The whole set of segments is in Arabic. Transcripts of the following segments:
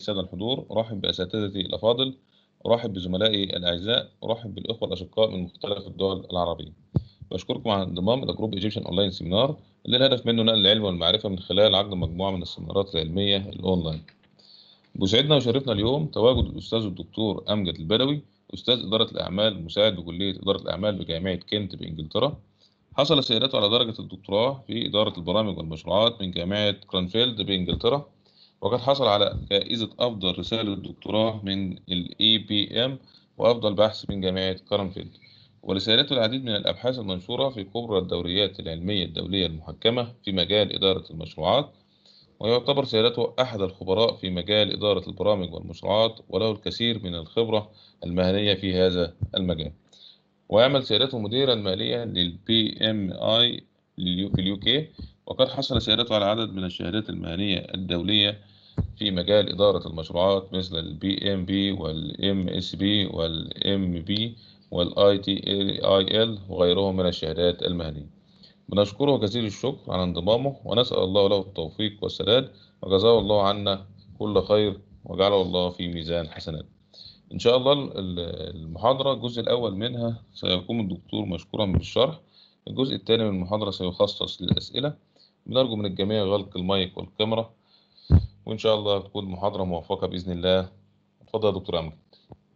السادة الحضور، أرحب بأساتذتي الأفاضل، أرحب بزملائي الأعزاء، أرحب بالأخوة الأشقاء من مختلف الدول العربية. بشكركم على الانضمام إلى جروب ايجيبشن أونلاين سيمينار اللي الهدف منه نقل العلم والمعرفة من خلال عقد مجموعة من السيمينارات العلمية الأونلاين. بيسعدنا ويشرفنا اليوم تواجد الأستاذ الدكتور أمجد البدوي، أستاذ إدارة الأعمال مساعد بكلية إدارة الأعمال بجامعة كنت بإنجلترا. حصل سيادته على درجة الدكتوراه في إدارة البرامج والمشروعات من جامعة كرانفيلد بإنجلترا، وقد حصل على جائزة أفضل رسالة دكتوراه من ال EPM وأفضل بحث من جامعة كرانفيلد، ولسيادته العديد من الأبحاث المنشورة في كبرى الدوريات العلمية الدولية المحكمة في مجال إدارة المشروعات، ويعتبر سيادته أحد الخبراء في مجال إدارة البرامج والمشروعات، وله الكثير من الخبرة المهنية في هذا المجال. ويعمل سيادته مديرا ماليا للPMI في اليوكي، وقد حصل سيادته على عدد من الشهادات المهنية الدولية في مجال إدارة المشروعات مثل الBMB والMSB والMB والITIL وغيرهم من الشهادات المهنية. بنشكره جزيل الشكر على انضمامه، ونسأل الله له التوفيق والسداد، وجزاه الله عنا كل خير، وجعله الله في ميزان حسنات. إن شاء الله المحاضرة الجزء الأول منها سيقوم الدكتور مشكورا بالشرح. الجزء الثاني من المحاضرة سيخصص للأسئلة. بنرجو من الجميع غلق المايك والكاميرا، وإن شاء الله تكون محاضرة موفقة بإذن الله. اتفضل يا دكتور أمجد.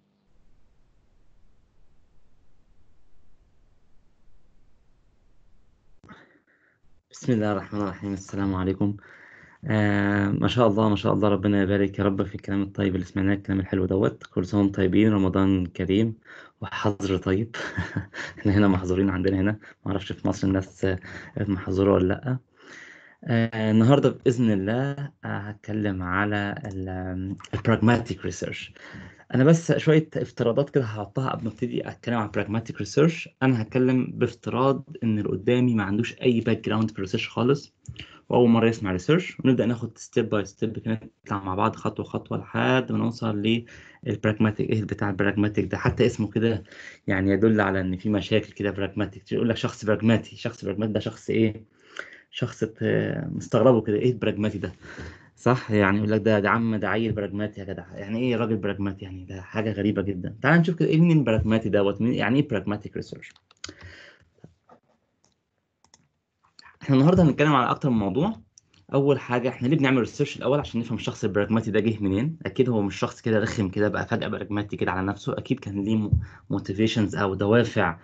بسم الله الرحمن الرحيم. السلام عليكم. ما شاء الله ما شاء الله، ربنا يبارك يا رب في الكلام الطيب اللي سمعناه، الكلام الحلو دوت. كل سنة وانتم طيبين، رمضان كريم وحظر طيب. احنا هنا محظورين، عندنا هنا ما اعرفش في مصر الناس محظورة ولا لا. النهارده بإذن الله هتكلم على البراجماتيك ريسيرش. انا بس شويه افتراضات كده هحطها قبل ما ابتدي اتكلم عن براجماتيك ريسيرش. انا هتكلم بافتراض ان اللي قدامي ما عندوش اي باك جراوند في الريسيرش خالص، واول مره يسمع ريسيرش، ونبدا ناخد ستيب باي ستيب كده، نطلع مع بعض خطوه خطوه لحد ما نوصل للبراجماتيك. ايه بتاع البراجماتيك ده؟ حتى اسمه كده يعني يدل على ان في مشاكل كده. براجماتيك يقول لك شخص براجماتي. شخص براجماتي ده شخص ايه؟ شخص مستغربه كده، ايه البراجماتي ده؟ صح؟ يعني يقول لك ده عم، ده عيل براجماتي يا جدع. يعني ايه راجل براجماتي؟ يعني ده حاجه غريبه جدا. تعال نشوف كده ايه مين البراجماتي دوت، يعني ايه براجماتيك ريسيرش. احنا النهارده هنتكلم على اكتر من موضوع. اول حاجه، احنا ليه بنعمل ريسيرش الاول؟ عشان نفهم الشخص البراجماتي ده جه منين. اكيد هو مش شخص كده رخم كده بقى فجاه براجماتي كده على نفسه. اكيد كان ليه موتيفيشنز او دوافع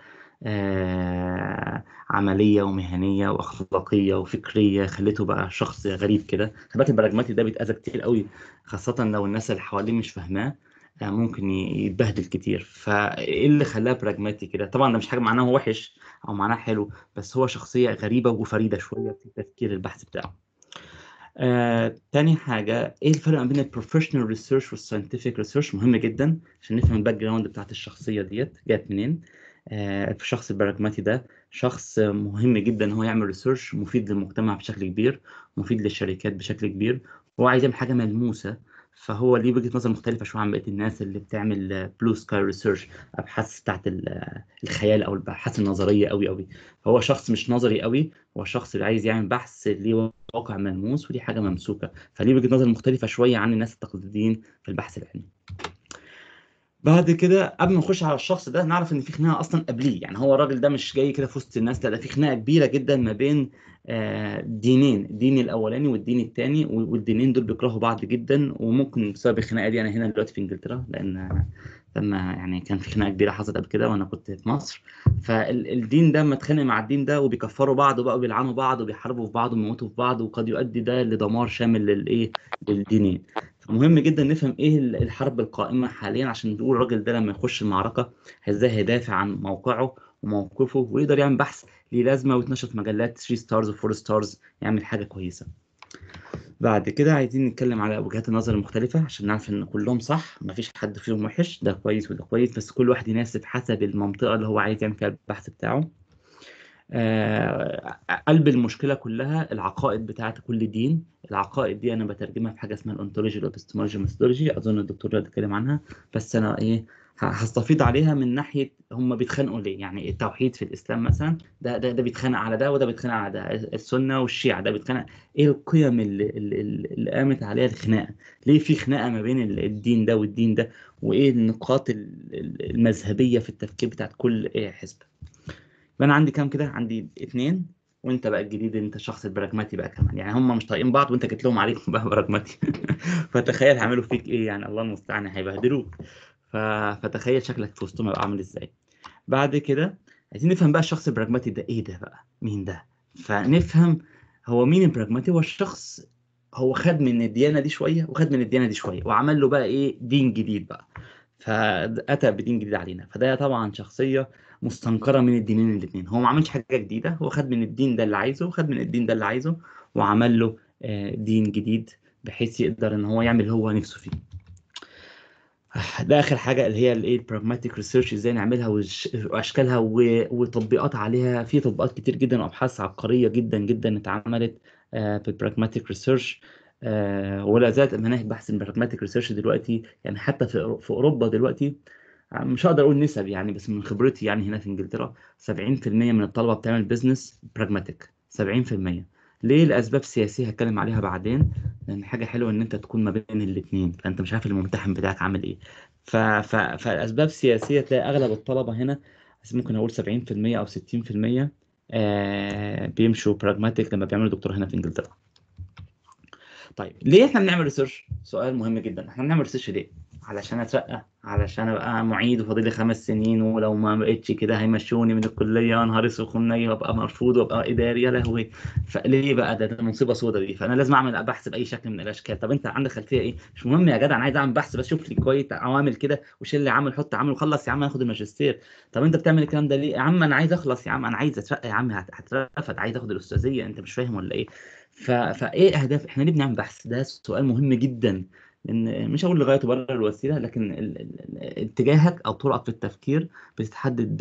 عمليه ومهنيه واخلاقيه وفكريه خلته بقى شخص غريب كده. خلي بالك البراجماتي ده بيتاذى كتير قوي، خاصه لو الناس اللي حواليه مش فاهماه. ممكن يتبهدل كتير. فايه اللي خلاه براجماتي كده؟ طبعا ده مش حاجه معناه هو وحش او معناه حلو، بس هو شخصية غريبة وفريدة شوية في تفكير البحث بتاعه. تاني حاجة، ايه الفرق ما بين البروفيشنال ريسيرش والساينتفك ريسيرش؟ مهم جدا عشان نفهم الباك جراوند بتاعت الشخصية ديت جات منين. الشخص البراجماتي ده شخص مهم جدا ان هو يعمل ريسيرش مفيد للمجتمع بشكل كبير، مفيد للشركات بشكل كبير. هو عايز يعمل حاجة ملموسة، فهو ليه وجهة نظر مختلفة شوية عن بقية الناس اللي بتعمل بلو سكاي ريسيرش، ابحاث بتاعت الخيال او الابحاث النظرية قوي قوي. هو شخص مش نظري قوي، هو شخص اللي عايز يعمل بحث ليه واقع ملموس ودي حاجة ممسوكة، فليه وجهة نظر مختلفة شوية عن الناس التقليديين في البحث العلمي. بعد كده قبل ما نخش على الشخص ده، نعرف ان في خناقه اصلا قبليه. يعني هو الراجل ده مش جاي كده في وسط الناس، لا ده في خناقه كبيره جدا ما بين دينين، الدين الاولاني والدين الثاني، والدينين دول بيكرهوا بعض جدا. وممكن بسبب الخناقه دي انا هنا دلوقتي في انجلترا، لان لما يعني كان في خناقه كبيره حصلت قبل كده وانا كنت في مصر. فالدين ده لما اتخانق مع الدين ده وبيكفروا بعض وبقوا بيلعنوا بعض وبيحاربوا في بعض ويموتوا في بعض، وقد يؤدي ده لدمار شامل للايه، للدينين. مهم جدا نفهم ايه الحرب القائمة حاليا، عشان نقول الراجل ده لما يخش المعركة ازاي هيدافع عن موقعه وموقفه، ويقدر يعمل بحث ليه لازمة ويتنشر في مجلات 3 ستارز و 4 ستارز، يعمل حاجة كويسة. بعد كده عايزين نتكلم على وجهات النظر المختلفة عشان نعرف ان كلهم صح، مفيش حد فيهم وحش، ده كويس وده كويس، بس كل واحد يناسب حسب المنطقة اللي هو عايز يعمل فيها البحث بتاعه. قلب المشكلة كلها العقائد بتاعت كل دين. العقائد دي أنا بترجمها في حاجة اسمها الأنتولوجي والإبستمولوجي والميثودولوجي، أظن الدكتور ده اتكلم عنها، بس أنا إيه هستفيض عليها من ناحيه هم بيتخانقوا ليه. يعني التوحيد في الاسلام مثلا، ده بيتخانق على ده، وده بيتخانق على ده. السنه والشيعه ده بيتخانق. ايه القيم اللي قامت عليها الخناقه؟ ليه في خناقه ما بين الدين ده والدين ده؟ وايه النقاط المذهبيه في التفكير بتاعت كل حزب؟ فانا عندي كام كده؟ عندي اتنين. وانت بقى الجديد، انت الشخص البراجماتي بقى كمان. يعني هم مش طايقين بعض وانت جيت لهم عليكم بقى براجماتي. فتخيل هيعملوا فيك ايه يعني، الله المستعان، هيبهدلوك. فتخيل شكلك في وسطهم هيبقى عامل ازاي. بعد كده عايزين نفهم بقى الشخص البراجماتي ده ايه ده بقى، مين ده. فنفهم هو مين البراجماتي. هو الشخص هو خد من الديانة دي شوية وخد من الديانة دي شوية وعمل له بقى ايه، دين جديد بقى. فأتى بدين جديد علينا. فده طبعا شخصية مستنكرة من الدينين الاثنين. هو ما عملش حاجة جديدة، هو خد من الدين ده اللي عايزه وخد من الدين ده اللي عايزه وعمل له دين جديد، بحيث يقدر ان هو يعمل اللي هو نفسه فيه. ده اخر حاجه اللي هي الايه، البراجماتيك ريسيرش، ازاي نعملها واشكالها وتطبيقات عليها. في تطبيقات كتير جدا وابحاث عبقريه جدا جدا اتعملت في البراجماتيك ريسيرش. ولا زالت مناهج بحث البراجماتيك ريسيرش دلوقتي، يعني حتى في اوروبا دلوقتي. مش هقدر اقول نسب يعني، بس من خبرتي يعني هنا في انجلترا 70% من الطلبه بتعمل بيزنس براجماتيك. 70%. ليه؟ لاسباب سياسيه هتكلم عليها بعدين. لان حاجه حلوه ان انت تكون ما بين الاثنين، فانت مش عارف الممتحن بتاعك عامل ايه. فالاسباب سياسيه تلاقي اغلب الطلبه هنا، بس ممكن اقول 70% او 60%، بيمشوا براجماتيك لما بيعملوا دكتوراه هنا في انجلترا. طيب ليه احنا بنعمل ريسيرش؟ سؤال مهم جدا. احنا بنعمل ريسيرش ليه؟ علشان اترقى، علشان ابقى معيد وفاضل لي 5 سنين، ولو ما بقتش كده هيمشوني من الكليه، يا نهار اسود خني، وابقى مرفوض وابقى اداري، يا لهوي. فليه بقى ده مصيبه سودا دي. فانا لازم اعمل بحث باي شكل من الاشكال. طب انت عندك خلفيه ايه؟ مش مهم يا جدع، انا عايز اعمل بحث بس، شوف لي كويس عوامل كده وشيل لي عامل، حط عامل وخلص يا عم هاخد الماجستير. طب انت بتعمل الكلام ده ليه يا عم؟ انا عايز اخلص يا عم، انا عايز اترقى يا عم، هترفد، عايز اخد الاستاذيه، انت مش فاهم ولا ايه؟ فايه اهداف احنا ليه بنعمل بحث؟ ده سؤال مهم جدا. لان مش هقول لغايه بره الوسيله، لكن اتجاهك او طرقك في التفكير بتتحدد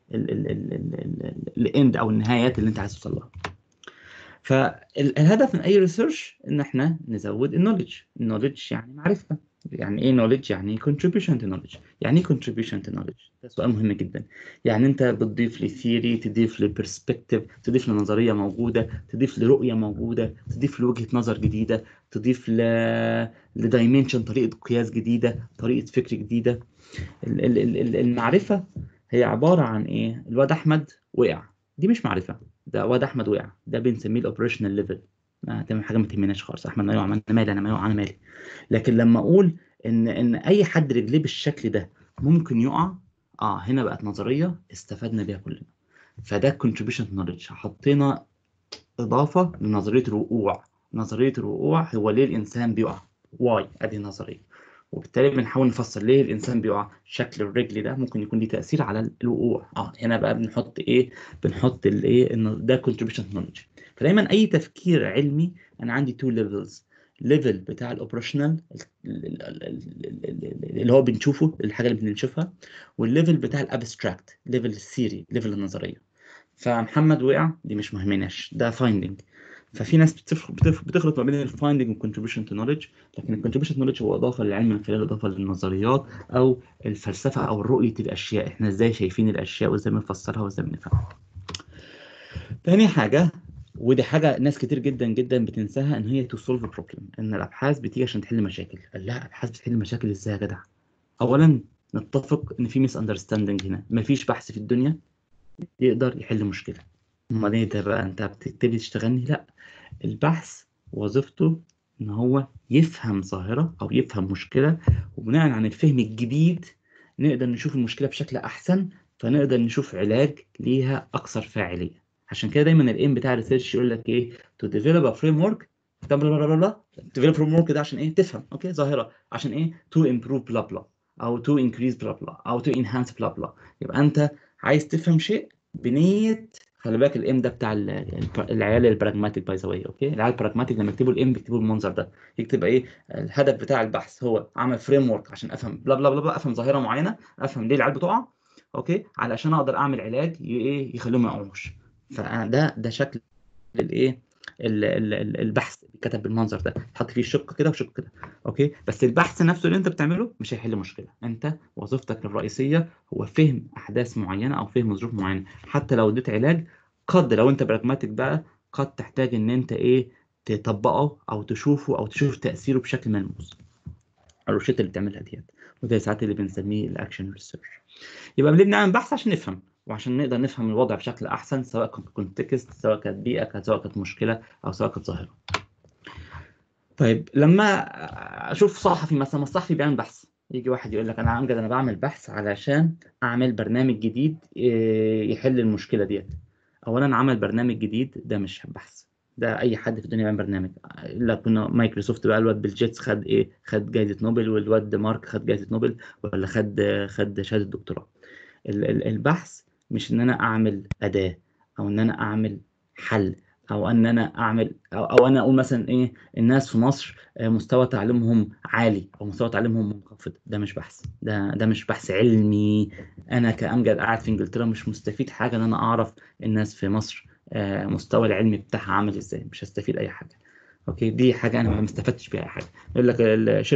بالاند او النهايات اللي انت عايز توصل لها. فالهدف من اي ريسيرش ان احنا نزود النولج. النولج يعني معرفه. يعني ايه نولج؟ يعني contribution to knowledge. يعني ايه contribution to knowledge؟ ده سؤال مهم جدا. يعني انت بتضيف لي ثيوري، تضيف لي perspective، تضيف لي نظريه موجوده، تضيف لي رؤيه موجوده، تضيف لي وجهه نظر جديده، تضيف لدايمنشن، طريقه قياس جديده، طريقه فكر جديده. المعرفة هي عبارة عن ايه؟ الواد احمد وقع، دي مش معرفة. ده واد احمد وقع، ده بنسميه الاوبريشنال ليفل. تعمل حاجة ما تهمناش خالص، احمد ما يقع، انا مالي، انا ما يقع، انا مالي. لكن لما اقول ان اي حد رجليه بالشكل ده ممكن يقع، هنا بقت نظرية استفدنا بيها كلنا. فده contribution knowledge. حطينا إضافة لنظرية الوقوع. نظرية الوقوع هو ليه الإنسان بيقع. واي، أدي نظرية. وبالتالي بنحاول نفسر ليه الإنسان بيقع. شكل الرجل ده ممكن يكون ليه تأثير على الوقوع. هنا بقى بنحط إيه؟ بنحط الإيه، إن ده contribution knowledge. فدايما أي تفكير علمي أنا عندي تو ليفلز. ليفل بتاع الاوبريشنال اللي هو بنشوفه، الحاجه اللي بنشوفها، والليفل بتاع الابستراكت، ليفل الثيري، ليفل النظريه. فمحمد وقع دي مش مهمناش، ده فايندنج. ففي ناس بتخلط ما بين الفايندنج والكونتريبيوشن تو نوليدج. لكن الكونتريبيوشن تو نوليدج هو اضافه للعلم من خلال اضافه للنظريات او الفلسفه او رؤيه الاشياء. احنا ازاي شايفين الاشياء وازاي بنفسرها وازاي بنفهمها. تاني حاجه، ودي حاجه ناس كتير جدا جدا بتنساها، ان هي تو سولف بروبلم. ان الابحاث بتيجي عشان تحل مشاكل. قال لا، ابحاث بتحل مشاكل ازاي يا جدع؟ اولا نتفق ان في ميس اندرستاندنج هنا. مفيش بحث في الدنيا يقدر يحل مشكله. امال ايه ده بقى؟ انت بتبتدي تشتغلني؟ لا، البحث وظيفته ان هو يفهم ظاهرة او يفهم مشكلة، وبناء عن الفهم الجديد نقدر نشوف المشكلة بشكل احسن، فنقدر نشوف علاج ليها اكثر فاعلية. عشان كده دايما الايم بتاع الريسيرش يقول لك ايه؟ to develop a framework. develop framework ده عشان ايه؟ تفهم اوكي ظاهرة. عشان ايه؟ to improve بلا بلا، او to increase بلا بلا، او to enhance بلا بلا. يبقى انت عايز تفهم شيء بنية. خلي بالك الام ده بتاع العيال البراجماتيك، باي ذا واي. اوكي، العيال البراجماتيك لما يكتبوا الام بيكتبوا المنظر ده. يكتب ايه؟ الهدف بتاع البحث هو عمل فريم ورك عشان افهم بلا بلا بلا بلا، افهم ظاهره معينه، افهم ليه العيال بتقع، اوكي، علشان اقدر اعمل علاج ايه يخليهم ما يقعوش. فده شكل الايه، البحث بيتكتب بالمنظر ده، تحط فيه شق كده وشق كده. اوكي، بس البحث نفسه اللي انت بتعمله مش هيحل مشكله. انت وظيفتك الرئيسيه هو فهم احداث معينه او فهم ظروف معينه. حتى لو اديت علاج، قد لو انت براجماتيك بقى قد تحتاج ان انت ايه، تطبقه او تشوفه او تشوف تاثيره بشكل ملموس. الروشته اللي بتعملها ديت، وده ساعات اللي بنسميه الاكشن ريسيرش. يبقى بنعمل بحث عشان نفهم، وعشان نقدر نفهم الوضع بشكل احسن، سواء كان كونتكست، سواء كانت بيئه، سواء كانت مشكله، او سواء كانت ظاهره. طيب لما اشوف صحفي مثلا، الصحفي بيعمل بحث، يجي واحد يقول لك انا امجد انا بعمل بحث علشان اعمل برنامج جديد يحل المشكله ديت. اولا عمل برنامج جديد ده مش بحث، ده اي حد في الدنيا بيعمل برنامج. لا كنا مايكروسوفت بقى، الواد بيل جيتس خد ايه، خد جائزه نوبل، والواد مارك خد جائزه نوبل، ولا خد شهاده دكتوراه. البحث مش ان انا اعمل اداه، او ان انا اعمل حل، او ان انا اعمل أو انا اقول مثلا ايه، الناس في مصر مستوى تعليمهم عالي او مستوى تعليمهم منخفض. ده مش بحث، ده مش بحث علمي. انا كأمجد قاعد في انجلترا مش مستفيد حاجه ان انا اعرف الناس في مصر مستوى العلمي بتاعها عامل ازاي، مش هستفيد اي حاجه. اوكي، دي حاجه انا ما استفدتش بيها اي حاجه. يقول لك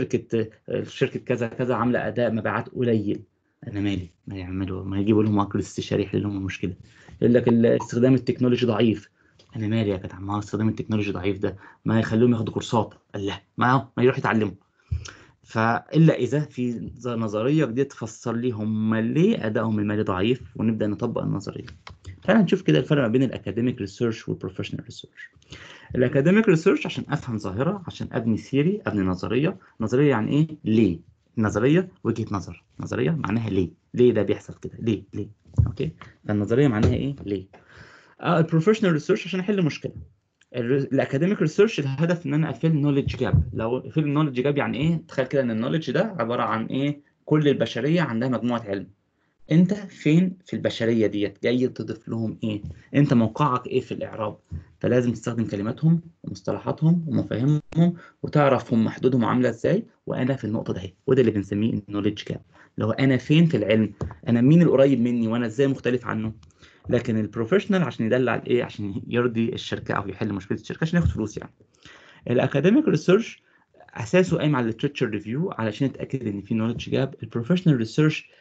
الشركه كذا كذا عامله اداء مبيعات قليل، انا مالي، ما يعملوا، ما يجيبوا لهم عقل استشاري يحل لهم المشكله. يقول لك استخدام التكنولوجي ضعيف، انا مالي يا جدع، ما هو استخدام التكنولوجي ضعيف ده ما يخليهم ياخدوا كورسات، الله ما يروح يتعلموا. فالا اذا في نظريه جديده تفسر لي هم ليه ادائهم المالي ضعيف، ونبدا نطبق النظريه. تعالى نشوف كده الفرق ما بين الاكاديميك ريسيرش والبروفيشنال ريسيرش. الاكاديميك ريسيرش عشان افهم ظاهره، عشان ابني ثيري، ابني نظريه. نظريه يعني ايه؟ ليه. نظريه وجهه نظر، نظريه معناها ليه ده بيحصل كده، ليه. اوكي، فالنظريه معناها ايه؟ ليه. البروفيشنال ريسيرش عشان احل مشكله. الاكاديميك ريسيرش الهدف ان انا افيل نوليدج جاب. لو افيل نوليدج جاب يعني ايه؟ تخيل كده ان النوليدج ده عباره عن ايه، كل البشريه عندها مجموعه علم، انت فين في البشريه ديت، جاي تضيف لهم ايه، انت موقعك ايه في الاعراب. فلازم تستخدم كلماتهم ومصطلحاتهم ومفاهيمهم، وتعرف هم حدودهم عامله ازاي، وانا في النقطه ده، وده اللي بنسميه النوليدج جاب، اللي هو انا فين في العلم، انا مين القريب مني وانا ازاي مختلف عنه. لكن البروفيشنال عشان يدل على ايه، عشان يرضي الشركه او يحل مشكله الشركه عشان ياخد فلوس يعني. الاكاديميك ريسيرش اساسه قايم على الليترشر ريفيو علشان يتاكد ان في نوليدج جاب. البروفيشنال ريسيرش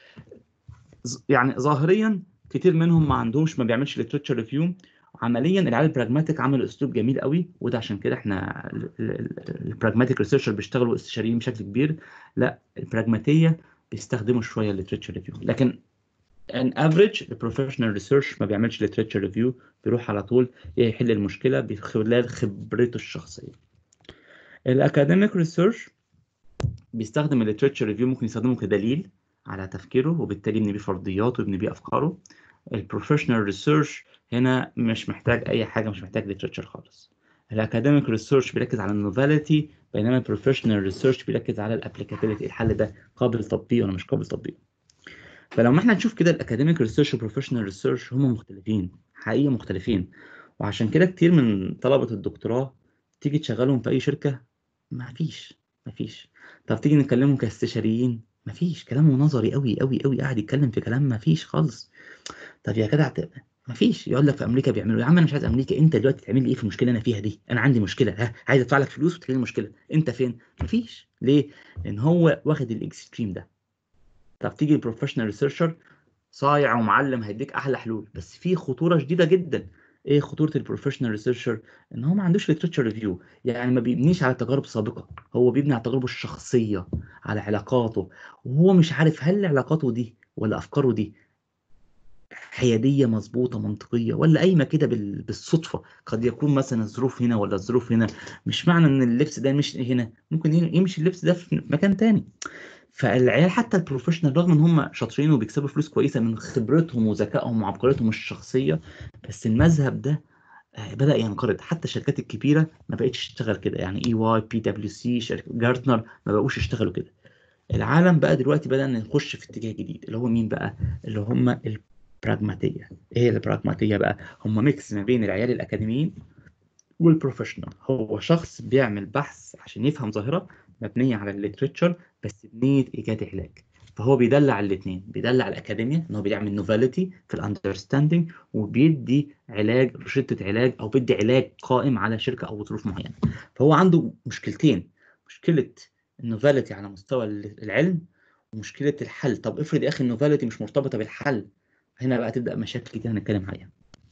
يعني ظاهريا كتير منهم ما عندهمش، ما بيعملش ليترشر ريفيو. عمليا العيال البراجماتيك عملوا اسلوب جميل قوي، وده عشان كده احنا البراجماتيك ريسيرشر بيشتغلوا استشاريين بشكل كبير. لا البراجماتيه بيستخدموا شويه الليترشر ريفيو، لكن ان افريج البروفيشنال ريسيرش ما بيعملش ليترشر ريفيو، بيروح على طول يحل المشكله بخلال خبرته الشخصيه. الاكاديميك ريسيرش بيستخدم الليترشر ريفيو، ممكن يستخدمه كدليل على تفكيره، وبالتالي يبني بيه فرضيات ويبني بيه افكاره. البروفيشنال ريسيرش هنا مش محتاج اي حاجه، مش محتاج ليترشر خالص. الاكاديميك ريسيرش بيركز على النوفاليتي، بينما البروفيشنال ريسيرش بيركز على الابليكابيلتي، الحل ده قابل تطبيق ولا مش قابل تطبيق. فلو احنا نشوف كده الاكاديميك ريسيرش والبروفيشنال ريسيرش هم مختلفين، حقيقة مختلفين. وعشان كده كتير من طلبة الدكتوراه تيجي تشغلهم في اي شركة، ما فيش. طب تيجي نكلمهم كاستشاريين، ما فيش، كلامه نظري قوي قوي قوي، قاعد يتكلم في كلام ما فيش خالص. طب يا جدع ما فيش. يقول لك في امريكا بيعملوا، يا عم انا مش عايز امريكا، انت دلوقتي تعمل لي ايه في المشكله انا فيها دي، انا عندي مشكله، ها عايز ادفع لك فلوس وتحل لي المشكله، انت فين؟ ما فيش. ليه؟ لان هو واخد الاكستريم ده. طب تيجي البروفيشنال ريسيرشر صايع ومعلم هيديك احلى حلول، بس في خطوره شديده جدا. ايه خطوره البروفيشنال ريسيرشر؟ ان هو ما عندوش ليترشر ريفيو، يعني ما بيبنيش على تجارب سابقه، هو بيبني على تجاربه الشخصيه، على علاقاته، وهو مش عارف هل علاقاته دي ولا افكاره دي حياديه مظبوطه منطقيه، ولا قايمه كده بالصدفه. قد يكون مثلا الظروف هنا ولا الظروف هنا، مش معنى ان اللبس ده مش هنا ممكن يمشي اللبس ده في مكان تاني. فالعيال حتى البروفيشنال رغم ان هم شاطرين وبيكسبوا فلوس كويسه من خبرتهم وذكائهم وعبقريتهم الشخصيه، بس المذهب ده بدأ ينقرض. حتى الشركات الكبيره ما بقتش تشتغل كده، يعني اي واي، بي دبليو سي، شركه جارتنر، ما بقوش يشتغلوا كده. العالم بقى دلوقتي بدأ نخش في اتجاه جديد، اللي هو مين بقى؟ اللي هم البراجماتيه. ايه البراجماتيه بقى؟ هم ميكس ما بين العيال الاكاديميين والبروفيشنال. هو شخص بيعمل بحث عشان يفهم ظاهرة مبنية على الليتريتشر بس بنية إيجاد علاج. فهو بيدلع الاثنين، بيدلع الأكاديمية إن هو بيعمل نوفاليتي في الأندرستاندينج، وبيدي علاج، روشتة علاج، أو بيدي علاج قائم على شركة أو ظروف معينة. فهو عنده مشكلتين: مشكلة النوفاليتي على مستوى العلم ومشكله الحل. طب افرض يا اخي النوفاليتي مش مرتبطه بالحل، هنا بقى تبدا مشاكل كتير هنتكلم عليها.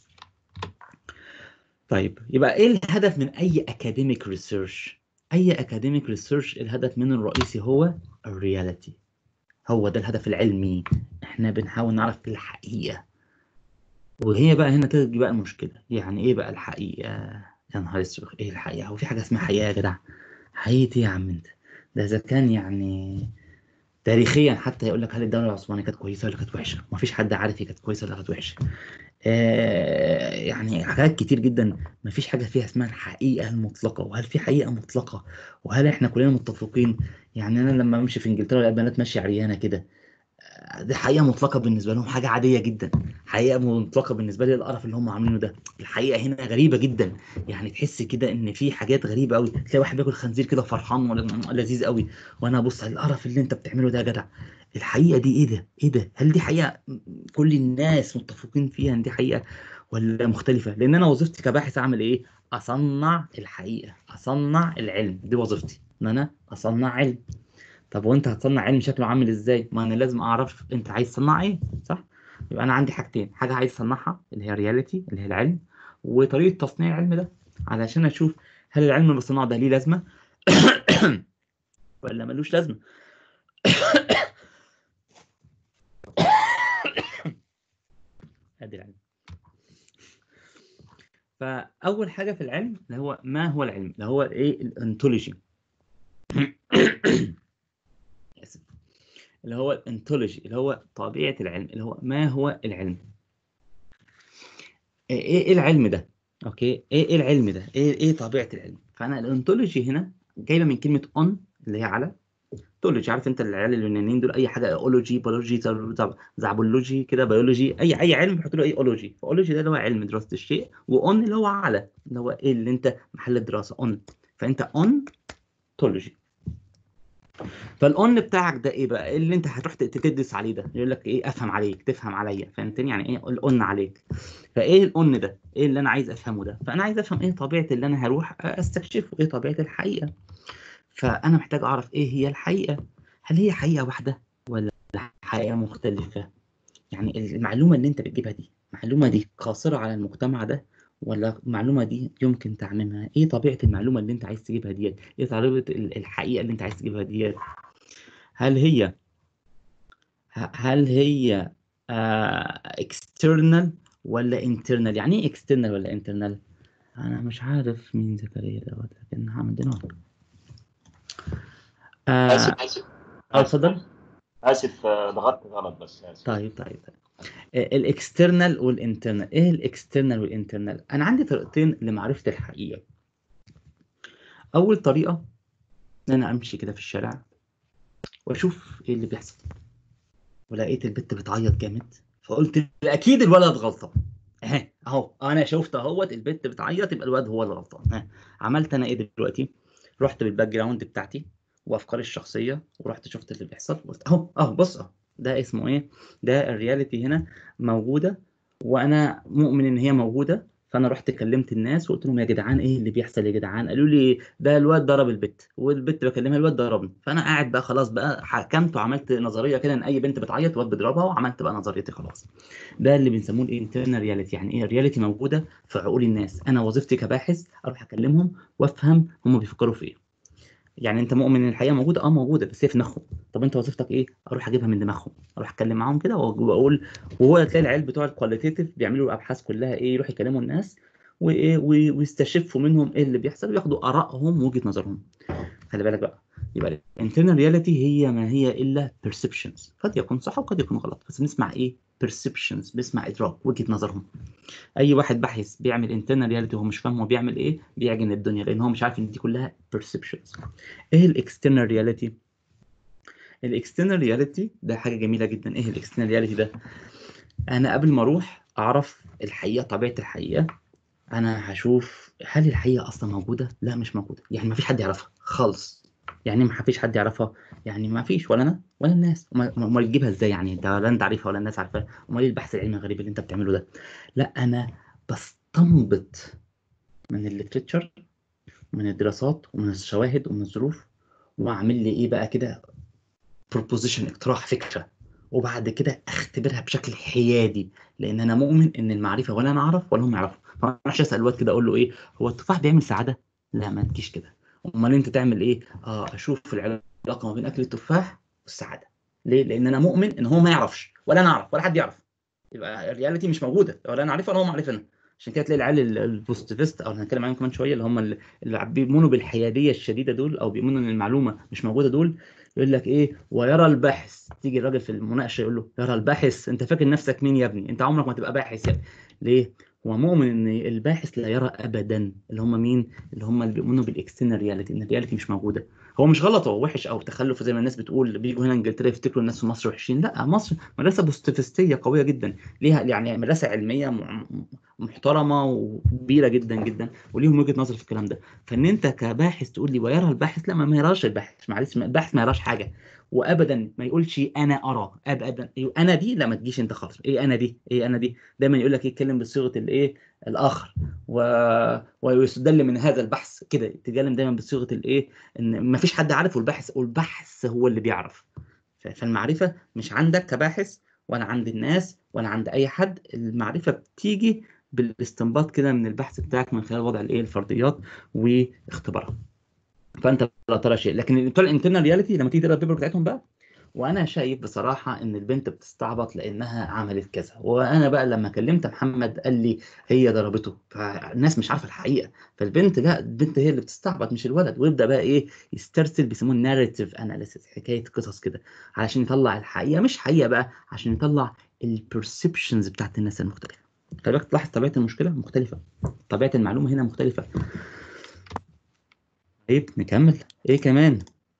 طيب يبقى ايه الهدف من اي اكاديميك ريسيرش؟ اي اكاديميك ريسيرش الهدف منه الرئيسي هو الرياليتي، هو ده الهدف العلمي. احنا بنحاول نعرف الحقيقة. وهي بقى هنا تيجي بقى المشكلة، يعني ايه بقى الحقيقة؟ يا نهار اسود، ايه الحقيقة؟ هو في حاجة اسمها حقيقة يا جدع؟ حقيقة ايه يا عم انت؟ ده اذا كان يعني تاريخيا حتى يقول لك هل الدولة العثمانية كانت كويسة ولا كانت وحشة؟ مفيش حد عارف هي كانت كويسة ولا كانت وحشة. يعني حاجات كتير جدا مفيش حاجة فيها اسمها الحقيقة المطلقة. وهل في حقيقة مطلقة؟ وهل احنا كلنا متفقين؟ يعني انا لما بمشي في انجلترا الاقي بنات ماشية عريانة كده، دي حقيقة مطلقة بالنسبة لهم، حاجة عادية جدا. حقيقة مطلقة بالنسبة لي القرف اللي هم عاملينه ده. الحقيقة هنا غريبة جدا، يعني تحس كده ان في حاجات غريبة قوي. تلاقي واحد بياكل خنزير كده فرحان ولا لذيذ قوي، وانا ابص على القرف اللي انت بتعمله ده يا جدع. الحقيقة دي ايه ده؟ ايه ده؟ هل دي حقيقة كل الناس متفقين فيها ان دي حقيقة ولا مختلفة؟ لان انا وظيفتي كباحث اعمل ايه؟ اصنع الحقيقة، اصنع العلم. دي وظيفتي، ان انا اصنع علم. طب وانت هتصنع علم شكله عامل ازاي؟ ما انا لازم اعرف انت عايز تصنع ايه، صح؟ يبقى انا عندي حاجتين، حاجه عايز اصنعها اللي هي رياليتي اللي هي العلم، وطريقه تصنيع العلم ده علشان اشوف هل العلم اللي بصنعه ده ليه لازمه ولا ملوش لازمه. ادي العلم. فاول حاجه في العلم اللي هو ما هو العلم، اللي هو ايه؟ الانتولوجي. اسف. اللي هو الانتولوجي اللي هو طبيعه العلم، اللي هو ما هو العلم. إيه العلم ده؟ اوكي، ايه العلم ده؟ ايه طبيعه العلم؟ فانا الانتولوجي هنا جايبه من كلمه اون اللي هي على. تولوجي، عارف انت العيال اليونانيين دول اي حاجه اولوجي بيولوجي زعبولوجي كده بيولوجي، اي علم بيحط له ايه؟ اولوجي. فاولوجي ده اللي هو علم دراسه الشيء، واون اللي هو على، اللي هو ايه اللي انت محل الدراسه اون. فانت اون تولوجي. فالاون بتاعك ده ايه بقى؟ إيه اللي انت هتروح تدرس عليه ده؟ يقول لك ايه؟ افهم عليك، تفهم عليا. فهمتني يعني ايه الاون عليك؟ فايه الاون ده؟ ايه اللي انا عايز افهمه ده؟ فانا عايز افهم ايه طبيعه اللي انا هروح استكشفه، ايه طبيعه الحقيقه. فانا محتاج اعرف ايه هي الحقيقه. هل هي حقيقه واحده ولا حقيقه مختلفه؟ يعني المعلومه اللي انت بتجيبها دي، المعلومه دي قاصره على المجتمع ده ولا المعلومه دي يمكن تعميمها؟ ايه طبيعه المعلومه اللي انت عايز تجيبها ديت؟ ايه طبيعه الحقيقه اللي انت عايز تجيبها ديت؟ هل هي هل هي external ولا internal؟ يعني ايه external ولا internal؟ انا مش عارف مين زكريا دوت، لكن عندنا آسف اه آسف آسف اتفضل. آسف ضغطت غلط بس آسف. طيب. الاكسترنال والانترنال. ايه الاكسترنال والانترنال؟ انا عندي طريقتين لمعرفة الحقيقة. اول طريقة ان انا امشي كده في الشارع واشوف ايه اللي بيحصل، ولقيت البت بتعيط جامد، فقلت اكيد الولد غلطان. اهو انا شفت اهوت البت بتعيط، يبقى الولد هو اللي غلطان. عملت انا ايه دلوقتي؟ رحت بالباك جراوند بتاعتي وافكاري الشخصيه، ورحت شفت اللي بيحصل، قلت اهو بص اهو ده اسمه ايه؟ ده الرياليتي هنا موجوده، وانا مؤمن ان هي موجوده. فانا رحت كلمت الناس وقلت لهم يا جدعان ايه اللي بيحصل يا جدعان؟ قالوا لي ده الواد ضرب البت، والبت بكلمها الواد ضربني. فانا قاعد بقى خلاص بقى حكمت وعملت نظريه كده ان اي بنت بتعيط واد بيضربها، وعملت بقى نظريتي خلاص. ده اللي بنسموه الانترنال رياليتي. يعني ايه الرياليتي؟ موجوده في عقول الناس، انا وظيفتي كباحث اروح اكلمهم وافهم هم بيفكروا في ايه. يعني انت مؤمن ان الحقيقه موجوده؟ اه موجوده، بس هي في دماغهم. طب انت وظيفتك ايه؟ اروح اجيبها من دماغهم، اروح اتكلم معاهم كده واقول. وهو تلاقي العيال بتوع الكواليتيتيف بيعملوا ابحاث كلها ايه؟ يروح يكلموا الناس وايه ويستشفوا منهم ايه اللي بيحصل، وياخدوا ارائهم ووجهه نظرهم. خلي بالك بقى، يبقى الانترنال رياليتي هي ما هي الا perceptions، قد يكون صح وقد يكون غلط، بس بنسمع ايه؟ perceptions، بنسمع ادراك وجهه نظرهم. اي واحد باحث بيعمل انترنال رياليتي وهو مش فاهم هو بيعمل ايه، بيعجن الدنيا، لان هو مش عارف ان دي كلها perceptions. ايه الاكسترنال رياليتي؟ الاكسترنال رياليتي ده حاجه جميله جدا. ايه الاكسترنال رياليتي ده؟ انا قبل ما اروح اعرف الحقيقه، طبيعه الحقيقه، انا هشوف هل الحقيقه اصلا موجوده؟ لا مش موجوده، يعني ما فيش حد يعرفها خالص. يعني ما فيش حد يعرفها، يعني ما فيش ولا انا ولا الناس. امال تجيبها ازاي؟ يعني انت ولا انت عارفها ولا الناس عارفاها، امال ايه البحث العلمي الغريب اللي انت بتعمله ده؟ لا انا بستنبط من الليتريتشر، من الدراسات ومن الشواهد ومن الظروف، واعمل لي ايه بقى كده بروبوزيشن، اقتراح، فكره، وبعد كده اختبرها بشكل حيادي، لان انا مؤمن ان المعرفه ولا انا اعرف ولا هم يعرفوا. فما اروحش اسال الواد كده اقول له ايه هو التفاح بيعمل سعاده؟ لا، ما تجيش كده. امال انت تعمل ايه؟ اشوف العلاقه ما بين اكل التفاح والسعاده. ليه؟ لان انا مؤمن ان هو ما يعرفش ولا انا اعرف ولا حد يعرف، يبقى الرياليتي مش موجوده، ولا انا عارفها ولا هو عارفها. عشان كده تلاقي العيال البوزيتيفست، او هنتكلم عنهم كمان شويه، اللي هم اللي بيؤمنوا بالحياديه الشديده دول، او بيؤمنوا ان المعلومه مش موجوده دول، يقول لك ايه ويرى الباحث. تيجي الراجل في المناقشه يقول له يرى الباحث، انت فاكر نفسك مين يا ابني؟ انت عمرك ما تبقى باحث يا ابني. ليه؟ هو مؤمن ان الباحث لا يرى ابدا. اللي هم مين؟ اللي هم اللي بيؤمنوا بالاكسترنال رياليتي، ان الرياليتي مش موجوده. هو مش غلط، هو وحش او تخلف زي ما الناس بتقول، بيجوا هنا انجلترا يفتكروا الناس في مصر وحشين. لا، مصر مدرسه بوستيفستيه قويه جدا، ليها يعني مدرسه علميه محترمه وكبيره جدا جدا، وليهم وجهه نظر في الكلام ده. فان انت كباحث تقول لي ويرى الباحث، لا، ما يراش الباحث، معلش، الباحث ما يراش حاجه. وابدا ما يقولش انا ارى، ابدا. انا دي لا، ما تجيش انت خالص. ايه انا دي؟ ايه انا دي؟ دايما يقول لك يتكلم بصيغه الايه الاخر، ويستدل من هذا البحث كده، تتكلم دايما بصيغه الايه ان ما فيش حد عارف، والبحث هو اللي بيعرف. فالمعرفه مش عندك كباحث، ولا عند الناس، ولا عند اي حد. المعرفه بتيجي بالاستنباط كده من البحث بتاعك، من خلال وضع الايه الفرضيات واختبارها. فانت لا ترى شيء. لكن بتوع الانترنال رياليتي لما تيجي تقرا البيبر بتاعتهم بقى، وانا شايف بصراحه ان البنت بتستعبط لانها عملت كذا. وانا بقى لما كلمت محمد قال لي هي ضربته، فالناس مش عارفه الحقيقه. فالبنت لا، البنت هي اللي بتستعبط مش الولد. ويبدا بقى ايه يسترسل، بيسموه ناريتيف اناليسيس، حكايه قصص كده، علشان يطلع الحقيقه مش حقيقه بقى، عشان يطلع البرسبشنز بتاعت الناس المختلفه. خلي بالك، تلاحظ طبيعه المشكله مختلفه، طبيعه المعلومه هنا مختلفه. طيب نكمل. ايه كمان؟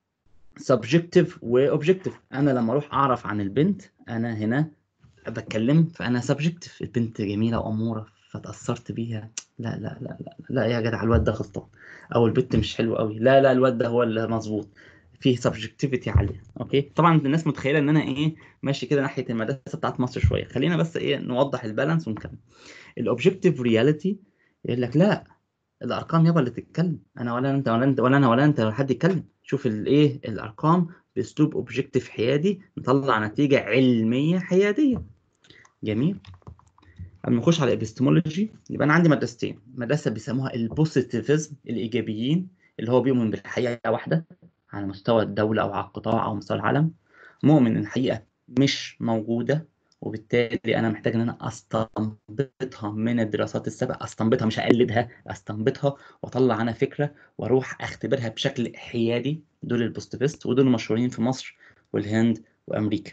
سبجكتيف واوبجكتيف. انا لما اروح اعرف عن البنت، انا هنا بتكلم، فانا سبجكتيف. البنت جميله واموره فتاثرت بيها، لا لا لا لا لا يا جدع الواد ده غلطان، او البنت مش حلوه قوي، لا لا الواد ده هو اللي مظبوط. فيه سبجكتيفيتي عاليه. اوكي، طبعا الناس متخيله ان انا ايه ماشي كده ناحيه المدرسه بتاعت مصر شويه. خلينا بس ايه نوضح البالانس ونكمل. الاوبجكتيف رياليتي يقول لك لا، الارقام يابا اللي تتكلم، انا ولا انت ولا انت ولا انا ولا انت ولا حد يتكلم. شوف الايه الارقام باسلوب اوبجكتيف حيادي نطلع نتيجه علميه حياديه. جميل. قبل ما نخش على الابستمولوجي، يبقى انا عندي مدرستين. مدرسه بيسموها البوزيتيفيزم، الايجابيين، اللي هو بيؤمن بالحقيقه واحده على مستوى الدوله او على القطاع او مستوى العالم، مؤمن ان الحقيقه مش موجوده، وبالتالي انا محتاج ان انا استنبطها من الدراسات السابقه، استنبطها مش اقلدها، استنبطها واطلع انا فكره واروح اختبرها بشكل حيادي. دول البوزيتيفيست، ودول مشهورين في مصر والهند وامريكا.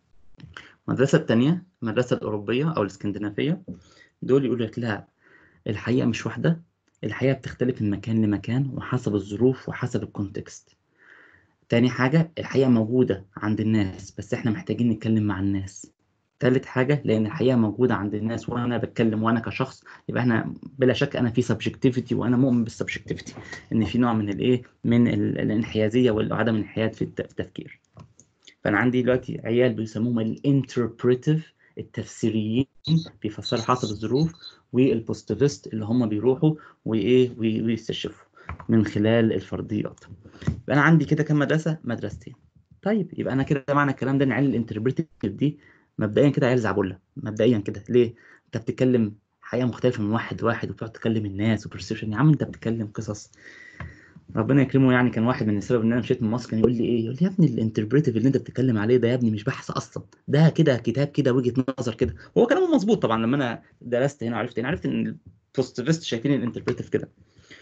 المدرسه الثانيه المدرسه الاوروبيه او الاسكندنافيه، دول يقول لك لا، الحقيقه مش واحده، الحقيقه بتختلف من مكان لمكان وحسب الظروف وحسب الكونتكست. تاني حاجة، الحقيقة موجودة عند الناس بس احنا محتاجين نتكلم مع الناس. تالت حاجة، لأن الحقيقة موجودة عند الناس وأنا بتكلم وأنا كشخص، يبقى احنا بلا شك أنا في سبجكتيفيتي، وأنا مؤمن بالسبجكتيفيتي، إن في نوع من الإيه من الانحيازية وعدم الانحياد في التفكير. فأنا عندي دلوقتي عيال بيسموهم الانتربريتيف، التفسيريين، بيفسروا حسب الظروف، والبوزيتيفيست اللي هم بيروحوا وإيه ويستشفوا من خلال الفرضيات. يبقى انا عندي كده كام مدرسه؟ مدرستين. طيب يبقى انا كده معنى الكلام ده ان عيال الانتربريتيف دي مبدئيا كده عيال زعبله مبدئيا كده. ليه؟ انت بتتكلم حقيقه مختلفه من واحد لواحد، وبتقعد تكلم الناس وبرسبشن. يا عم انت بتتكلم قصص. ربنا يكرمه، يعني كان واحد من السبب ان انا مشيت من مصر كان يقول لي ايه، يقول لي يا ابني الانتربريتيف اللي انت بتتكلم عليه ده يا ابني مش بحث اصلا، ده كده كتاب كده وجهه نظر كده. هو كلامه مظبوط طبعا. لما انا درست هنا عرفت ان البوزيتيفست شايفين الانتربريتيف كده.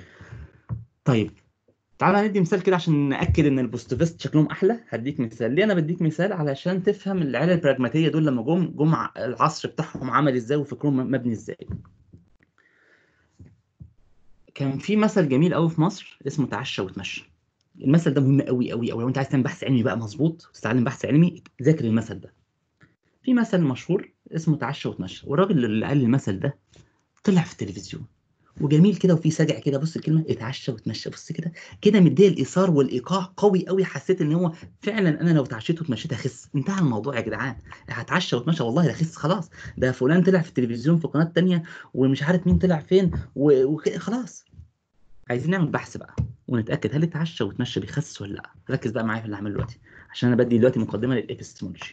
طيب تعالى ندي مثال كده عشان نأكد ان البوزيتيفست شكلهم احلى. هديك مثال. ليه انا بديك مثال؟ علشان تفهم العيله البراجماتيه دول لما جم العصر بتاعهم عمل ازاي وفكرهم مبني ازاي. كان في مثل جميل قوي في مصر اسمه تعشى وتمشى. المثل ده مهم قوي قوي قوي. لو انت عايز تعمل بحث علمي بقى مظبوط وتتعلم بحث علمي، ذاكر المثل ده. في مثل مشهور اسمه تعشى وتمشى، والراجل اللي قال المثل ده طلع في التلفزيون وجميل كده وفي سجع كده. بص الكلمه اتعشى وتمشى، بص كده كده مديه الايثار والايقاع قوي قوي. حسيت ان هو فعلا انا لو اتعشيت وتمشيت هخس. انتهى الموضوع يا جدعان. هتعشى وتمشى والله هخس خلاص. ده فلان طلع في التلفزيون في قناه تانية، ومش عارف مين طلع فين، وخلاص. عايزين نعمل بحث بقى. ونتاكد هل اتعشى وتمشى بيخسس ولا لا. ركز بقى معايا في اللي هعمله دلوقتي، عشان انا بدي دلوقتي مقدمه للابستمولوجي.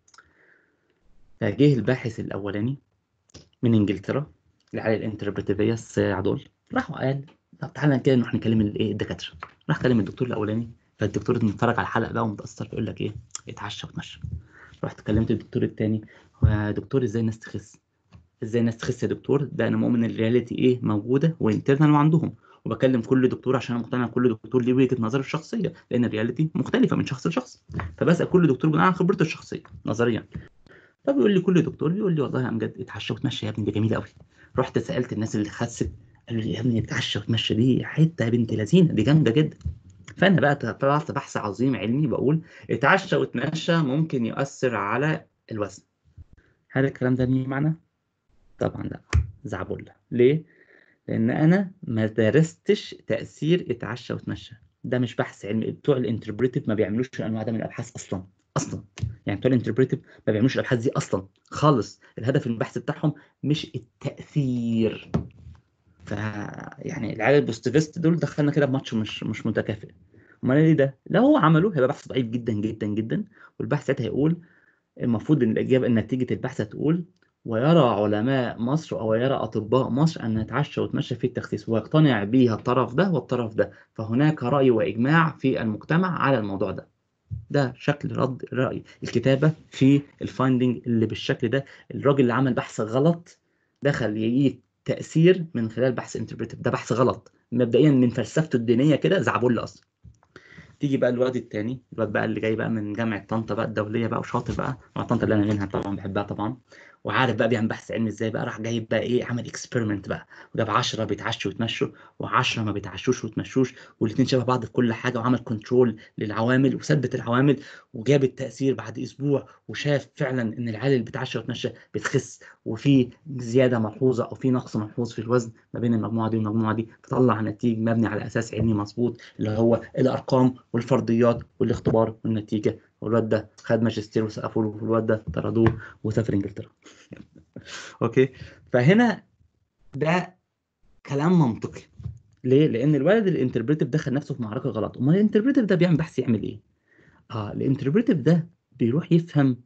فجه الباحث الاولاني من انجلترا، العيال الانتربريتيفيه الصياع دول، راح وقال طب تعالى كده نروح نكلم الايه الدكاتره. راح كلم الدكتور الاولاني، فالدكتور متفرج على الحلقه بقى ومتاثر، يقول لك ايه اتعشى وتمشى. رحت كلمت الدكتور الثاني، يا دكتور ازاي الناس تخس؟ ازاي الناس تخس يا دكتور؟ ده انا مؤمن الرياليتي ايه موجوده وانترنال وعندهم. وبكلم كل دكتور عشان انا مقتنع كل دكتور ليه وجهه نظره الشخصيه، لان الرياليتي مختلفه من شخص لشخص. فبسال كل دكتور بناء على خبرته الشخصيه نظريا. فبيقول لي كل دكتور بيقول لي والله يا امجد اتعشى وتمشى يا ابني، دي جميله قوي. رحت سالت الناس اللي خست، قالوا لي يا ابني اتعشى وتمشى دي حته بنت لذينه، دي جامده جدا. فانا بقى طلعت بحث عظيم علمي بقول اتعشى وتمشى ممكن يؤثر على الوزن. هل الكلام ده ليه معنى؟ طبعا لا، زعبله. ليه؟ لان انا ما درستش تاثير اتعشى وتمشى. ده مش بحث علمي، بتوع الانتربريتيف ما بيعملوش الانواع ده من الابحاث اصلا. يعني بتوع الانتربريتيف ما بيعملوش الابحاث دي اصلا خالص. الهدف من البحث بتاعهم مش التاثير. ف يعني العيال البوستيفيست دول دخلنا كده بماتش مش متكافئ. امال ايه ده؟ لو هو عمله هيبقى بحث ضعيف جدا جدا جدا. والبحث ساعتها هيقول، المفروض ان الاجابه نتيجه البحث هتقول ويرى علماء مصر او يرى اطباء مصر ان نتعشى وتمشى في التخسيس، ويقتنع بها الطرف ده والطرف ده، فهناك راي واجماع في المجتمع على الموضوع ده. ده شكل رد راي الكتابه في الفايندنج اللي بالشكل ده. الراجل اللي عمل بحث غلط دخل يجيب تاثير من خلال بحث انتربريتيف. ده بحث غلط مبدئيا من فلسفته الدينيه كده، زعبول اصلا. تيجي بقى الواد التاني، الواد بقى اللي جاي بقى من جامعة طنطا بقى الدولية بقى وشاطر بقى، مع طنطا اللي انا منها طبعا بحبها طبعا، وعارف بقى بيعمل بحث علمي ازاي بقى. راح جايب بقى ايه، عمل اكسبيرمنت بقى، وجاب 10 بيتعشوا ويتمشوا و10 ما بيتعشوش ويتمشوش، والاثنين شبه بعض في كل حاجة، وعمل كنترول للعوامل وثبت العوامل، وجاب التأثير بعد اسبوع، وشاف فعلا ان العيال اللي بتعشى وتمشى بتخس، وفي زيادة ملحوظة او في نقص ملحوظ في الوزن ما بين المجموعة دي والمجموعة دي. فطلع نتيجة مبني على اساس علمي مظبوط، اللي هو الارقام والفرضيات والاختبار والنتيجه. والواد ده خد ماجستير وسقفوا له، والواد ده طردوه وسافر انجلترا. اوكي. فهنا ده كلام منطقي. ليه؟ لان الولد الانتربريتيف دخل نفسه في معركه غلط. امال الانتربريتيف ده بيعمل بحث يعمل ايه؟ الانتربريتيف ده بيروح يفهم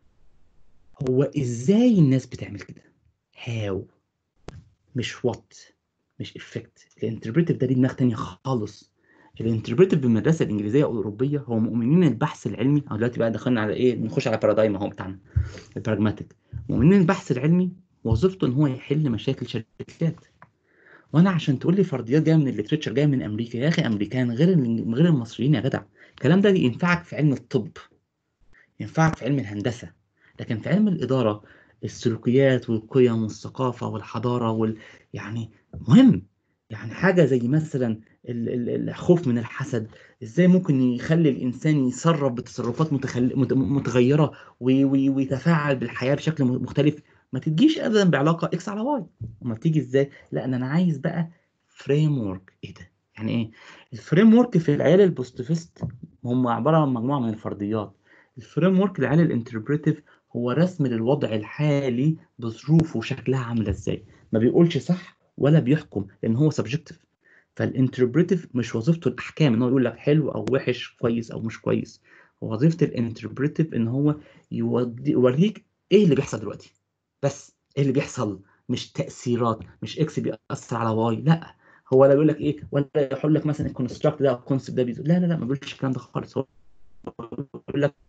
هو ازاي الناس بتعمل كده. هاو، مش وات، مش افكت. الانتربريتيف ده ليه دماغ تانية خالص. الانتربريتيف بالمدرسه الانجليزيه او الاوروبيه هو مؤمنين البحث العلمي، او دلوقتي بقى دخلنا على ايه، نخش على بارادايم اهو بتاعنا البراجماتيك. مؤمنين البحث العلمي وظيفته ان هو يحل مشاكل شركات. وانا عشان تقول لي فرضيات جايه من الليتريتشر جايه من امريكا، يا اخي امريكان غير المصريين يا جدع. الكلام ده ينفعك في علم الطب، ينفعك في علم الهندسه، لكن في علم الاداره السلوكيات والقيم والثقافه والحضاره يعني مهم. يعني حاجه زي مثلا الخوف من الحسد، ازاي ممكن يخلي الانسان يتصرف بتصرفات متغيره ويتفاعل بالحياه بشكل مختلف. ما تجيش ابدا بعلاقه اكس على واي. وما بتيجي ازاي؟ لا انا عايز بقى فريم ورك. ايه ده؟ يعني ايه الفريم ورك في العيال البوستيفيست؟ هم عباره عن مجموعه من الفرضيات. الفريم ورك للعيال الانتربريتيف هو رسم للوضع الحالي بظروفه وشكلها عامله ازاي. ما بيقولش صح ولا بيحكم لان هو سبجكتيف. فالانتربريتيف مش وظيفته الاحكام، ان هو يقول لك حلو او وحش، كويس او مش كويس. هو وظيفه الانتربريتيف ان هو يوريك ايه اللي بيحصل دلوقتي، بس ايه اللي بيحصل. مش تاثيرات، مش اكس بيأثر على واي، لا. هو لا بيقول لك ايه، ولا يقول لك مثلا الكونستراكت ده او الكونسبت ده لا لا لا، ما بيقولش الكلام ده خالص. هو بيقول لك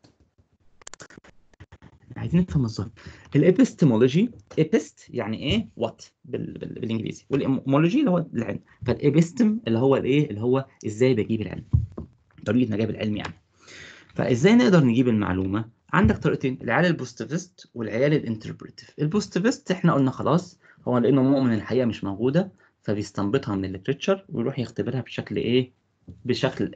عايزين نفهم الظاهر. الابستمولوجي، ابست يعني ايه وات بالانجليزي، والامولوجي اللي هو العلم. فالابستم اللي هو الايه، اللي هو ازاي بجيب العلم، طريقه نجاب العلم يعني. فازاي نقدر نجيب المعلومه؟ عندك طريقتين، العيال البوستيفيست والعيال الانتربريتيف. البوستيفيست احنا قلنا خلاص هو لانه مؤمن الحقيقه مش موجوده، فبيستنبطها من الليتريتشر ويروح يختبرها بشكل ايه، بشكل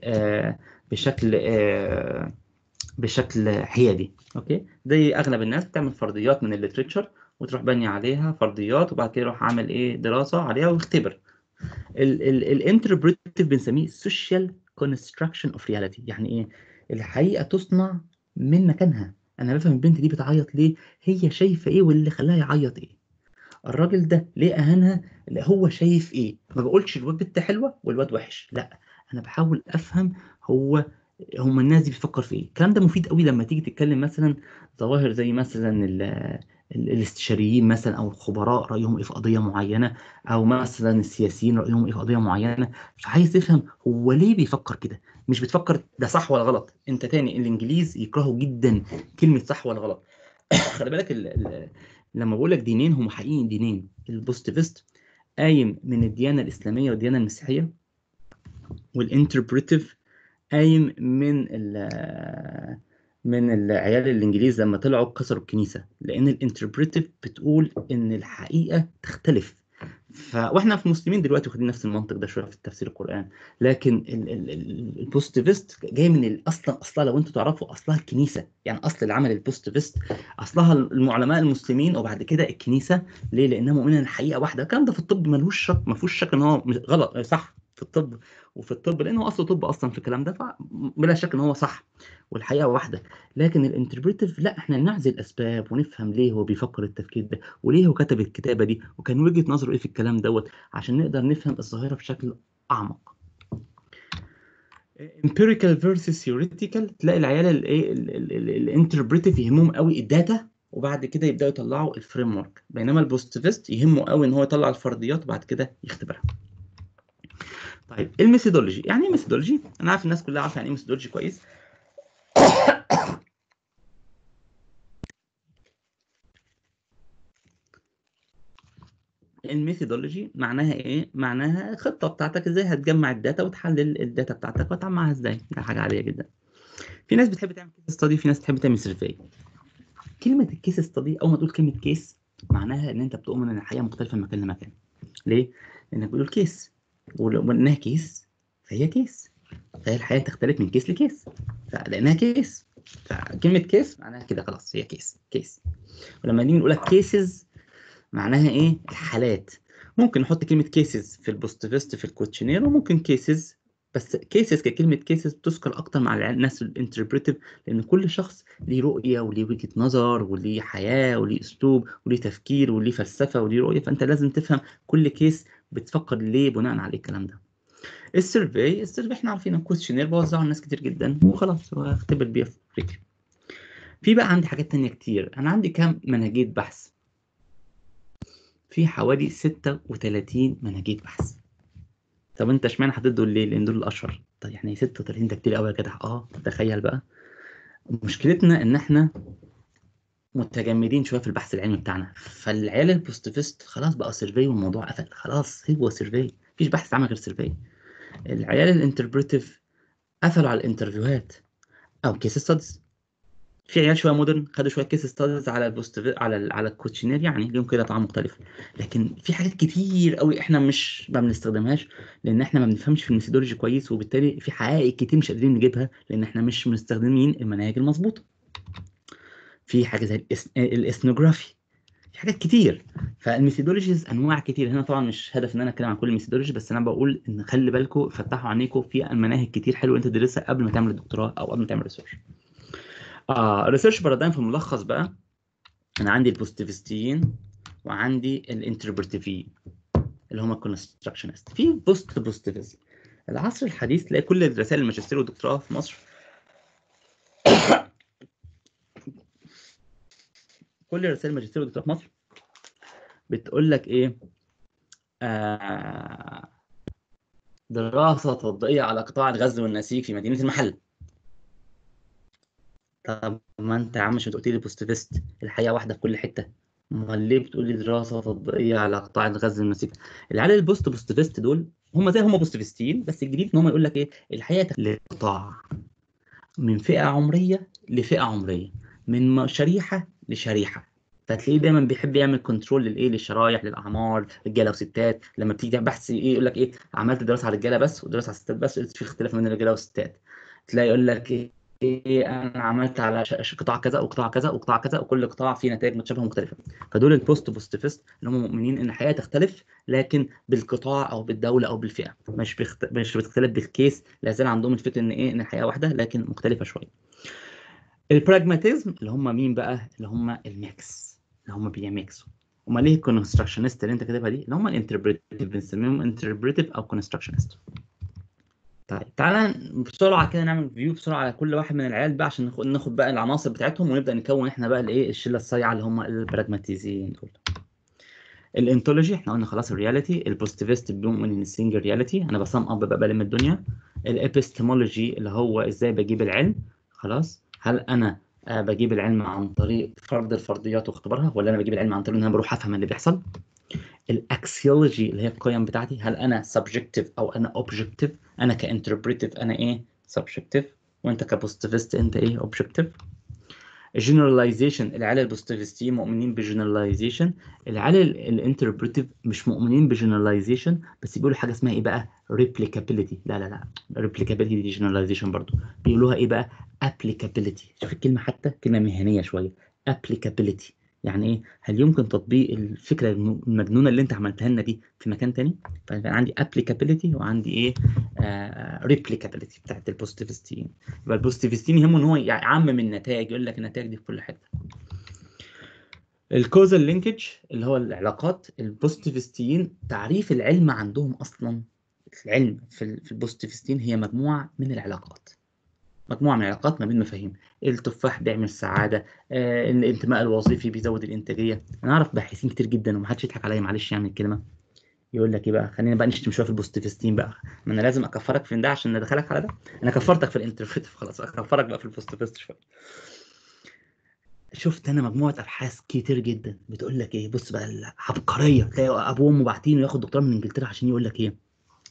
بشكل حيادي. اوكي، زي اغلب الناس بتعمل فرضيات من الليتريتشر وتروح بني عليها فرضيات، وبعد كده يروح عامل ايه، دراسه عليها ويختبر. الانتربريتيف بنسميه سوشيال كونستراكشن اوف رياليتي. يعني ايه؟ الحقيقه تصنع من مكانها. انا بفهم البنت دي بتعيط ليه، هي شايفه ايه واللي خلاها يعيط ايه. الراجل ده ليه اهانها؟ لا، هو شايف ايه؟ ما بقولش الواد حلوه والواد وحش، لا، انا بحاول افهم هو هم الناس دي بتفكر في ايه. الكلام ده مفيد قوي لما تيجي تتكلم مثلا ظواهر زي مثلا الاستشاريين مثلا او الخبراء رايهم ايه في قضيه معينه، او مثلا السياسيين رايهم ايه في قضيه معينه. فعايز تفهم هو ليه بيفكر كده، مش بتفكر ده صح ولا غلط. انت تاني الانجليز يكرهوا جدا كلمه صح ولا غلط. خلي بالك لما بقول لك دينين، هم حقيقي دينين. البوستيفيست قايم من الديانه الاسلاميه والديانه المسيحيه، والانتربريتيف قايم من العيال الانجليز لما طلعوا كسروا الكنيسه، لان الانتربريتيف بتقول ان الحقيقه تختلف. واحنا في مسلمين دلوقتي واخدين نفس المنطق ده شويه في تفسير القران، لكن البوستيفيست جاي من اصلا لو انتوا تعرفوا اصلها الكنيسه، يعني اصل العمل البوستيفيست اصلها العلماء المسلمين وبعد كده الكنيسه. ليه؟ لانها مؤمنه ان الحقيقه واحده. الكلام ده في الطب ملوش شك، ما فيهوش شك ان هو غلط صح في الطب، وفي الطب لانه اصله طب اصلا في الكلام ده، فبلا شك ان هو صح والحقيقه واحده. لكن الانتربريتيف لا، احنا نعزل الاسباب ونفهم ليه هو بيفكر التفكير ده، وليه هو كتب الكتابه دي، وكان وجهه نظره ايه في الكلام دوت، عشان نقدر نفهم الظاهره بشكل اعمق. empirical versus theoretical، تلاقي العيال الايه الانتربريتيف يهمهم قوي الداتا وبعد كده يبداوا يطلعوا الفريم ورك، بينما البوستيفيست يهمه قوي ان هو يطلع الفرضيات وبعد كده يختبرها. طيب الميثودولوجي، يعني ايه ميثودولوجي؟ انا عارف الناس كلها عارفه يعني ايه ميثودولوجي كويس. الميثودولوجي معناها ايه؟ معناها الخطه بتاعتك ازاي هتجمع الداتا وتحلل الداتا بتاعتك وتجمعها ازاي. ده حاجه عاديه جدا. في ناس بتحب تعمل كيس ستادي، في ناس بتحب تعمل سيرفي. كلمه الكيس ستادي، اول ما تقول كلمه كيس معناها ان انت بتؤمن ان الحقيقه مختلفه من مكان لمكان. ليه؟ لانك بتقول كيس، وانها كيس فهي كيس، فهي الحقيقه تختلف من كيس لكيس، فلانها كيس فكلمه كيس معناها كده خلاص هي كيس. ولما نيجي نقول لك كيسز معناها ايه؟ الحالات. ممكن نحط كلمه كيسز في البوستيفيست في الكوتشنير، وممكن كيسز، بس كيسز ككلمه كيسز بتذكر اكتر مع الناس الانتربريتيف، لان كل شخص ليه رؤيه وليه وجهه نظر وليه حياه وليه اسلوب وليه تفكير وليه فلسفه وليه رؤيه، فانت لازم تفهم كل كيس بتفكر ليه بناء على الكلام ده. السيرفي احنا عارفين الكوتشنير بوزعه على ناس كتير جدا وخلاص هو اختبر بيها في فكرة. في بقى عندي حاجات تانية كتير. انا عندي كام منهجية بحث؟ في حوالي 36 منهجية بحث. طب انت اشمعنى حطيت دول ليه؟ لان دول الاشهر. طب يعني 36 ده كتير قوي يا جدع. تخيل بقى. مشكلتنا ان احنا متجمدين شويه في البحث العلمي بتاعنا، فالعيال البوستيفيست خلاص بقى سيرفي والموضوع قفل خلاص، هو سيرفي مفيش بحث عمل غير سيرفي. العيال الانتربريتيف قفلوا على الانترفيوهات او كيس ستادز. في عيال شويه مودرن خدوا شويه كيس ستادز على على الكوتشنير، يعني ليهم كده طعم مختلف. لكن في حاجات كتير قوي احنا مش ما بنستخدمهاش لان احنا ما بنفهمش في الميثودولوجي كويس، وبالتالي في حقائق كتير مش قادرين نجيبها لان احنا مش مستخدمين المناهج المظبوطه. في حاجه زي الاثنوجرافي، في حاجات كتير. فالميثودولوجيز انواع كتير. هنا طبعا مش هدف ان انا اتكلم عن كل الميثودولوجي، بس انا بقول ان خلي بالكم فتحوا عينيكم في المناهج كتير حلوه انت تدرسها قبل ما تعمل الدكتوراه او قبل ما تعمل ريسيرش. ريسيرش بارادايم في الملخص بقى، انا عندي البوزيتيفستيين وعندي الانتربرتيفيين اللي هم الكونستراكشنست. في بوزيتيفيزم العصر الحديث تلاقي كل رسائل الماجستير والدكتوراه في مصر كل رسائل الماجستير والدكتوراه في مصر بتقول لك ايه؟ دراسة تطبيقية على قطاع الغزل والنسيج في مدينة المحل. طب ما انت يا عم مش قلت لي بوستيفيست الحقيقة واحدة في كل حتة؟ امال ليه بتقول لي دراسة تطبيقية على قطاع الغزل والنسيج؟ العيال بوستيفيست دول هم بوستيفيستيين، بس الجديد ان هم يقول لك ايه؟ الحقيقة لقطاع، من فئة عمرية لفئة عمرية، من شريحة لشريحة. فتلاقيه دايما بيحب يعمل كنترول للشرايح للاعمار رجاله وستات. لما بتيجي تعمل بحث ايه يقول لك ايه؟ عملت دراسه على الرجاله بس ودراسه على الستات بس، في اختلاف بين الرجاله والستات. تلاقي يقول لك ايه انا عملت على قطاع كذا وقطاع كذا وقطاع كذا وكل قطاع فيه نتائج متشابهه مختلفه. فدول بوستيفيست اللي هم مؤمنين ان الحياه تختلف لكن بالقطاع او بالدوله او بالفئه، مش بتختلف بالكيس. لا زال عندهم الفكره ان ايه؟ ان الحياه واحده لكن مختلفه شويه. البراجماتيزم اللي هم مين بقى؟ اللي هم الميكس، اللي هم بيميكسوا. امال ليه الكونستراكشنست اللي انت كاتبها دي اللي هم الانتربريتيف، بنسميهم انتربريتيف او كونستراكشنست. طيب تعالى بسرعه كده نعمل فيو بسرعه على كل واحد من العيال بقى عشان ناخد بقى العناصر بتاعتهم ونبدا نكون احنا بقى الايه الشله الصايعه اللي هم البراجماتيزيين دول. الانتولوجي احنا قلنا خلاص الرياليتي، البوزيتيفست بيؤمن ان السنجل رياليتي، انا بصم اب بقى بلم الدنيا. الابستمولوجي اللي هو ازاي بجيب العلم، خلاص هل انا بجيب العلم عن طريق فرض الفرضيات واختبارها، ولا انا بجيب العلم عن طريق ان انا بروح افهم اللي بيحصل. الاكسيولوجي اللي هي القيم بتاعتي، هل انا سبجكتيف او انا اوبجكتيف، انا كانتربريتيف انا ايه سبجكتيف، وانت كبوزيتيفست انت ايه اوبجكتيف. الجنراليزيشن، العيال البوزيتيفستيين مؤمنين بالجنراليزيشن، العيال الانتربريتيف مش مؤمنين بالجنراليزيشن بس بيقولوا حاجه اسمها ايه بقى ريبليكابيليتي. لا ريبليكابيليتي دي جنراليزيشن برضو، بيقولوها ايه بقى ابليكابيليتي. شوف الكلمه حتى كلمه مهنيه شويه، ابليكابيليتي يعني ايه؟ هل يمكن تطبيق الفكره المجنونه اللي انت عملتها لنا دي في مكان تاني؟ فانا عندي ابليكابيليتي وعندي ايه ريبليكابيليتي بتاعت البوزيتيفستيين. يبقى البوزيتيفستيين يهمه ان هو يعمم النتائج، يقول لك النتائج دي في كل حته. الكوزال لينكج اللي هو العلاقات، البوزيتيفستيين تعريف العلم عندهم اصلا، العلم في البوزيتيفستيين هي مجموعه من العلاقات، مجموعه من العلاقات ما بين مفاهيم. التفاح بيعمل سعاده، الانتماء الوظيفي بيزود الانتاجيه. انا اعرف باحثين كتير جدا ومحدش يضحك عليا معلش يعني الكلمه، يقول لك ايه بقى، خلينا بقى نشتم شويه في البوزيتيفستين بقى، ما انا لازم اكفرك في ده عشان ندخلك على ده. انا كفرتك في الانترفيتيف خلاص، اكفرك بقى في البوزيتيفست شويه. شفت انا مجموعه ابحاث كتير جدا بتقول لك ايه، بص بقى العبقريه، تلاقي ابوه وامه باعتينه ياخد دكتوراه من انجلترا عشان يقول لك ايه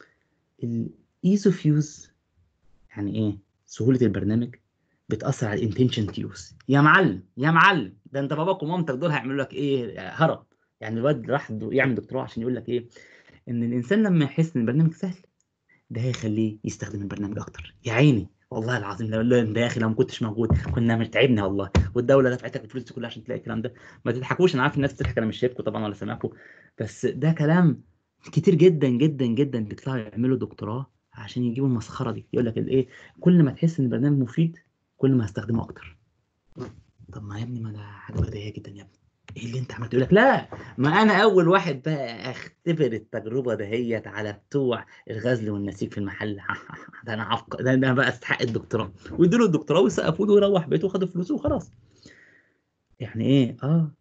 الايز اوف يوز، يعني ايه سهوله البرنامج بتاثر على الانتنشن يوز. يا معلم يا معلم، ده انت باباك ومامتك دول هيعملوا لك ايه هرم. يعني الواد راح يعمل دكتوراه عشان يقول لك ايه، ان الانسان لما يحس ان البرنامج سهل ده هيخليه يستخدم البرنامج اكتر. يا عيني والله العظيم ده يا اخي لو ما كنتش موجود كنا متعبنا والله، والدوله دفعتك الفلوس دي كلها عشان تلاقي الكلام ده. ما تضحكوش، انا عارف الناس بتضحك، انا مش شايفكم طبعا ولا سامعكم، بس ده كلام كتير جدا جدا جدا بيطلعوا يعملوا دكتوراه عشان يجيبوا المسخره دي. يقول لك الايه، كل ما تحس ان البرنامج مفيد كل ما هستخدمه اكتر. طب ما يا ابني ما ده حاجه بديهيه جدا يا ابني، ايه اللي انت عملته؟ يقول لك لا، ما انا اول واحد بقى اختبر التجربه دهيت على بتوع الغزل والنسيج في المحل. ده انا ده انا بقى استحق الدكتوراه، ويدوا الدكتوراه ويسقفوا له ويروح بيته وخد فلوسه وخلاص. يعني ايه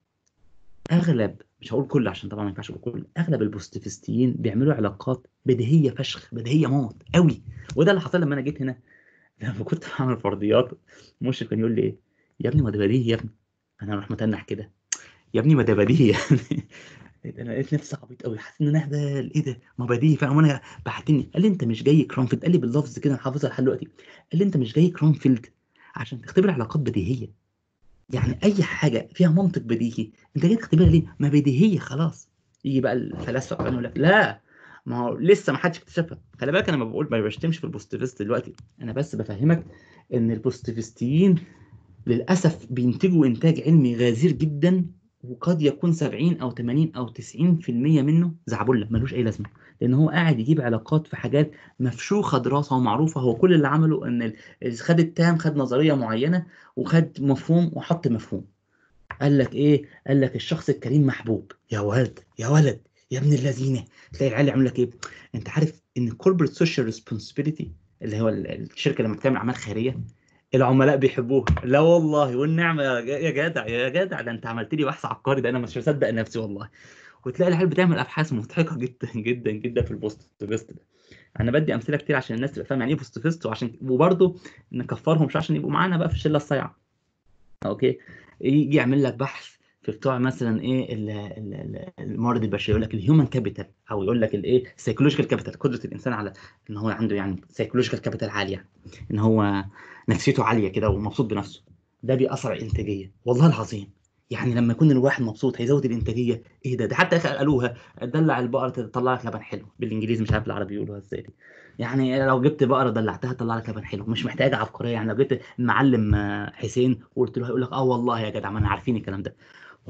اغلب، مش هقول كل عشان طبعا ما ينفعش اقول كل، اغلب البوزيتيفستيين بيعملوا علاقات بديهيه فشخ، بديهيه موت قوي. وده اللي حصل لما انا جيت هنا لما كنت بعمل فرضيات. المشرف كان يقول لي ايه يا ابني ما ده بديهي يا ابني، انا اروح متنح كده يا ابني ما ده بديهي يعني. انا لقيت نفسي عبيط قوي، حسيت ان انا اهبل، ايه ده ما بديهي فعلا. وانا بعتني قال لي انت مش جاي كرونفيلد، قال لي باللفظ كده انا حافظها لحد دلوقتي، قال لي انت مش جاي كرونفيلد عشان تختبر علاقات بديهيه، يعني اي حاجه فيها منطق بديهي انت جاي تختبرها ليه؟ ما بديهيه خلاص. يجي بقى الفلاسفه كانوا يقول لك لا ما هو لسه ما حدش اكتشفها. خلي بالك انا ما بقول ما بشتمش في البوزيتيفست دلوقتي، انا بس بفهمك ان البوزيتيفستيين للأسف بينتجوا إنتاج علمي غزير جدا، وقد يكون 70 أو 80 أو 90% منه زعبلة ملوش أي لازمة، لأن هو قاعد يجيب علاقات في حاجات مفشوخة دراسة ومعروفة. هو كل اللي عمله إن خد التام، خد نظرية معينة وخد مفهوم وحط مفهوم. قال لك إيه؟ قال لك الشخص الكريم محبوب. يا ولد يا ولد يا ابن اللذينة، تلاقي العيال يعمل لك إيه؟ أنت عارف إن الكوربريت سوشيال ريسبونسبيلتي اللي هو الشركة لما بتعمل أعمال خيرية العملاء بيحبوه؟ لا والله والنعمه يا جدع يا جدع، ده انت عملت لي بحث عبقري، ده انا مش مصدق نفسي والله. وتلاقي العيال بتعمل ابحاث مضحكه جدا جدا جدا في البوست فيست ده. انا بدي امثله كتير عشان الناس تبقى فاهمه يعني ايه بوست فيست، وعشان وبرضه نكفرهم مش عشان يبقوا معانا بقى في الشله الصايعه. اوكي، يجي يعمل لك بحث في بتوع مثلا ايه الموارد البشريه، يقول لك الهيومن كابيتال، او يقول لك الايه سايكولوجيكال كابيتال، قدره الانسان على ان هو عنده يعني سايكولوجيكال كابيتال عاليه، ان هو نفسيته عاليه كده ومبسوط بنفسه، ده بيأثر على الانتاجيه. والله العظيم يعني لما يكون الواحد مبسوط هيزود الانتاجيه. ايه ده حتى قالوها، دلع البقره تطلع لك لبن حلو، بالانجليزي مش عارف العربي يقولوها ازاي دي. يعني لو جبت بقره دلعتها تطلع لك لبن حلو، مش محتاجه عبقريه. يعني لو جبت المعلم حسين وقلت له هيقول لك والله يا جدع ما انا عارفين الكلام ده.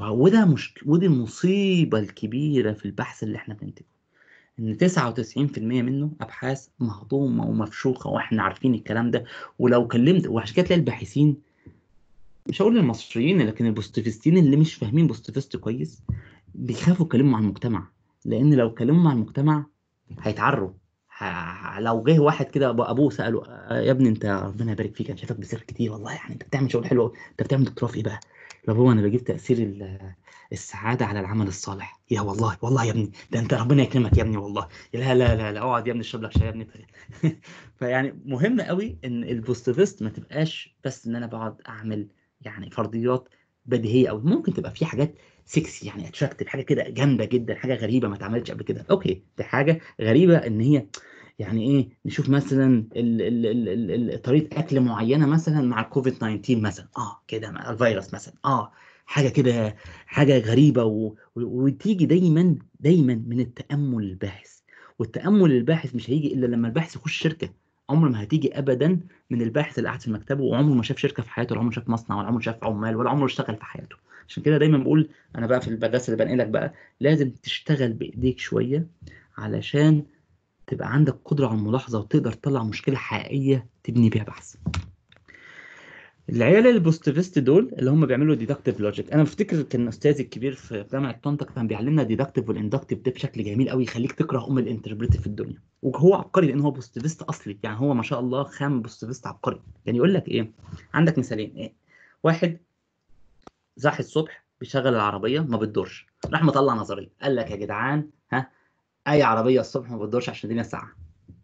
ودي المصيبه الكبيره في البحث اللي احنا بننتجه، ان 99% منه ابحاث مهضومه ومفشوخه واحنا عارفين الكلام ده. ولو كلمت، وعشان كده تلاقي الباحثين، مش هقول المصريين لكن البوستيفستين اللي مش فاهمين بوستيفست كويس، بيخافوا يتكلموا مع المجتمع، لان لو اتكلموا مع المجتمع هيتعروا. لو جه واحد كده ابوه ساله يا ابني انت ربنا يبارك فيك، انا شايفك بتذاكر كتير والله، يعني انت بتعمل شغل حلو أوي. انت بتعمل دكتوراه في ايه بقى؟ لو هو انا بجيب تاثير السعاده على العمل الصالح. يا والله والله يا ابني ده انت ربنا يكرمك يا ابني والله. لا لا لا لا اقعد يا ابني اشرب لك شاي يا ابني. فيعني مهم قوي ان البوستيفيست ما تبقاش بس ان انا بقعد اعمل يعني فرضيات بديهيه قوي. ممكن تبقى في حاجات سكسي يعني اتراكتيف، حاجه كده جامده جدا، حاجه غريبه ما اتعملتش قبل كده. اوكي دي حاجه غريبه ان هي يعني ايه، نشوف مثلا طريقه اكل معينه مثلا مع الكوفيد 19 مثلا، كده مع الفيروس مثلا، حاجه كده، حاجه غريبه وتيجي دايما دايما من التامل الباحث. والتامل الباحث مش هيجي الا لما الباحث يخش شركه. عمر ما هتيجي ابدا من الباحث اللي قاعد في مكتبه وعمره ما شاف شركه في حياته، ولا عمره شاف مصنع، ولا عمره شاف عمال، ولا عمره اشتغل في حياته. عشان كده دايما بقول انا بقى في البدرس اللي بنقلك بقى، لازم تشتغل بايديك شويه علشان تبقى عندك قدره على الملاحظه وتقدر تطلع مشكله حقيقيه تبني بيها بحث. العيال البوستيفيست دول اللي هم بيعملوا ديدكتيف لوجيك، انا بفتكر كان استاذي الكبير في جامعه طنطا كان بيعلمنا ديدكتيف والاندكتيف ده بشكل جميل قوي، يخليك تكره الانتربريتيف في الدنيا. وهو عبقري لان هو بوستيفيست اصلي، يعني هو ما شاء الله خام بوستيفيست عبقري. يعني يقول لك ايه، عندك مثالين، ايه، واحد صاحي الصبح بيشغل العربيه ما بتدورش، راح مطلع نظريه قال لك يا جدعان ها، اي عربيه الصبح ما بتدورش عشان الدنيا ساقعه.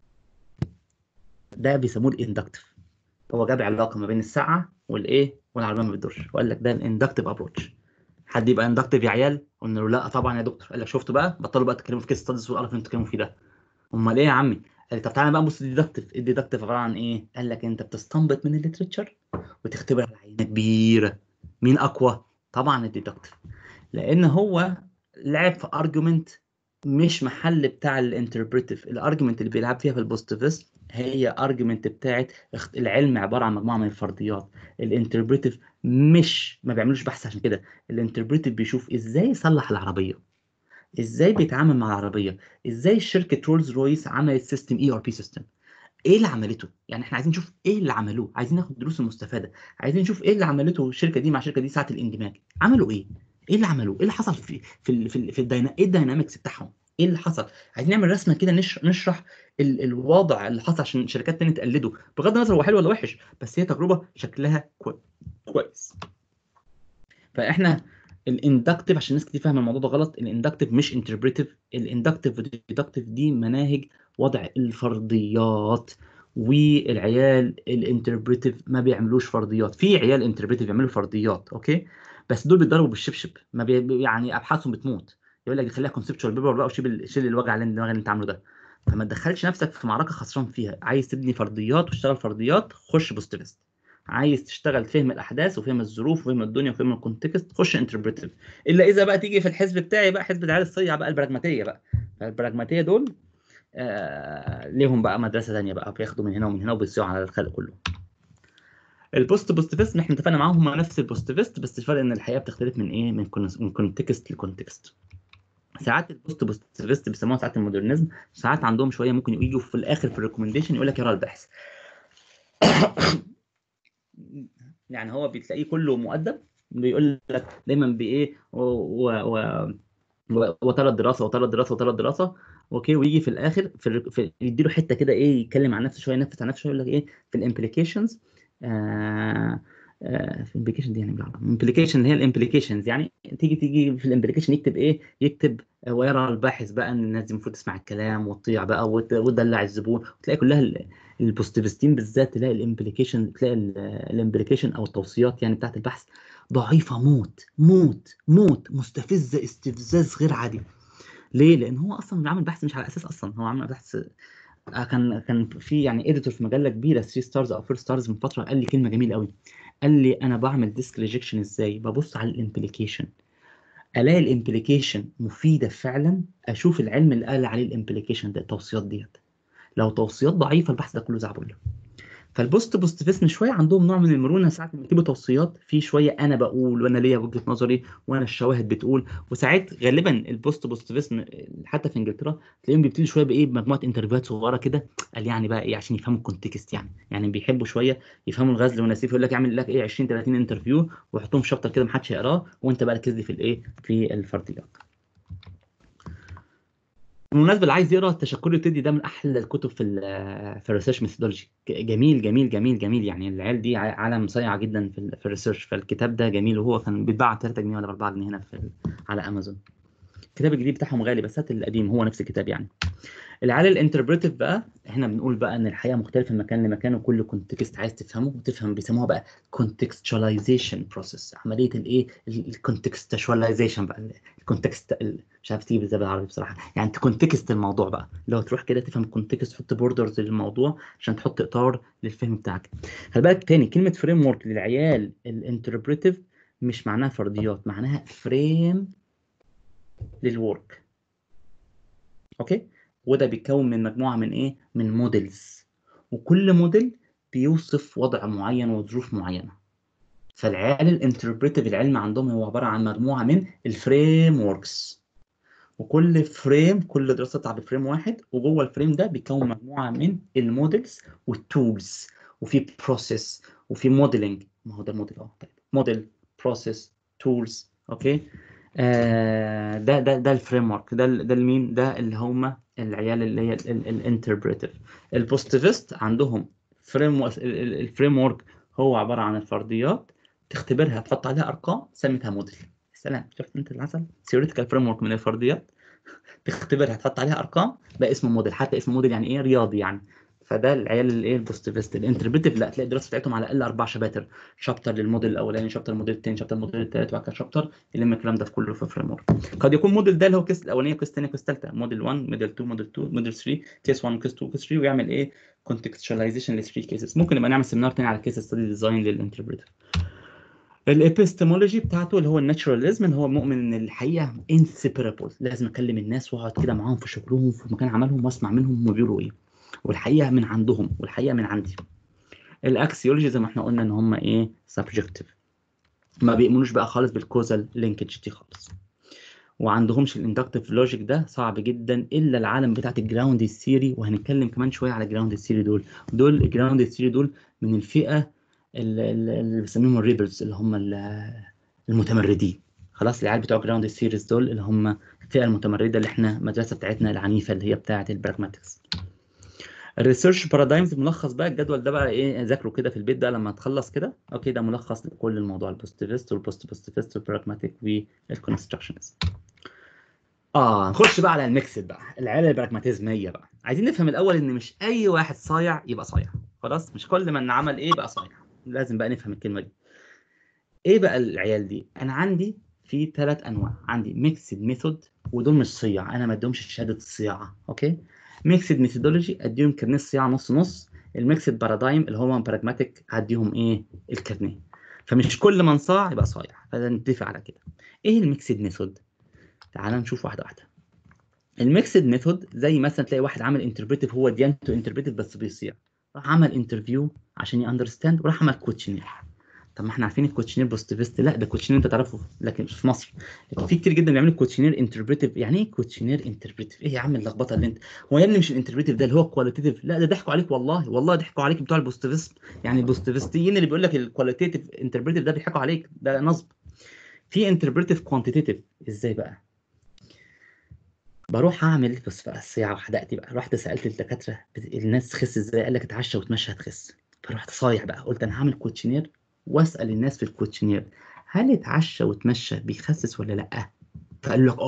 ده بيسموه الاندكتيف. هو جاب علاقه ما بين الساعه والايه والعربيه ما بتدورش، وقال لك ده الاندكتيف ابروتش. حد يبقى اندكتيف يا عيال؟ قلنا له لا طبعا يا دكتور. قال لك شفتوا بقى، بطلوا بقى تتكلموا في كيس ستاديز والقرف اللي انتوا بتتكلموا فيه ده. امال ايه يا عمي؟ قال لي طب تعالى بقى نبص الديدكتيف. الديدكتيف عباره عن ايه؟ قال لك انت بتستنبط من الليتريتشر وتختبر على عينه كبيره. مين اقوى؟ طبعا الديدكتيف، لان هو لعب في ارجيومنت مش محل بتاع الانتربريتيف. الارجيومنت اللي بيلعب فيها في البوستيفيست هي ارجيومنت بتاعت العلم عباره عن مجموعه من الفرضيات. الانتربريتيف مش ما بيعملوش بحث. عشان كده الانتربريتيف بيشوف ازاي يصلح العربيه، ازاي بيتعامل مع العربيه، ازاي شركه رولز رويس عملت سيستم اي ار بي سيستم، ايه اللي عملته. يعني احنا عايزين نشوف ايه اللي عملوه، عايزين ناخد دروس المستفاده، عايزين نشوف ايه اللي عملته الشركه دي مع الشركه دي ساعه الاندماج. عملوا ايه؟ ايه اللي عملوه؟ ايه اللي حصل ايه الداينامكس بتاعهم؟ ايه اللي حصل؟ عايزين نعمل رسمه كده نشرح الوضع اللي حصل عشان شركات تانية تقلده، بغض النظر هو حلو ولا وحش، بس هي تجربه شكلها كويس. فاحنا الاندكتيف، عشان ناس كتير فاهمه الموضوع ده غلط، الاندكتيف مش انتربريتيف. الاندكتيف والديدكتيف دي مناهج وضع الفرضيات، والعيال الانتربريتيف ما بيعملوش فرضيات. في عيال انتربريتيف بيعملوا فرضيات اوكي، بس دول بيتضربوا بالشبشب، ما يعني ابحاثهم بتموت. يقول لك دي خليها كونسبشوال بيبر بقى، وشيل الوجع اللي الدماغ اللي انت عامله ده. فما تدخلش نفسك في معركه خسران فيها. عايز تبني فرضيات وتشتغل فرضيات، خش بوستيفيست. عايز تشتغل فهم الاحداث وفهم الظروف وفهم الدنيا وفهم الكونتكست، خش انتربريتيف. الا اذا بقى تيجي في الحزب بتاعي بقى، حزب العيال الصيع بقى، البراجماتيه بقى. البراجماتيه دول ليهم بقى مدرسه ثانيه بقى، بياخدوا من هنا ومن هنا وبيصيعوا على الخلق كله. البوست بوستيفيست احنا اتفقنا معاهم هم نفس البوستيفيست، بس الفرق ان الحقيقه بتختلف من ايه، من كونتكست لكونتكست. ساعات البوست بوستيفيست بيسموها ساعات المودرنزم، ساعات عندهم شويه ممكن يجوا في الاخر في الريكومنديشن يقول لك يرى البحث. يعني هو بتلاقيه كله مؤدب، بيقول لك دايما بايه وترى الدراسه وترى الدراسه وترى الدراسه اوكي، ويجي في الاخر يديله حته كده ايه، يتكلم عن نفسه شويه، ينفس عن نفسه شويه، يقول لك ايه في الامبليكيشنز. في الامبليكيشن دي يعني الامبليكيشن اللي هي الامبليكيشنز، يعني تيجي في الامبليكيشن يكتب ايه، يكتب ويرى الباحث بقى ان الناس دي المفروض تسمع الكلام وتطيع بقى وتدلع الزبون. وتلاقي كلها البوستيفستين بالذات، تلاقي الامبليكيشن، تلاقي الامبليكيشن او التوصيات يعني بتاعت البحث ضعيفه موت موت موت، مستفزه استفزاز غير عادي. ليه؟ لان هو اصلا عامل بحث مش على اساس، اصلا هو عامل بحث. كان في يعني اديتور في مجله كبيره 3 ستارز او 4 ستارز من فتره، قال لي كلمه جميله قوي. قال لي انا بعمل ديسك ريجكشن ازاي؟ ببص على الامبليكيشن، الاقي الامبليكيشن مفيده فعلا، اشوف العلم اللي قال عليه الامبليكيشن ده التوصيات ديت. لو توصيات ضعيفه البحث ده كله زعبله. فالبوست بوستيفيزم شويه عندهم نوع من المرونه، ساعات لما يكتبوا توصيات في شويه انا بقول وانا ليا وجهه نظري وانا الشواهد بتقول. وساعات غالبا البوست بوستيفيزم حتى في انجلترا تلاقيهم بيبتدوا شويه بايه، بمجموعه انترفيوهات صغيره كده، قال يعني بقى ايه عشان يفهموا الكونتكست. يعني بيحبوا شويه يفهموا الغزل والنسيج، يقول لك اعمل لك ايه 20 30 انترفيو وحطهم في شابتر كده محدش يقراه، وانت بقى ركز لي في الايه، في الفرديات. بالمناسبة اللي عايز يقرا التشكل التدي ده من احلى الكتب في الريسيرش ميثودولوجي، جميل جميل جميل جميل. يعني العيال دي عالم صايعه جدا في الريسيرش، فالكتاب ده جميل، وهو كان بيتباع 3 جنيه ولا 4 جنيه هنا على امازون. الكتاب الجديد بتاعهم غالي، بس هات القديم هو نفس الكتاب يعني. العيال الانتربريتيف بقى، احنا بنقول بقى ان الحقيقه مختلفه من مكان لمكان، وكل كونتكست عايز تفهمه وتفهم، بيسموها بقى contextualization process، عمليه الايه الكونتكستشواليزيشن بقى. الكونتكست مش عارف تيجي ازاي بالعربي بصراحه، يعني تكونتكست الموضوع بقى، لو تروح كده تفهم الكونتكست، تحط بوردرز للموضوع عشان تحط اطار للفهم بتاعك. خلي بالك تاني، كلمه فريم ورك للعيال الانتربريتيف مش معناها فرضيات، معناها فريم للورك. اوكي. وده بيتكون من مجموعه من ايه، من موديلز، وكل موديل بيوصف وضع معين وظروف معينه. فالعيال الانتربريتيف العلم عندهم هو عباره عن مجموعه من الفريم وركس، وكل فريم، كل دراسه تبع بفريم واحد، وجوه الفريم ده بيكون مجموعه من الموديلز والتولز، وفي بروسيس وفي موديلنج. ما هو ده الموديل اهو، طيب موديل، بروسيس، تولز. اوكي. ده الفريم ورك، ده المين ده اللي هم العيال اللي هي الانتربريتيف. البوزيتيفست عندهم الفريم ورك هو عباره عن الفرضيات، تختبرها تحط عليها ارقام سميتها موديل. سلام، شفت انت العسل. ثيوريتيكال فريم ورك من الفرضيات، تختبرها تحط عليها ارقام، بقى اسمه موديل. حتى اسم موديل يعني ايه، رياضي يعني. فده العيال الايه البوزيتيفست. الانتربريتيف لا، تلاقي الدراسه بتاعتهم على الاقل 4 شباتر، شابتر للموديل الاولاني، شابتر الموديل الثاني، شابتر الموديل الثالث، وبعد كده شابتر يلم الكلام ده في كله في فريم ورك. قد يكون موديل ده اللي هو كيس الاولانيه، كيس الثانيه، كيس الثالثه، موديل 1، موديل 2، موديل 2، موديل 3، كيس 1، كيس 2، كيس 3، ويعمل ايه كونتكستشواليزيشن ل 3 كيسز. ممكن نبقى نعمل سيمينار تاني على كيس ستادي ديزاين للانتربريتيف. الابيستمولوجي بتاعته اللي هو الناتشوراليزم، اللي هو مؤمن ان الحقيقه انسيبرابل، لازم اكلم الناس واقعد كده معاهم في شغلهم في مكان عملهم واسمع منهم هم بيقولوا ايه، والحقيقه من عندهم والحقيقه من عندي. الاكسيولوجي زي ما احنا قلنا ان هم ايه سبجكتيف، ما بيؤمنوش بقى خالص بالكوزال لينكج دي خالص، وعندهمش الاندكتيف لوجيك، ده صعب جدا. الا العالم بتاعت الجراوند ثيوري، وهنتكلم كمان شويه على الجراوند ثيوري. دول الجراوند ثيوري دول من الفئه اللي بيسميهم الريبلز، اللي هم المتمردين. خلاص، العيال بتوع جراوند ثيوريز دول اللي هم الفئه المتمرده، اللي احنا المدرسه بتاعتنا العنيفه اللي هي بتاعه البراجماتكس. الريسيرش بارادايمز، ملخص بقى الجدول ده بقى ايه، ذاكره كده في البيت ده لما تخلص كده. اوكي، ده ملخص لكل الموضوع، البوزيتيفست والبوست بوزيتيفست والبراجماتيك والكونستراكشنز. نخش بقى على الميكسد بقى، العيال البراجماتيزميه بقى. عايزين نفهم الاول ان مش اي واحد صايع يبقى صايع. خلاص، مش كل من عمل ايه بقى صايع، لازم بقى نفهم الكلمه دي. ايه بقى العيال دي؟ انا عندي في 3 انواع، عندي ميكسد ميثود، ودول مش صياع، انا ما اديهمش شهاده الصياعه. اوكي. ميكسد ميثودولوجي اديهم كارنيه الصياعه نص نص. الميكسد بارادايم اللي هو براجماتيك هديهم ايه، الكارنيه. فمش كل من صاع يبقى صايع، فنتفق على كده. ايه الميكسد ميثود؟ تعال نشوف واحده واحده. الميكسد ميثود زي مثلا تلاقي واحد عامل انتربريتيف، هو ديانته انتربريتيف بس بيصيع، راح عمل انترفيو عشان ياندرستاند، وراح عمل كوتشنير. طب ما احنا عارفين الكوتشنير بوزيتيفست، لا ده كوتشنير انت تعرفه لكن مش في مصر. لكن في كتير جدا بيعملوا كوتشنير انتربريتيف. يعني ايه كوتشنير انتربريتيف؟ ايه يا عم اللخبطه اللي انت، هو يا ابني مش الانتربريتيف ده اللي هو كواليتيف؟ لا ده ضحكوا عليك، والله والله ضحكوا عليك بتوع البوزيتيفست. يعني البوزيتيفستيين اللي بيقول لك الكواليتيف انتربريتيف ده بيضحكوا عليك، ده نصب. في انتربريتيف كوانتيتيف. ازاي بقى؟ بروح اعمل بس بقى الصياعه وحدقتي بقى، رحت سالت الدكاتره الناس تخس ازاي، قال لك اتعشى وتمشى هتخس. فرحت صايع بقى، قلت انا هعمل كوتشنير واسال الناس في الكوتشنير هل اتعشى وتمشى بيخسس ولا لا. فقال لك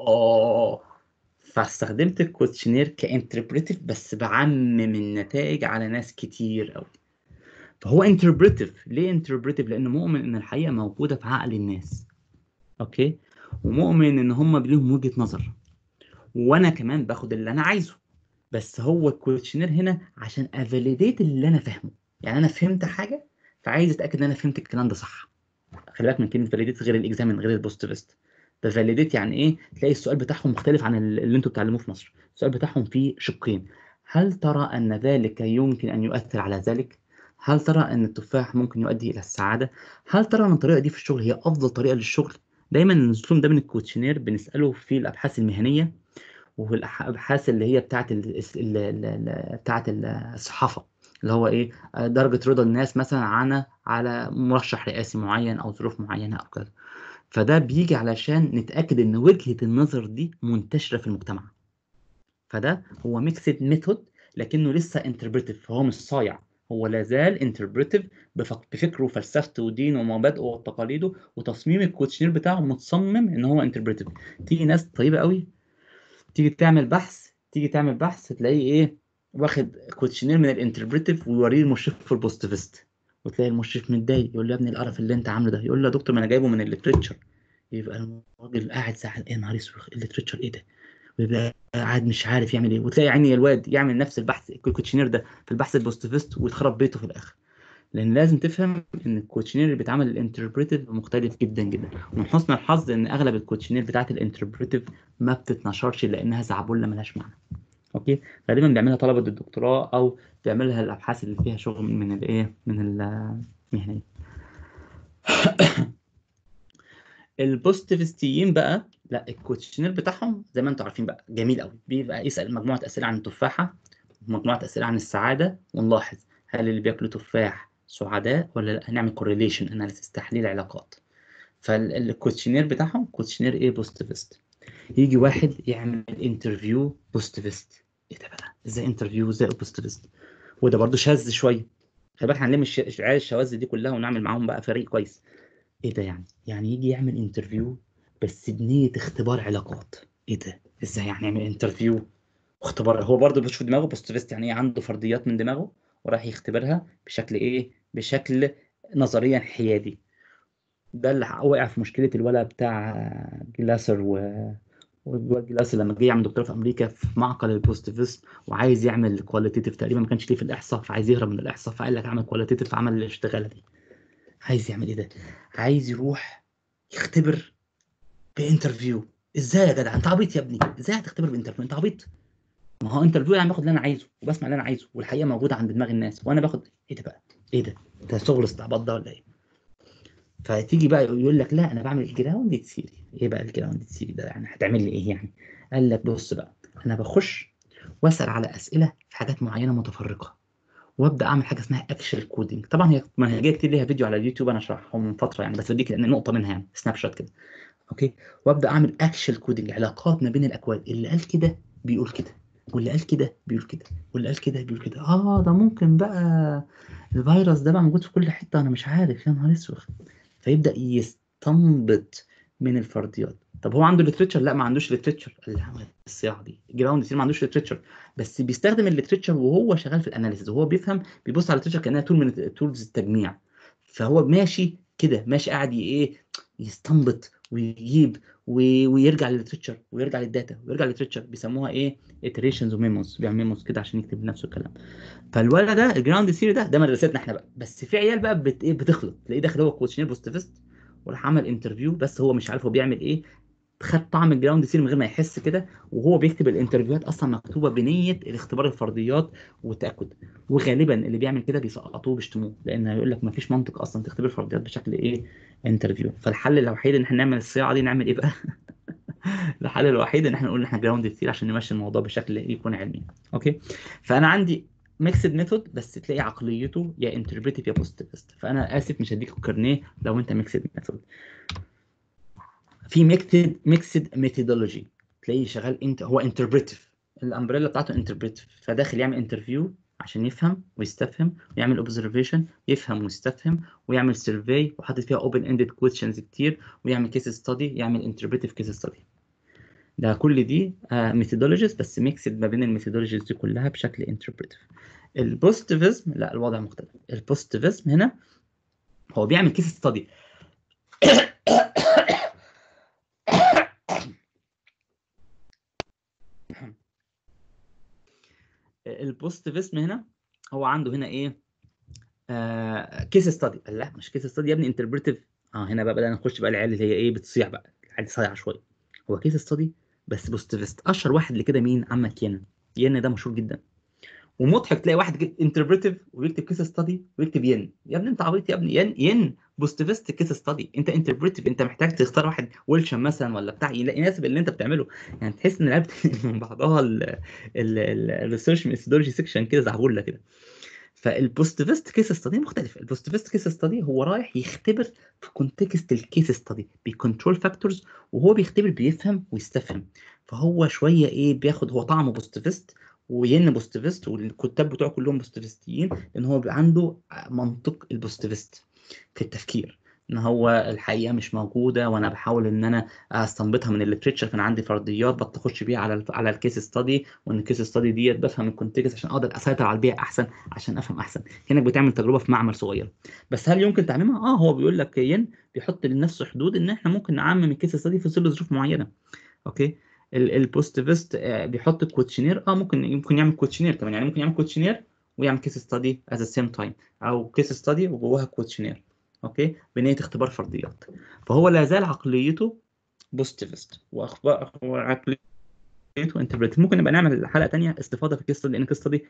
فاستخدمت الكوتشنير كانتربريتيف، بس بعمم النتائج على ناس كتير قوي. فهو انتربريتيف. ليه انتربريتيف؟ لانه مؤمن ان الحقيقه موجوده في عقل الناس. اوكي. ومؤمن ان هم ليهم وجهه نظر، وانا كمان باخد اللي انا عايزه. بس هو الكوتشنير هنا عشان افاليديت اللي انا فاهمه، يعني انا فهمت حاجه فعايز اتاكد ان انا فهمت الكلام ده صح. خلي بالك من كلمه فاليديت، غير الاكزامن غير البوزيتيفست. ده فاليديت يعني ايه، تلاقي السؤال بتاعهم مختلف عن اللي انتوا بتعلموه في مصر. السؤال بتاعهم فيه شقين: هل ترى ان ذلك يمكن ان يؤثر على ذلك؟ هل ترى ان التفاح ممكن يؤدي الى السعاده؟ هل ترى ان الطريقه دي في الشغل هي افضل طريقه للشغل؟ دايما النظام ده من الكوتشنير بنساله في الابحاث المهنيه، وفي الابحاث اللي هي بتاعت الصحافه، اللي هو ايه، درجه رضا الناس مثلا على مرشح رئاسي معين او ظروف معينه او كذا. فده بيجي علشان نتاكد ان وجهه النظر دي منتشره في المجتمع. فده هو ميكسد ميثود لكنه لسه انتربريتيف، فهو مش صايع، هو لا زال انتربريتيف بفكره وفلسفته ودينه ومبادئه وتقاليده، وتصميم الكوتشنير بتاعه متصمم ان هو انتربريتيف. تيجي ناس طيبه قوي تيجي تعمل بحث تلاقيه ايه، واخد كوتشنير من الانتربريتيف ويوريه المشرف في البوستيفست، وتلاقي المشرف متضايق يقول له يا ابني القرف اللي انت عامله ده، يقول له يا دكتور ما انا جايبه من الليتريتشر. يبقى الراجل قاعد زعل، ايه نهار اسود الليتريتشر ايه ده، ويبقى قاعد مش عارف يعمل ايه، وتلاقي عيني الواد يعمل نفس البحث الكوتشنير ده في البحث البوستيفست ويتخرب بيته في الاخر. لان لازم تفهم ان الكوتشنير اللي بيتعمل الانتربريتيف مختلف جدا جدا، ومن حسن الحظ ان اغلب الكوتشنير بتاعت الانتربريتيف ما بتتنشرش لانها زعبله ملهاش معنى. اوكي، غالبا بيعملها طلبه الدكتوراه او بيعملها الابحاث اللي فيها شغل من الايه، من المهنيه. البوزيتيفستيين بقى لا، الكوتشنير بتاعهم زي ما انتم عارفين بقى جميل قوي، بيبقى يسال مجموعه اسئله عن التفاحه، مجموعه اسئله عن السعاده، ونلاحظ هل اللي بياكلوا تفاح سعداء ولا لا، هنعمل كورليشن اناليسيس، تحليل علاقات. فالكوتشنير بتاعهم كوتشنير ايه، بوزيتيفست. يجي واحد يعمل انترفيو بوزيتيفست، ايه ده بقى، ازاي انترفيو ازاي بوزيتيفست، وده برضو شاذ شويه. خلي بالك هنلم العيال الشواذ دي كلها ونعمل معاهم بقى فريق كويس. ايه ده يعني يجي يعمل انترفيو بس بنية اختبار علاقات، ايه ده ازاي يعني يعمل انترفيو واختبار، هو برضه بيشوف دماغه بوزيتيفست، يعني ايه، عنده فرضيات من دماغه وراح يختبرها بشكل ايه، بشكل نظريا حيادي. ده اللي وقع في مشكله الولد بتاع جلاسر والواد جلاسر لما جه يعمل دكتوراه في امريكا في معقل البوزيتيفست، وعايز يعمل كواليتيتيف تقريبا ما كانش ليه في الاحصاء، فعايز يهرب من الاحصاء، فقال لك اعمل كواليتيتيف، فعمل الاشتغاله دي. عايز يعمل ايه ده، عايز يروح يختبر بانترفيو. ازاي يا جدع انت عبيط يا ابني، ازاي هتختبر بانترفيو، انت عبيط. ما هو انترفيو يعني باخد اللي انا عايزه وبسمع اللي انا عايزه والحقيقه موجوده عند دماغ الناس وانا باخد، ايه ده بقى، ايه ده شغل استعباط ده ولا ايه. فتيجي بقى يقول لك لا انا بعمل الجراوند ثيوري. ايه بقى الجراوند ثيوري ده، يعني هتعمل لي ايه يعني. قال لك بص بقى، انا بخش واسال على اسئله في حاجات معينه متفرقه، وابدا اعمل حاجه اسمها اكشن كودينج. طبعا هي منهجيه كتير ليها فيديو على اليوتيوب انا شرحه من فتره يعني، بس بديك نقطه منها يعني سناب شوت كده. اوكي، وابدا اعمل اكشن كودينج، علاقات ما بين الاكواد، اللي قال كده بيقول كده، واللي قال كده بيقول كده، واللي قال كده بيقول كده. ده ممكن بقى الفيروس ده بقى موجود في كل حته، انا مش عارف، يا نهار اسود. فيبدا يستنبط من الفرضيات. طب هو عنده ليتريتشر؟ لا ما عندوش ليتريتشر. قال لا الصياعه دي جراوند ما عندوش ليتريتشر، بس بيستخدم الليتريتشر وهو شغال في الاناليسيز، وهو بيفهم بيبص على الليتريتشر كانها تول من تولز التجميع. فهو ماشي كده، ماشي قاعد ايه، يستنبط ويجيب ويرجع للليتريتشر ويرجع للداتا ويرجع للليتريتشر. بيسموها ايه، iterations وميموز، بيعمل ميموز كده عشان يكتب نفسه الكلام. فالولد ده الجراوند ثيوري ده مدرستنا احنا بقى، بس في عيال بقى ايه بتخلط، تلاقيه داخل هو كوتشنير بوستيفست وراح عمل انترفيو بس هو مش عارف هو بيعمل ايه، خد طعم الجراوند ثيوري من غير ما يحس كده، وهو بيكتب الانترفيوهات اصلا مكتوبه بنيه الاختبار الفرضيات والتاكد. وغالبا اللي بيعمل كده بيسقطوه بيشتموه، لان هيقول لك ما فيش منطق اصلا تختبر الفرضيات بشكل ايه، انترفيو. فالحل الوحيد ان احنا نعمل الصياعه دي، نعمل ايه بقى الحل الوحيد ان احنا نقول ان احنا جراوند ثيوري عشان نمشي الموضوع بشكل يكون علمي. اوكي، فانا عندي ميكسد ميثود بس تلاقي عقليته يا انتربريتيف يا بوزيتيفست، فانا اسف مش هديك كارنيه لو انت ميكسد ميثود. في ميكسد ميثودولوجي تلاقيه شغال انت هو انتربريتيف، الامبريلا بتاعته انتربريتيف، فداخل يعمل انترفيو عشان يفهم ويستفهم، ويعمل اوبزرفيشن يفهم ويستفهم، ويعمل سيرفي وحاطط فيها اوبن اندد كويشنز كتير، ويعمل كيس ستادي، يعمل انتربريتيف كيس ستادي. ده كل دي ميثودولوجيز بس ميكسد ما بين الميثودولوجيز دي كلها بشكل انتربريتيف. البوزيتيفيزم لا، الوضع مختلف. البوزيتيفيزم هنا هو بيعمل كيس ستادي البوزيتيفيزم هنا هو عنده هنا ايه، كيس ستادي. لا مش كيس ستادي يا ابني، انتربريتيف. هنا بقى بدأنا نخش بقى العيال اللي هي ايه بتصيع بقى، العيال صايعه شويه. هو كيس ستادي بس بوزيتيفيست. اشهر واحد لكده مين، عمك ين ده مشهور جدا ومضحك. تلاقي واحد انتربريتيف ويكتب كيس ستادي ويكتب يا ابني انت عبيط يا ابني، ين بوزيتيفيست كيس ستادي، انت انتربريتيف، انت محتاج تختار واحد ويلشن مثلا ولا بتاع يناسب اللي انت بتعمله. يعني تحس ان العيال من بعضها الريسيرش ميثودولوجي سيكشن كده زعبوله كده. فالبوزيتيفست كيس ستادي مختلف. البوزيتيفست كيس ستادي هو رايح يختبر في كونتكست الكيس ستادي بكنترول فاكتورز، وهو بيختبر بيفهم ويستفهم. فهو شويه ايه بياخد، هو طعمه بوزيتيفست وين بوزيتيفست، والكتاب بتوعه كلهم بوزيتيفستيين، لان هو بيبقى عنده منطق البوزيتيفست في التفكير، ان هو الحقيقه مش موجوده وانا بحاول ان انا استنبطها من الليتريتشر، فانا عندي فرضيات بخش بيها على الكيس ستادي، وان الكيس ستادي ديت بفهم الكونتكست عشان اقدر اسيطر على البيئه احسن، عشان افهم احسن. كانك بتعمل تجربه في معمل صغير. بس هل يمكن تعميمها؟ هو بيقول لك ين بيحط لنفسه حدود ان احنا ممكن نعمم الكيس ستادي في ظل ظروف معينه. اوكي. البوزيتيفست بيحط الكوتشنير، ممكن يعمل كوتشنير كمان، يعني ممكن يعمل كوتشنير ويعمل كيس ستادي ات ذا سيم تايم، او كيس ستادي وجواها كوتشنير، اوكي، بنيه اختبار فرضيات. فهو لا زال عقليته بوزيتيفست، وعقليته انتربريتيف. ممكن نبقى نعمل حلقه ثانيه استفاضه في الكيس ستادي، لان الكيس ستادي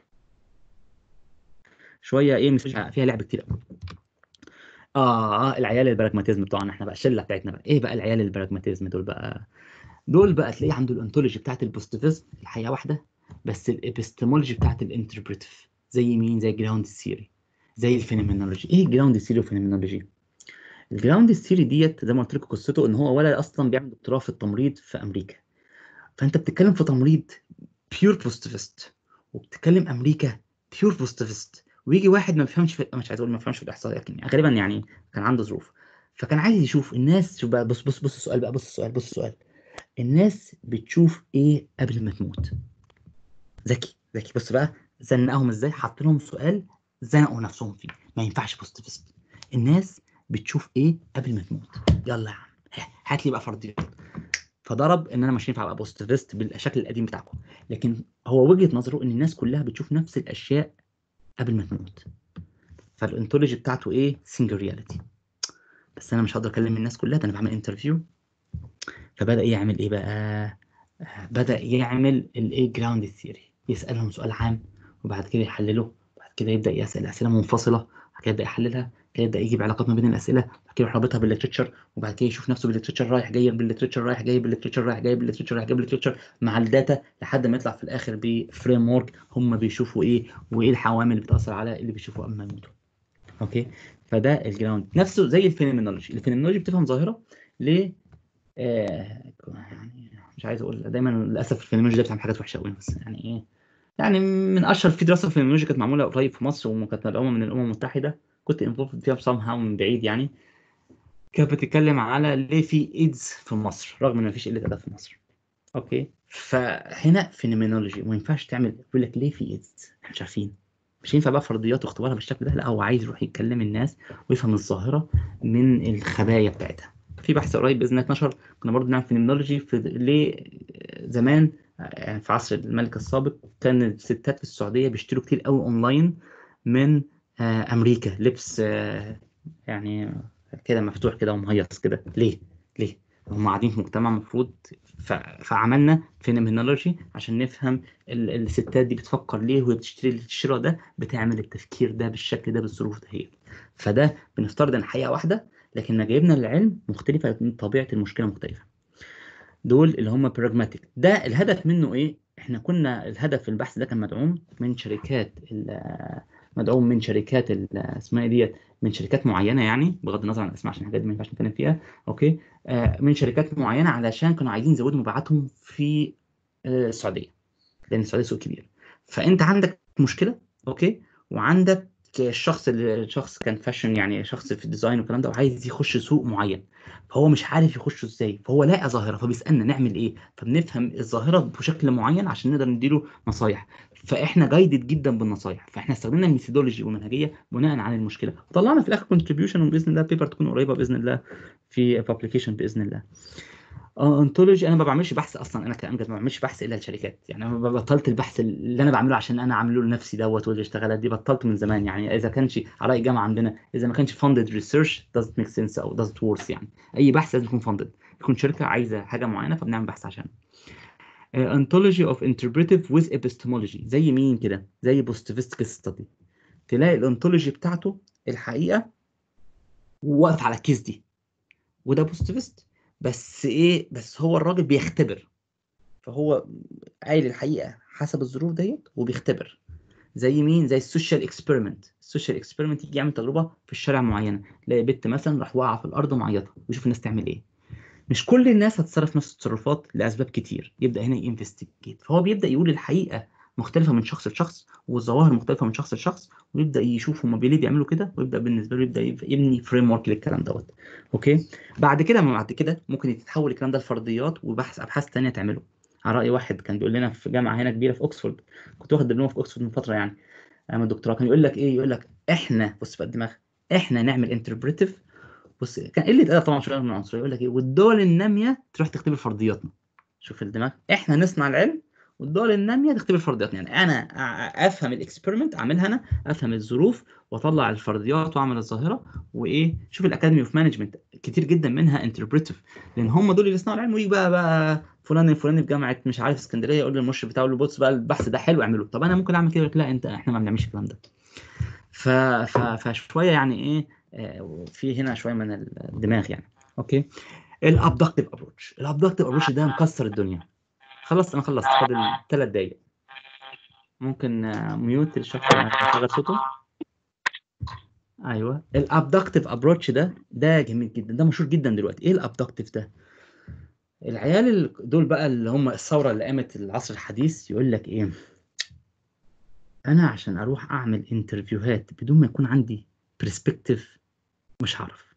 شويه ايه، مش فيها لعب كتير قوي. العيال البراجماتيزم بتوعنا احنا بقى، الشله بتاعتنا بقى ايه بقى؟ العيال البراجماتيزم دول بقى تلاقي عنده الانتولوجي بتاعت البوزيتيفيزم الحقيقه واحده، بس الابستمولوجي بتاعت الانتربريتيف زي مين؟ زي الجراوند ثيوري، زي الفينومينولوجي. ايه الجراوند ثيوري والفينومينولوجي؟ الجراوند ثيوري ديت زي ما قلت لكم قصته ان هو ولد اصلا بيعمل دكتوراه في التمريض في امريكا. فانت بتتكلم في تمريض بيور بوزيتيفست، وبتتكلم امريكا بيور بوزيتيفست، ويجي واحد ما بيفهمش مش عايز اقول ما بيفهمش في الاحصاء، لكن غالبا يعني كان عنده ظروف، فكان عايز يشوف الناس. شوف بقى، بص السؤال بقى، بص السؤال. الناس بتشوف ايه قبل ما تموت؟ ذكي. بص بقى زنقهم ازاي، حط لهم سؤال زنقوا نفسهم فيه. ما ينفعش بوزيتيفست. الناس بتشوف ايه قبل ما تموت؟ يلا يا عم هات لي بقى فرضيات. فضرب ان انا مش هينفع ابقى بوزيتيفست بالشكل القديم بتاعكم، لكن هو وجهة نظره ان الناس كلها بتشوف نفس الاشياء قبل ما تموت. فالانتولوجي بتاعته ايه؟ سنجل رياليتي. بس انا مش هقدر اكلم الناس كلها، ده انا بعمل انترفيو. فبدأ يعمل ايه بقى؟ بدأ يعمل الايه جراوند ثيوري، يسألهم سؤال عام وبعد كده يحلله، وبعد كده يبدأ يسأل أسئلة منفصلة، وبعد كده يبدأ يحللها، بعد كده يبدأ يجيب علاقات ما بين الأسئلة، وبعد كده يربطها بالليتريتشر، وبعد كده يشوف نفسه بالليتريتشر رايح جاي بالليتريتشر رايح جاي بالليتريتشر رايح جاي بالليتريتشر رايح جاي بالليتريتشر مع الداتا، لحد ما يطلع في الآخر بفريم ورك هم بيشوفوا ايه، وايه العوامل اللي بتأثر على اللي بيشوفوا قبل ما يموتوا. اوكي. فده الجراوند نفسه زي الفينومينولوجي. الفينومينولوجي بتفهم ظاهرة ليه. يعني مش عايز اقول دايما للاسف الفينومينولوجيا بتعمل حاجات وحشه قوي، بس يعني ايه، يعني من اشهر في دراسه فينومينولوجيا كانت معموله قريب في مصر، وكانت مدعومه من الامم المتحده، كنت انفولد فيها بصمها من بعيد يعني. كانت بتتكلم على ليه في ايدز في مصر رغم ان مفيش قله ادب في مصر. اوكي. فهنا فينومينولوجي ما ينفعش تعمل، يقول لك ليه في ايدز، احنا مش عارفين. مش ينفع بقى فرضيات واختبارها بالشكل ده، لا هو عايز يروح يتكلم الناس ويفهم الظاهره من الخبايا بتاعتها. في بحث قريب باذن الله اتنشر، كنا برضه بنعمل فينومينولوجي في ليه زمان، يعني في عصر الملك السابق كان الستات في السعوديه بيشتروا كتير قوي اونلاين من امريكا لبس يعني كده مفتوح كده ومهيص كده. ليه هم قاعدين في مجتمع مفروض. فعملنا فينومينولوجي عشان نفهم الستات دي بتفكر ليه، وهي بتشتري الشراء ده بتعمل التفكير ده بالشكل ده بالظروف ده هي. فده بنفترض ان الحقيقه واحده، لكن مجايبنا للعلم مختلفه لان طبيعه المشكله مختلفه. دول اللي هم براجماتيك. ده الهدف منه ايه؟ احنا كنا الهدف البحث ده كان مدعوم من شركات اسمها ايه ديت، من شركات معينه، يعني بغض النظر عن الاسماء عشان الحاجات دي ما ينفعش نتكلم فيها. اوكي. من شركات معينه علشان كانوا عايزين يزودوا مبيعاتهم في السعوديه، لان السعوديه سوق كبير. فانت عندك مشكله، اوكي، وعندك الشخص كان فاشن، يعني شخص في الديزاين والكلام ده، وعايز يخش سوق معين، فهو مش عارف يخشه ازاي، فهو لاقى ظاهره فبيسالنا نعمل ايه، فبنفهم الظاهره بشكل معين عشان نقدر نديله نصايح. فاحنا جايدد جدا بالنصايح، فاحنا استخدمنا الميثودولوجي والمنهجيه بناء على المشكله، وطلعنا في الاخر كونتريبيوشن، وباذن الله بيبر تكون قريبه باذن الله في بابليكيشن باذن الله. انتولوجي انا ما بعملش بحث اصلا، انا كامجد ما بعملش بحث الا لشركات، يعني انا بطلت البحث اللي انا بعمله عشان انا عامله لنفسي دوت والاشتغالات دي بطلت من زمان، يعني اذا كانش على رأي جامعه عندنا اذا ما كانش funded research doesn't make sense او doesn't worth، يعني اي بحث لازم يكون funded، يكون شركه عايزه حاجه معينه فبنعمل بحث عشان. ontology of interpretive with epistemology زي مين كده؟ زي positivist case study. تلاقي الانتولوجي بتاعته الحقيقه واقف على الكيس دي، وده بوزيتيفست، بس ايه، بس هو الراجل بيختبر، فهو قايل الحقيقة حسب الظروف ديت وبيختبر. زي مين؟ زي السوشيال اكسبيرمنت. السوشيال اكسبيرمنت يجي يعمل تجربه في الشارع معينه، تلاقي بنت مثلا راح واقعه في الارض ومعيطه ويشوف الناس تعمل ايه. مش كل الناس هتتصرف نفس التصرفات لاسباب كتير، يبدا هنا ينفستيجيت، فهو بيبدا يقول الحقيقه مختلفه من شخص لشخص والظواهر مختلفه من شخص لشخص، ويبدا يشوف هم ليه بيعملوا كده، ويبدا بالنسبه له يبدا يبني فريم ورك للكلام دوت. اوكي. بعد كده ممكن يتحول الكلام ده لفرضيات وبحث ابحاث تانية تعمله. على راي واحد كان بيقول لنا في جامعه هنا كبيره في اوكسفورد، كنت واخد دبلومه في اوكسفورد من فتره يعني، ايام الدكتوراه، كان يقول لك ايه؟ يقول لك احنا، بص بقى الدماغ، احنا نعمل انتربريتيف. بص كان قله ادب طبعا شويه من العنصريه، يقول لك ايه؟ والدول الناميه تروح تختبر فرضياتنا. شوف الدماغ، احنا نصنع العلم والدول الناميه تختبر فرضياتنا. يعني انا افهم الاكسبيرمنت، اعملها انا، افهم الظروف واطلع الفرضيات واعمل الظاهره. وايه، شوف الاكاديمي اوف مانجمنت كتير جدا منها انتربريتيف، لان هم دول اللي يصنعوا العلم. ويجي بقى فلان الفلاني في جامعه مش عارف اسكندريه يقول للمرشد بتاعه، له بص بقى البحث ده حلو اعمله. طب انا ممكن اعمل كده؟ يقول لك لا، احنا ما بنعملش الكلام ده. فشويه يعني ايه، في هنا شويه من الدماغ يعني. اوكي. الابدكتيف ابروتش، الابدكتيف ابروتش ده مكسر الدنيا. خلاص انا خلصت، فاضل 3 دقايق. ممكن ميوت الشخص شغل صوته. ايوه، الابدكتيف ابروتش ده جميل جدا، ده مشهور جدا دلوقتي. ايه الابدكتيف ده؟ العيال دول بقى اللي هم الثوره اللي قامت العصر الحديث، يقول لك ايه؟ انا عشان اروح اعمل انترفيوهات بدون ما يكون عندي برسبكتيف مش هعرف.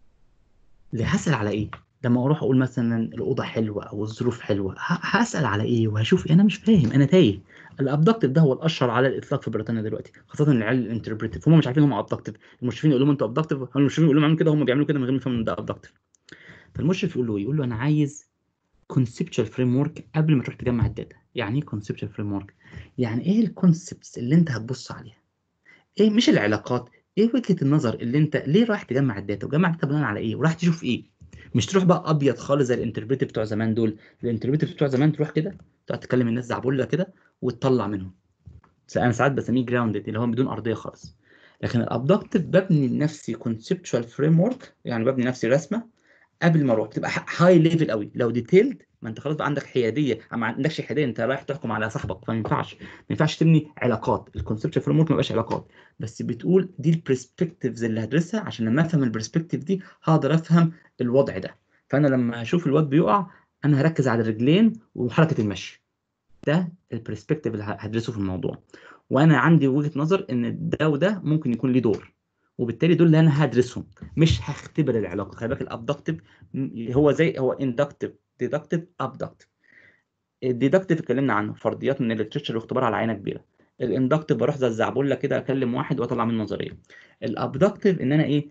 ليه؟ هسأل على ايه؟ لما اروح اقول مثلا الاوضه حلوه او الظروف حلوه، هسأل على ايه وهشوف إيه؟ انا مش فاهم، انا تايه. الابدكتيف ده هو الاشهر على الاطلاق في بريطانيا دلوقتي، خاصه العيال الانتربريتيف، هم مش عارفين هم ابدكتيف. المشرفين يقولوا لهم انتوا ابدكتيف، المشرفين يقولوا لهم اعملوا كده، هم بيعملوا كده من غير ما يفهموا ان ده ابدكتيف. فالمشرف يقول له ايه؟ يقول له انا عايز كونسبشوال فريم ورك قبل ما تروح تجمع الداتا. يعني ايه كونسبشوال فريم ورك؟ يعني ايه الكونسبتس اللي انت هتبص عليها؟ ايه مش العلاقات، ايه وجهة النظر اللي انت ليه رايح تجمع الداتا، وجمع الداتا بناء على ايه، ورايح تشوف ايه؟ مش تروح بقى ابيض خالص زي الانتربريتيف بتوع زمان دول. الانتربريتيف بتوع زمان تروح كده تقعد تكلم الناس زعبله كده وتطلع منهم. انا ساعات بسميه جراوندد، اللي هو بدون ارضيه خالص. لكن الابدكتيف ببني لنفسي كونسبشوال فريم ورك، يعني ببني لنفسي رسمه قبل ما اروح، تبقى هاي ليفل قوي. لو ديتيلد ما انت خلاص بقى عندك حياديه، ما عندكش حياديه، انت رايح تحكم على صاحبك، فما ينفعش. ما ينفعش تبني علاقات. الكونسبشن فريم ورك ما يبقاش علاقات، بس بتقول دي البرسبكتيفز اللي هدرسها، عشان لما افهم البرسبكتيف دي هقدر افهم الوضع ده. فانا لما اشوف الواد بيقع، انا هركز على الرجلين وحركه المشي. ده البرسبكتيف اللي هدرسه في الموضوع. وانا عندي وجهة نظر ان ده وده ممكن يكون ليه دور، وبالتالي دول اللي انا هدرسهم، مش هختبر العلاقه. خلي بالك الابدكتيف هو زي هو اندكتيف، ديدكتيف، ابدكتيف. الديدكتيف اتكلمنا عنه، فرضيات من الليترشر واختبار على عينه كبيره. الاندكتيف بروح زي الزعبله كده اكلم واحد واطلع منه نظريه. الابدكتيف ان انا ايه؟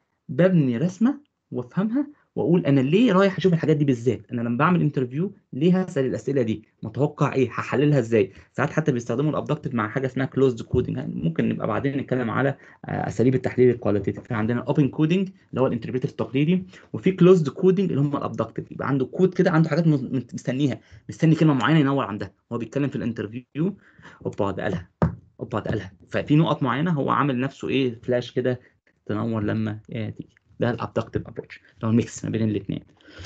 ببني رسمه وافهمها، واقول انا ليه رايح اشوف الحاجات دي بالذات. انا لما بعمل انترفيو ليه هسال الاسئله دي؟ متوقع ايه؟ هحللها ازاي؟ ساعات حتى بيستخدموا الابدكتيف مع حاجه اسمها كلوزد كودنج. ممكن نبقى بعدين نتكلم على اساليب التحليل الكواليتيف. في عندنا اوبن كودنج اللي هو الانتربريتيف التقليدي، وفي كلوزد كودنج اللي هم الابدكتيف، يبقى عنده كود كده، عنده حاجات مستنيها، مستني كلمه معينه ينور عندها. هو بيتكلم في الانترفيو، اوبا ده قالها، اوبا ده قالها. ففي نقط معينه هو عامل نفسه ايه، فلاش كده تنور لما تيجي. ده الابدكتيف ابروتش، اللي هو الميكس ما بين الاثنين.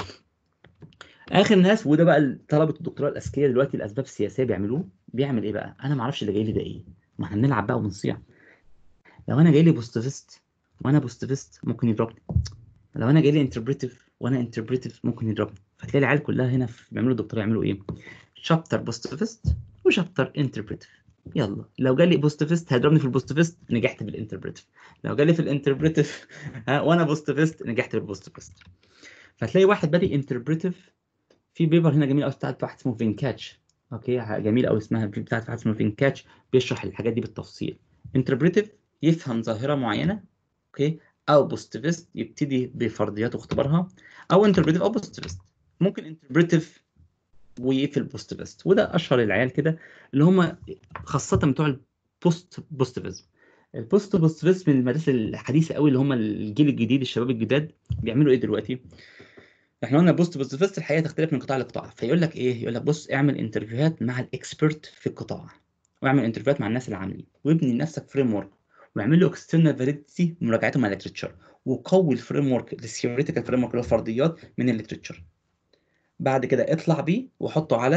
اخر ناس، وده بقى طلبه الدكتوراه الاذكياء دلوقتي لاسباب سياسيه بيعملوه، بيعمل ايه بقى؟ انا ما اعرفش اللي جاي لي ده ايه، ما احنا بنلعب بقى ونصيع. لو انا جاي لي بوستيفيست وانا بوستيفيست ممكن يضربني، لو انا جاي لي انتربريتيف وانا انتربريتيف ممكن يضربني. فتلاقي العيال كلها هنا بيعملوا دكتوراه يعملوا ايه؟ شابتر بوستيفيست وشابتر انتربريتيف. يلا لو جالي بوستيفيست هيضربني في البوستيفيست، نجحت في الانتربريتيف. لو جالي في الانتربريتيف وانا بوستيفيست، نجحت في البوستيفيست. فتلاقي واحد بادئ انتربريتيف. في بيبر هنا جميل قوي بتاعت واحد اسمه فينكاتش. اوكي، جميل قوي اسمها بتاعت واحد اسمه فينكاتش، بيشرح الحاجات دي بالتفصيل. انتربريتيف يفهم ظاهره معينه، اوكي، او بوستيفيست يبتدي بفرضيات واختبارها، او انتربريتيف او بوستيفيست. ممكن انتربريتيف وفي البوستيفيست، وده اشهر العيال كده اللي هم خاصه بتوع بوستيفيزم. البوست بوستيفيزم من المدارس الحديثه قوي، اللي هم الجيل الجديد، الشباب الجداد بيعملوا ايه دلوقتي؟ احنا قلنا بوست بوستيفيست الحقيقه تختلف من قطاع لقطاع. فيقول لك ايه؟ يقول لك بص اعمل انترفيوهات مع الاكسبرت في القطاع، واعمل انترفيوهات مع الناس اللي عاملين، وابني لنفسك فريم ورك، واعمل له اكسترنال فاليديتي مراجعته مع الليترشر، وقوي الفريم ورك الثيوريتيكال فريم ورك اللي هو الفرضيات من الليترشر. بعد كده اطلع بيه وحطه على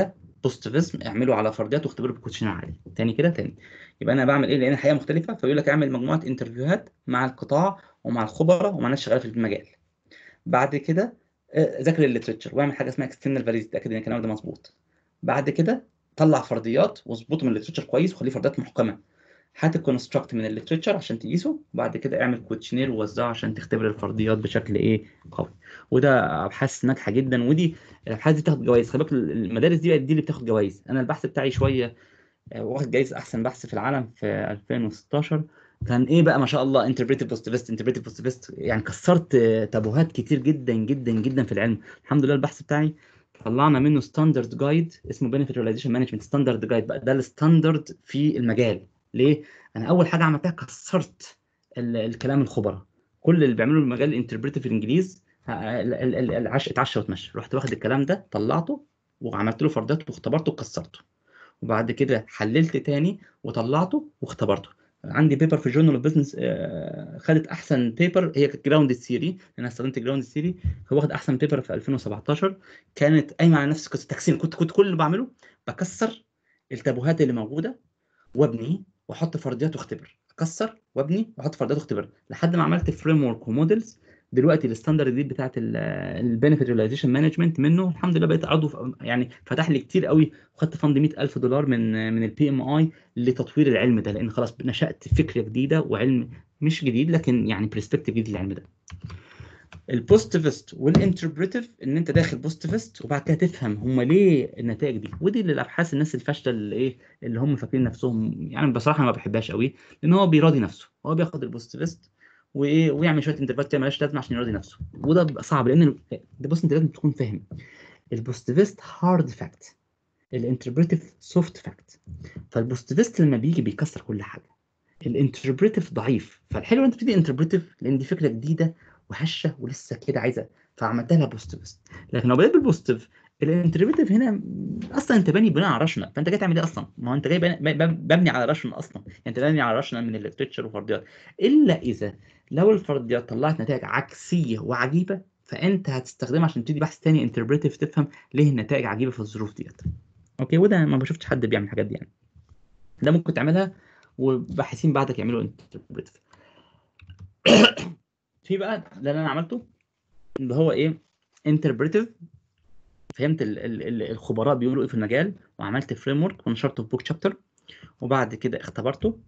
بوزيتيفيزم اعمله على فرضيات واختبره بكوتشنير عالي. تاني كده تاني، يبقى انا بعمل ايه؟ لان الحقيقه مختلفه، فيقول لك اعمل مجموعه انترفيوهات مع القطاع ومع الخبراء ومع ناس شغاله في المجال. بعد كده ذاكر الليتريتشر واعمل حاجه اسمها اكسترنال فاليديتي، تاكد ان الكلام ده مظبوط. بعد كده طلع فرضيات واظبطه من الليتريتشر كويس وخليه فرضيات محكمه. هات الكونستراكت من الليتريتشر عشان تقيسه، وبعد كده اعمل كوتشنير ووزعه عشان تختبر الفرضيات بشكل ايه قوي. وده ابحاث ناجحه جدا، ودي الابحاث دي بتاخد جوائز. خلي بالك المدارس دي بقت دي اللي بتاخد جوائز. انا البحث بتاعي شويه واخد جايزه احسن بحث في العالم في 2016. كان ايه بقى؟ ما شاء الله، انتربريتيف بوزيتيفست. انتربريتيف بوزيتيفست يعني كسرت تابوهات كتير جدا جدا جدا في العلم. الحمد لله البحث بتاعي طلعنا منه ستاندرد جايد اسمه بنفيت ريلايزيشن مانجمنت ستاندرد جايد. بقى ده الستاندرد في المجال. ليه؟ انا اول حاجه عملتها كسرت الكلام الخبراء. كل اللي بيعملوا المجال الانتربريتيف في الانجليز العش اتعشى واتمشى. رحت واخد الكلام ده طلعته وعملت له فرضيات واختبرته وكسرته. وبعد كده حللت تاني وطلعته واختبرته. عندي بيبر في جورنال اوف بزنس خدت احسن بيبر، هي كانت جراوند ثيوري، انا استخدمت جراوند ثيوري. هو واخد احسن بيبر في 2017، كانت قايمه على نفس قصه التكسير. كنت كل اللي بعمله بكسر التابوهات اللي موجوده وابني واحط فرضيات واختبر، اكسر وابني واحط فرضيات واختبر، لحد ما عملت فريم ورك ومودلز. دلوقتي الستاندرد دي بتاعت البنفيت ريلايزيشن مانجمنت منه الحمد لله بقيت عضو يعني فتح لي كتير قوي، وخدت فند $100,000 من البي ام اي لتطوير العلم ده، لان خلاص نشأت فكره جديده وعلم مش جديد لكن يعني برسبكتيف جديد للعلم ده. البوزيتيفست والانتربريتيف، ان انت داخل بوزيتيفست وبعد كده تفهم هم ليه النتائج دي. ودي اللي الابحاث الناس الفاشله اللي ايه اللي هم فاكرين نفسهم، يعني بصراحه ما بحبهاش قوي، لان هو بيراضي نفسه. هو بياخد البوزيتيفست وايه ويعمل شويه انترفات كده مالهاش لازمه عشان يراضي نفسه، وده بيبقى صعب. لان ده بص انت لازم تكون فاهم البوزيتيفست هارد فاكت، الانتربريتيف سوفت فاكت. فالبوزيتيفست لما بيجي بيكسر كل حاجه، الانتربريتيف ضعيف. فالحلو انت تبتدي انتربريتيف لان دي فكره جديده وهشه ولسه كده عايزه، فعملتها لها بوزيتيف. لكن لو بدات بالبوزيتيف، الانتربريتيف هنا اصلا انت باني بناء على راشونال، فانت جاي تعمل ايه اصلا؟ ما هو انت جاي ببني على راشونال اصلا، يعني انت باني على راشونال من الليتريتشر وفرضيات. الا اذا لو الفرضيات طلعت نتائج عكسيه وعجيبه، فانت هتستخدمها عشان تبتدي بحث تاني انتربريتيف تفهم ليه النتائج عجيبه في الظروف ديت. اوكي، وده ما بشوفتش حد بيعمل الحاجات دي يعني. ده ممكن تعملها وباحثين بعدك يعملوا انتربريتيف. في بقى ده اللي انا عملته اللي هو ايه انتربريتيف. فهمت الخبراء بيقولوا ايه في المجال، وعملت فريم ورك ونشرته في بوك شابتر، وبعد كده اختبرته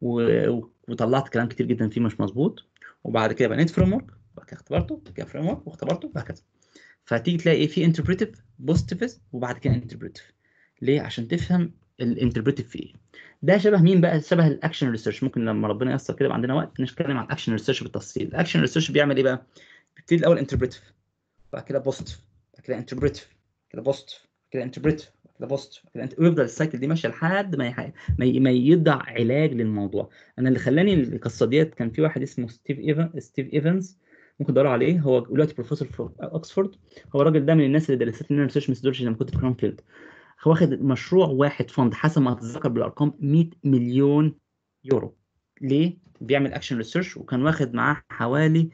وطلعت كلام كتير جدا فيه مش مظبوط، وبعد كده بنيت فريم ورك، وبعد كده اختبرته، وبعد كده فريم ورك واختبرته وهكذا. فتيجي تلاقي ايه في انتربريتيف بوزيتيف وبعد كده انتربريتيف. ليه؟ عشان تفهم الانتربريتيف في ايه. ده شبه مين بقى؟ شبه الاكشن ريسيرش. ممكن لما ربنا ييسر كده عندنا وقت نتكلم عن الاكشن ريسيرش بالتفصيل. الاكشن ريسيرش بيعمل ايه بقى؟ بيبتدي الاول انتربريتيف، بعد كده بوزيتيف، بعد كده انتربريتيف، كده بوزيتيف، كده انتربريتيف، كده بوزيتيف، كده ويفضل السايكل دي ماشيه لحد ما يضع علاج للموضوع. انا اللي خلاني القصه ديت كان في واحد اسمه ستيف ايفنز، ممكن تدوروا عليه، هو دلوقتي بروفيسور في اوكسفورد. هو الراجل ده من الناس اللي درست لنا ريسيرش ميثودولوجي لما كنت في كرونفيلد. هو واخد مشروع واحد فند حسب ما اتذكر بالارقام 100 مليون يورو. ليه؟ بيعمل اكشن ريسيرش، وكان واخد معاه حوالي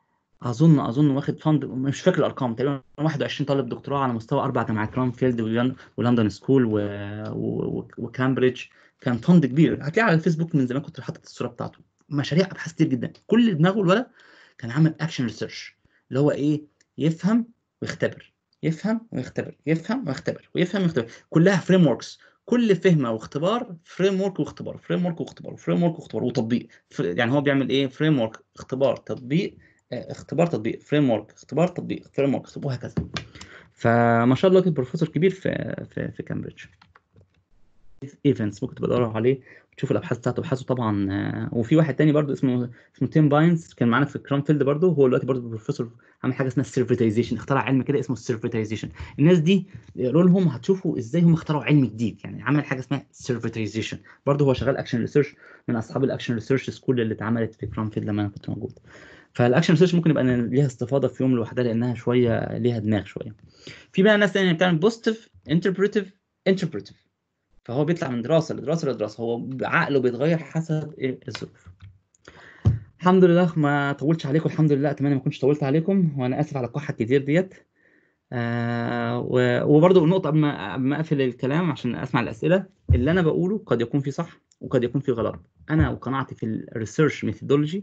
اظن واخد فند مش فاكر الارقام، تقريبا 21 طالب دكتوراه على مستوى 4 جامعات، كرونفيلد ولندن سكول وكامبريدج. كان فند كبير، هتلاقيه على الفيسبوك من زمان، كنت حاطط الصوره بتاعته. مشاريع ابحاث كتير جدا، كل دماغه الولد كان عامل اكشن ريسيرش اللي هو ايه؟ يفهم ويختبر، يفهم ويختبر، يفهم ويختبر، ويفهم ويختبر، كلها فريم وركس. كل فهمه واختبار فريم ورك واختبار، فريم ورك واختبار، فريم ورك واختبار وتطبيق. يعني هو بيعمل ايه؟ فريم ورك، اختبار، تطبيق، اختبار، تطبيق، فريم ورك، اختبار، تطبيق، فريم ورك، وهكذا. فما شاء الله كان بروفيسور كبير في كامبريدج. ايفنتس ممكن تبقى تدوروا عليه وتشوفوا الابحاث بتاعته، ابحاثه طبعا. وفي واحد تاني برضو اسمه تيم باينز، كان معانا في كرونفيلد برضو، هو دلوقتي برضو بروفيسور، عامل حاجه اسمها السيرفيتايزيشن، اخترع علم كده اسمه السيرفيتايزيشن. الناس دي اقروا لهم هتشوفوا ازاي هم اخترعوا علم جديد، يعني عمل حاجه اسمها السيرفيتايزيشن. برضو هو شغال اكشن ريسيرش، من اصحاب الاكشن ريسيرش سكول اللي اتعملت في كرونفيلد لما انا كنت موجود. فالاكشن ريسيرش ممكن يبقى ليها استفاضه في يوم لوحدها، لانها شويه ليها دماغ شويه. في بقى ناس ثانيه بتعمل بوزيتيف انتربريتيف. فهو بيطلع من دراسه لدراسه لدراسه، هو عقله بيتغير حسب الظروف. الحمد لله ما طولتش عليكم، الحمد لله، اتمنى ما كنتش طولت عليكم، وانا اسف على الكحه الكتير ديت. وبرضه النقطة قبل ما أقفل الكلام عشان أسمع الأسئلة، اللي أنا بقوله قد يكون فيه صح وقد يكون فيه غلط. أنا وقناعتي في الريسيرش ميثودولوجي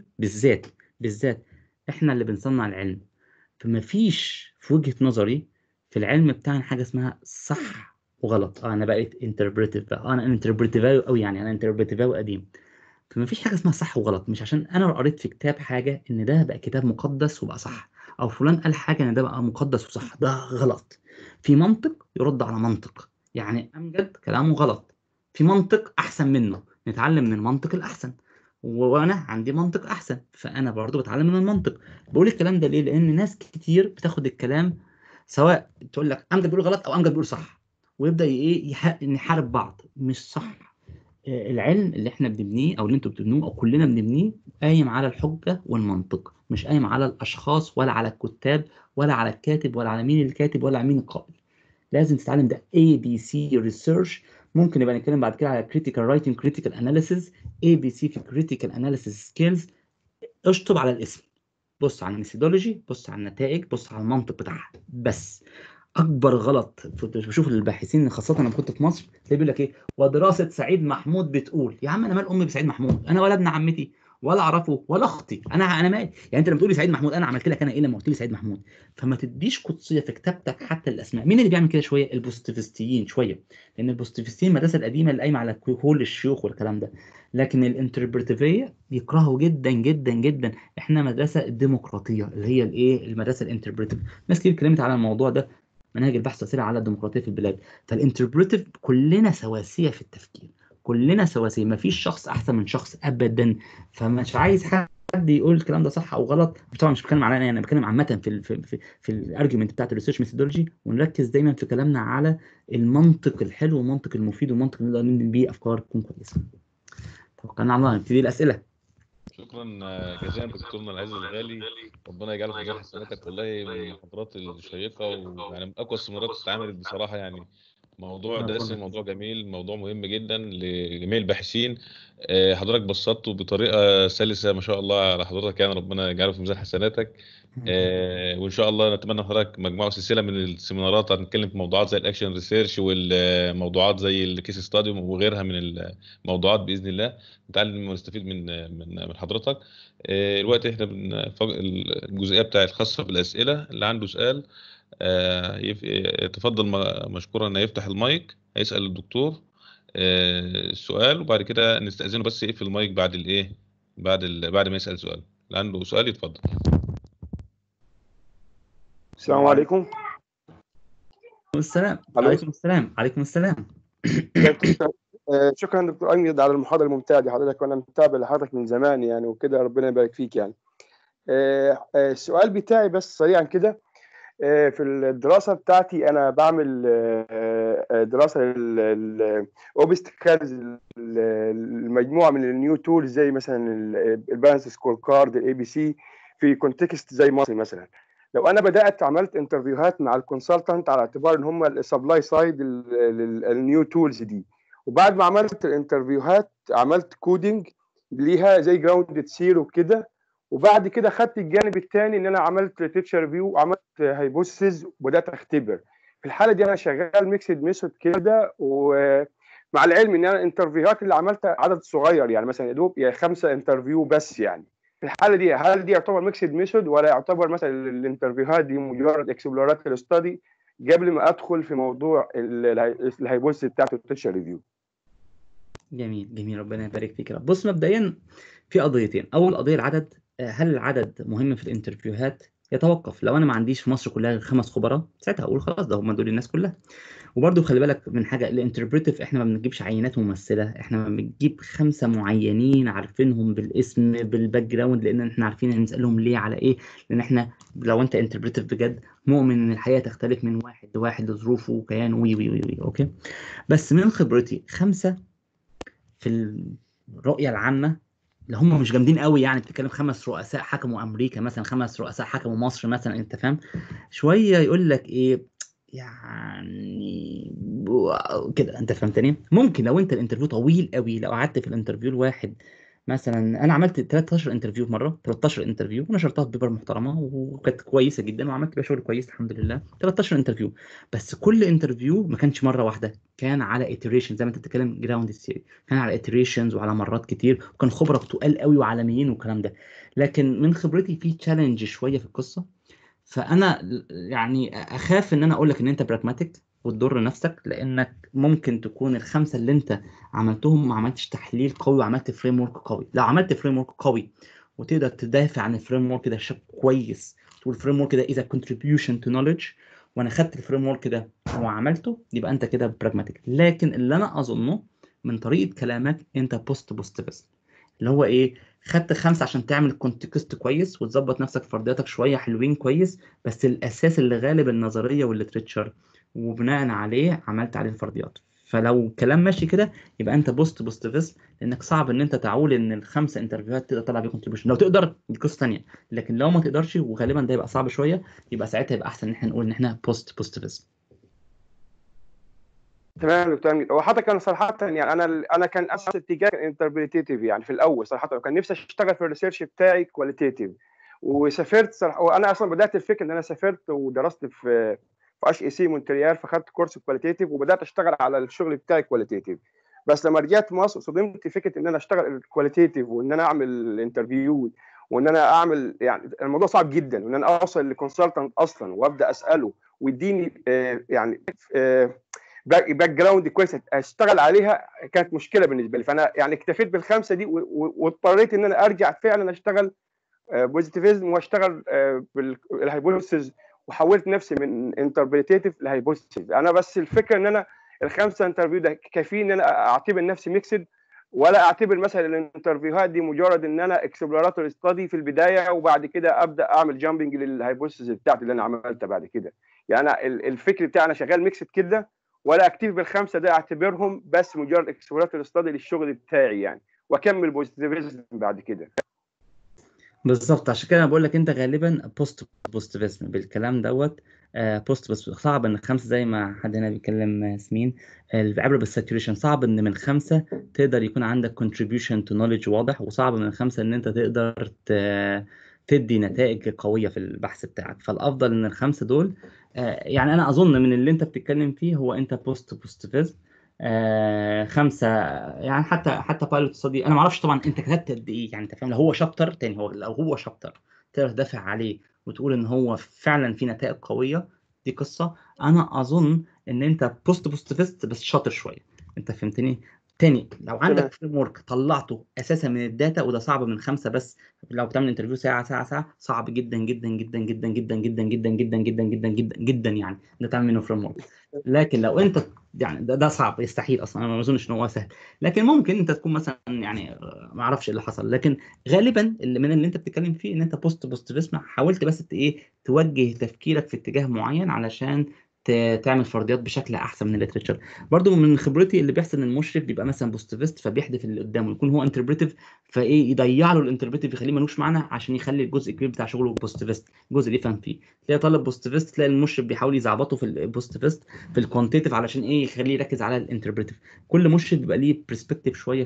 بالذات إحنا اللي بنصنع العلم، فما فيش في وجهة نظري في العلم بتاعنا حاجة اسمها صح وغلط. أنا بقيت انتربريتيف بقى، أنا انتربريتيفاوي أوي، يعني أنا انتربريتيفاوي قديم. فما فيش حاجة اسمها صح وغلط، مش عشان أنا قريت في كتاب حاجة إن ده بقى كتاب مقدس وبقى صح، أو فلان قال حاجة إن ده بقى مقدس وصح، ده غلط. في منطق يرد على منطق، يعني أمجد كلامه غلط، في منطق أحسن منه، نتعلم من المنطق الأحسن. وأنا عندي منطق أحسن، فأنا برضو بتعلم من المنطق. بقول الكلام ده ليه؟ لأن ناس كتير بتاخد الكلام، سواء تقول لك أمجد بيقول غلط أو أمجد بيقول صح، ويبدأ إيه نحارب بعض. مش صح. العلم اللي احنا بنبنيه او اللي انتوا بتبنوه او كلنا بنبنيه قايم على الحجة والمنطق، مش قايم على الاشخاص ولا على الكتاب ولا على الكاتب ولا على مين الكاتب ولا على مين القائل. لازم تتعلم ده ABC research. ممكن نبقى نتكلم بعد كده على critical writing critical analysis. ABC في critical analysis skills. اشطب على الاسم، بص على الميثودولوجي، بص على النتائج، بص على المنطق بتاعها بس. اكبر غلط بشوف الباحثين خاصه لما كنت في مصر، تلاقي بيقول لك ايه، ودراسه سعيد محمود بتقول. يا عم انا مال امي بسعيد محمود؟ انا ولا ابن عمتي ولا اعرفه ولا اختي، انا مالي؟ يعني انت لما تقول لي سعيد محمود، انا عملت لك انا ايه لما قلت لي سعيد محمود؟ فما تديش قدسيه في كتابتك حتى الاسماء. مين اللي بيعمل كده شويه؟ البوستيفستيين شويه، لان البوستيفستيين المدرسه القديمه اللي قايمه على كل الشيوخ والكلام ده. لكن الانتربريتيفيه بيكرهوا جدا جدا جدا. احنا مدرسه الديمقراطيه اللي هي الايه، المدرسه الانتربريتيف. ناس كتير اتكلمت على الموضوع ده، مناهج البحث والسير على الديمقراطيه في البلاد. فالانتربريتيف كلنا سواسيه في التفكير، كلنا سواسيه، ما فيش شخص احسن من شخص ابدا. فمش عايز حد يقول الكلام ده صح او غلط. طبعا مش بتكلم على انا بتكلم عامه في الارجيومنت بتاعت الريسيرش ميثودولوجي. ونركز دايما في كلامنا على المنطق الحلو والمنطق المفيد والمنطق اللي نقدر نبني بيه افكار تكون كويسه. توكلنا على الله، نبتدي الاسئله. شكرا جزيلا دكتورنا العزيز الغالي، ربنا يجعله في ميزان حسناتك. والله من المحاضرات الشيقه ويعني من اقوى السيمينارات اللي اتعملت بصراحه. يعني موضوع دسم، موضوع جميل، موضوع مهم جدا لجميع الباحثين. حضرتك بسطته بطريقه سلسه ما شاء الله على حضرتك، يعني ربنا يجعله في ميزان حسناتك. وان شاء الله نتمنى حضرتك مجموعه سلسله من السيمينارات هنتكلم في موضوعات زي الاكشن ريسيرش والموضوعات زي الكيس ستادي وغيرها من الموضوعات باذن الله. نتعلم ونستفيد من حضرتك. الوقت احنا الجزئيه بتاعت الخاصه بالاسئله. اللي عنده سؤال يتفضل مشكورا انه يفتح المايك، هيسال الدكتور السؤال، وبعد كده نستأذنه بس يقفل المايك بعد الايه، بعد ما يسأل سؤال. اللي عنده سؤال يتفضل. السلام عليكم. السلام ألو. عليكم. السلام عليكم. السلام. شكرا دكتور أمجد على المحاضرة الممتعة دي حضرتك، وأنا متابع لحضرتك من زمان يعني وكده، ربنا يبارك فيك يعني. السؤال بتاعي بس سريعا كده. في الدراسة بتاعتي أنا بعمل دراسة الأوبستكلز، المجموعة من النيو تولز زي مثلا البالانس سكور كارد، الاي بي سي، في كونتكست زي مصر مثلا. لو انا بدات عملت انترفيوهات مع الكونسلتنت على اعتبار ان هم السبلاي سايد النيو تولز دي، وبعد ما عملت الانترفيوهات عملت كودينج ليها زي جراوندد سير وكده، وبعد كده خدت الجانب الثاني ان انا عملت تيتشر ريفيو وعملت هايبوثيسز وبدات اختبر. في الحاله دي انا شغال ميكسد ميثود كده، ومع العلم ان انا الانترفيوهات اللي عملتها عدد صغير، يعني مثلا يا دوب 5 انترفيو بس. يعني في الحاله دي هل دي يعتبر ميكسد ميثود، ولا يعتبر مثلا الانترفيوهات دي مجرد اكسبلوراتوري ستادي قبل ما ادخل في موضوع الهايبوثيسز بتاعته التيتشر ريفيو؟ جميل جميل، ربنا يبارك فيك يا رب. بص، مبدئيا في قضيتين. اول قضيه العدد. هل العدد مهم في الانترفيوهات؟ يتوقف. لو انا ما عنديش في مصر كلها غير 5 خبراء، ساعتها اقول خلاص ده هم دول الناس كلها. وبرده خلي بالك من حاجه، الانتربريتيف احنا ما بنجيبش عينات ممثله، احنا بنجيب 5 معينين عارفينهم بالاسم بالباك جراوند، لان احنا عارفين نسالهم ليه على ايه. لان احنا لو انت انتربريتيف بجد مؤمن ان الحياه تختلف من واحد لواحد لظروفه وكيانه وي وي وي. اوكي، بس من خبرتي 5 في الرؤيه العامه اللي هم مش جامدين قوي. يعني بتتكلم 5 رؤساء حكموا امريكا مثلا، 5 رؤساء حكموا مصر مثلا، انت فاهم شويه يقول لك ايه يعني كده، انت فهمتني. ممكن لو انت الانترفيو طويل قوي، لو قعدت في الانترفيو الواحد مثلا انا عملت 13 انترفيو مره، 13 انترفيو ونشرتها في بيبر محترمه وكانت كويسه جدا وعملت بيها شغل كويس الحمد لله. 13 انترفيو، بس كل انترفيو ما كانش مره واحده، كان على اتريشن زي ما انت بتتكلم جراوند ثيوري، كان على اتريشنز وعلى مرات كتير، وكان خبره تقال قوي وعالميين والكلام ده. لكن من خبرتي في تشالنج شويه في القصه، فانا يعني اخاف ان انا اقول لك ان انت براجماتيك وتضر نفسك، لانك ممكن تكون الخمسه اللي انت عملتهم ما عملتش تحليل قوي وعملت فريم ورك قوي. لو عملت فريم ورك قوي وتقدر تدافع عن الفريم ورك ده بشكل كويس، تقول الفريم ورك ده اذا contribution to knowledge وانا خدت الفريم ورك ده وعملته، يبقى انت كده براجماتيك. لكن اللي انا اظنه من طريقه كلامك انت بوزيتيفست، اللي هو ايه، خدت خمسة عشان تعمل كونتكست كويس وتظبط نفسك في فرضياتك شوية حلوين كويس، بس الأساس اللي غالب النظرية والليتريتشر، وبناء عليه عملت عليه الفرضيات. فلو كلام ماشي كده يبقى انت بوزيتيفست، لانك صعب ان انت تعول ان الخمسه انترفيوهات تقدر تطلع بيه كونتريبيوشن. لو تقدر دي قصه ثانيه، لكن لو ما تقدرش وغالبا ده يبقى صعب شويه، يبقى ساعتها يبقى احسن ان احنا نقول ان احنا بوزيتيفست. تمام يا دكتور أمجد. هو حضرتك انا صراحه يعني انا كان اساس اتجاه انتربريتيف يعني في الاول صراحه، وكان نفسي اشتغل في الريسيرش بتاعي كواليتيف، وسافرت صراحه. وانا اصلا بدات الفكره ان انا سافرت ودرست في اتش اي سي مونتريال، فخدت كورس كواليتيف وبدات اشتغل على الشغل بتاعي كواليتيف. بس لما رجعت مصر صدمت فكره ان انا اشتغل كواليتيف وان انا اعمل انترفيو وان انا اعمل، يعني الموضوع صعب جدا، وان انا اوصل لكونسلتنت اصلا وابدا اساله ويديني يعني باك جراوند كويسه اشتغل عليها، كانت مشكله بالنسبه لي. فانا يعني اكتفيت بالخمسه دي واضطريت ان انا ارجع فعلا اشتغل بوزيتيفيزم واشتغل بالهايبوثيسز، وحولت نفسي من انتربريتيف لهايبوثيسز. انا بس الفكره ان انا الخمسه انترفيو ده كافيين ان انا اعتبر نفسي ميكسد، ولا اعتبر مثلا الانترفيوهات دي مجرد ان انا اكسبلوراتوري ستادي في البدايه وبعد كده ابدا اعمل جامبنج للهايبوثيسز بتاعتي اللي انا عملتها بعد كده. يعني انا الفكر بتاعي انا شغال ميكسد كده، ولا اكتفي بالخمسه ده اعتبرهم بس مجرد اكسبلوراتوري ستادي للشغل بتاعي يعني، واكمل بوزيتيفيزم بعد كده. بالظبط، عشان كده انا بقول لك انت غالبا بوزيتيفيزم بالكلام دوت. بوست بس صعب ان خمسه زي ما حد هنا بيتكلم ياسمين العبره بالساتوريشن، صعب ان من خمسه تقدر يكون عندك contribution to knowledge واضح، وصعب من خمسه ان انت تقدر تدي نتائج قويه في البحث بتاعك. فالافضل ان الخمسه دول يعني انا اظن من اللي انت بتتكلم فيه هو انت بوزيتيفيزم. خمسه يعني، حتى بايلوت ستادي انا ما اعرفش طبعا انت كتبت قد ايه، يعني انت فاهم لو هو شابتر تاني، هو لو هو شابتر تقدر تدافع عليه وتقول ان هو فعلا في نتائج قويه، دي قصه. انا اظن ان انت بوزيتيفست بس شاطر شويه، انت فهمتني. تاني لو تمام. عندك فريم ورك طلعته اساسا من الداتا، وده صعب من خمسه بس. لو بتعمل انترفيو ساعه صعب جدا جدا جدا جدا جدا جدا جدا جدا جدا جدا جدا جدا يعني انك تعمل منه فريم ورك. لكن لو انت يعني ده صعب يستحيل اصلا، انا ما اظنش ان هو سهل. لكن ممكن انت تكون مثلا يعني ما اعرفش ايه اللي حصل، لكن غالبا اللي من اللي انت بتتكلم فيه ان انت بوزيتيفيزم، حاولت بس ايه توجه تفكيرك في اتجاه معين علشان تعمل فرضيات بشكل احسن من الليترشر. برضو من خبرتي اللي بيحصل ان المشرف بيبقى مثلا بوزيتيفيست فبيحذف اللي قدامه، يكون هو انتربريتيف فايه يضيع له الانتربريتيف يخليه ملوش معنى عشان يخلي الجزء الكبير بتاع شغله بوزيتيفيست، الجزء اللي يفهم فيه. تلاقي طالب بوزيتيفيست تلاقي المشرف بيحاول يظبطه في البوزيتيفيست في الكوانتيتيف علشان ايه يخليه يركز على الانتربريتيف. كل مرشد بيبقى ليه برسبكتيف شويه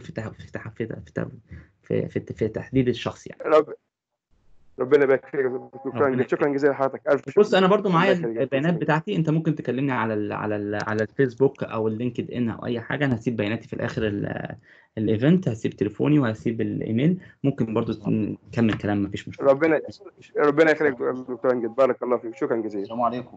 في تحديد الشخص يعني. ربنا يبارك فيك. ربنا شكرا يخليك. جزيلا لحضرتك، الف بص شكر. انا برضو معايا الله يخليك. البيانات بتاعتي، انت ممكن تكلمني على الفيسبوك او اللينكد ان او اي حاجه، انا هسيب بياناتي في الاخر الايفنت، هسيب تليفوني وهسيب الايميل، ممكن برضو نكمل كلام مفيش مشكله. ربنا يخليك دكتور امجد، بارك الله فيك، شكرا جزيلا. السلام عليكم.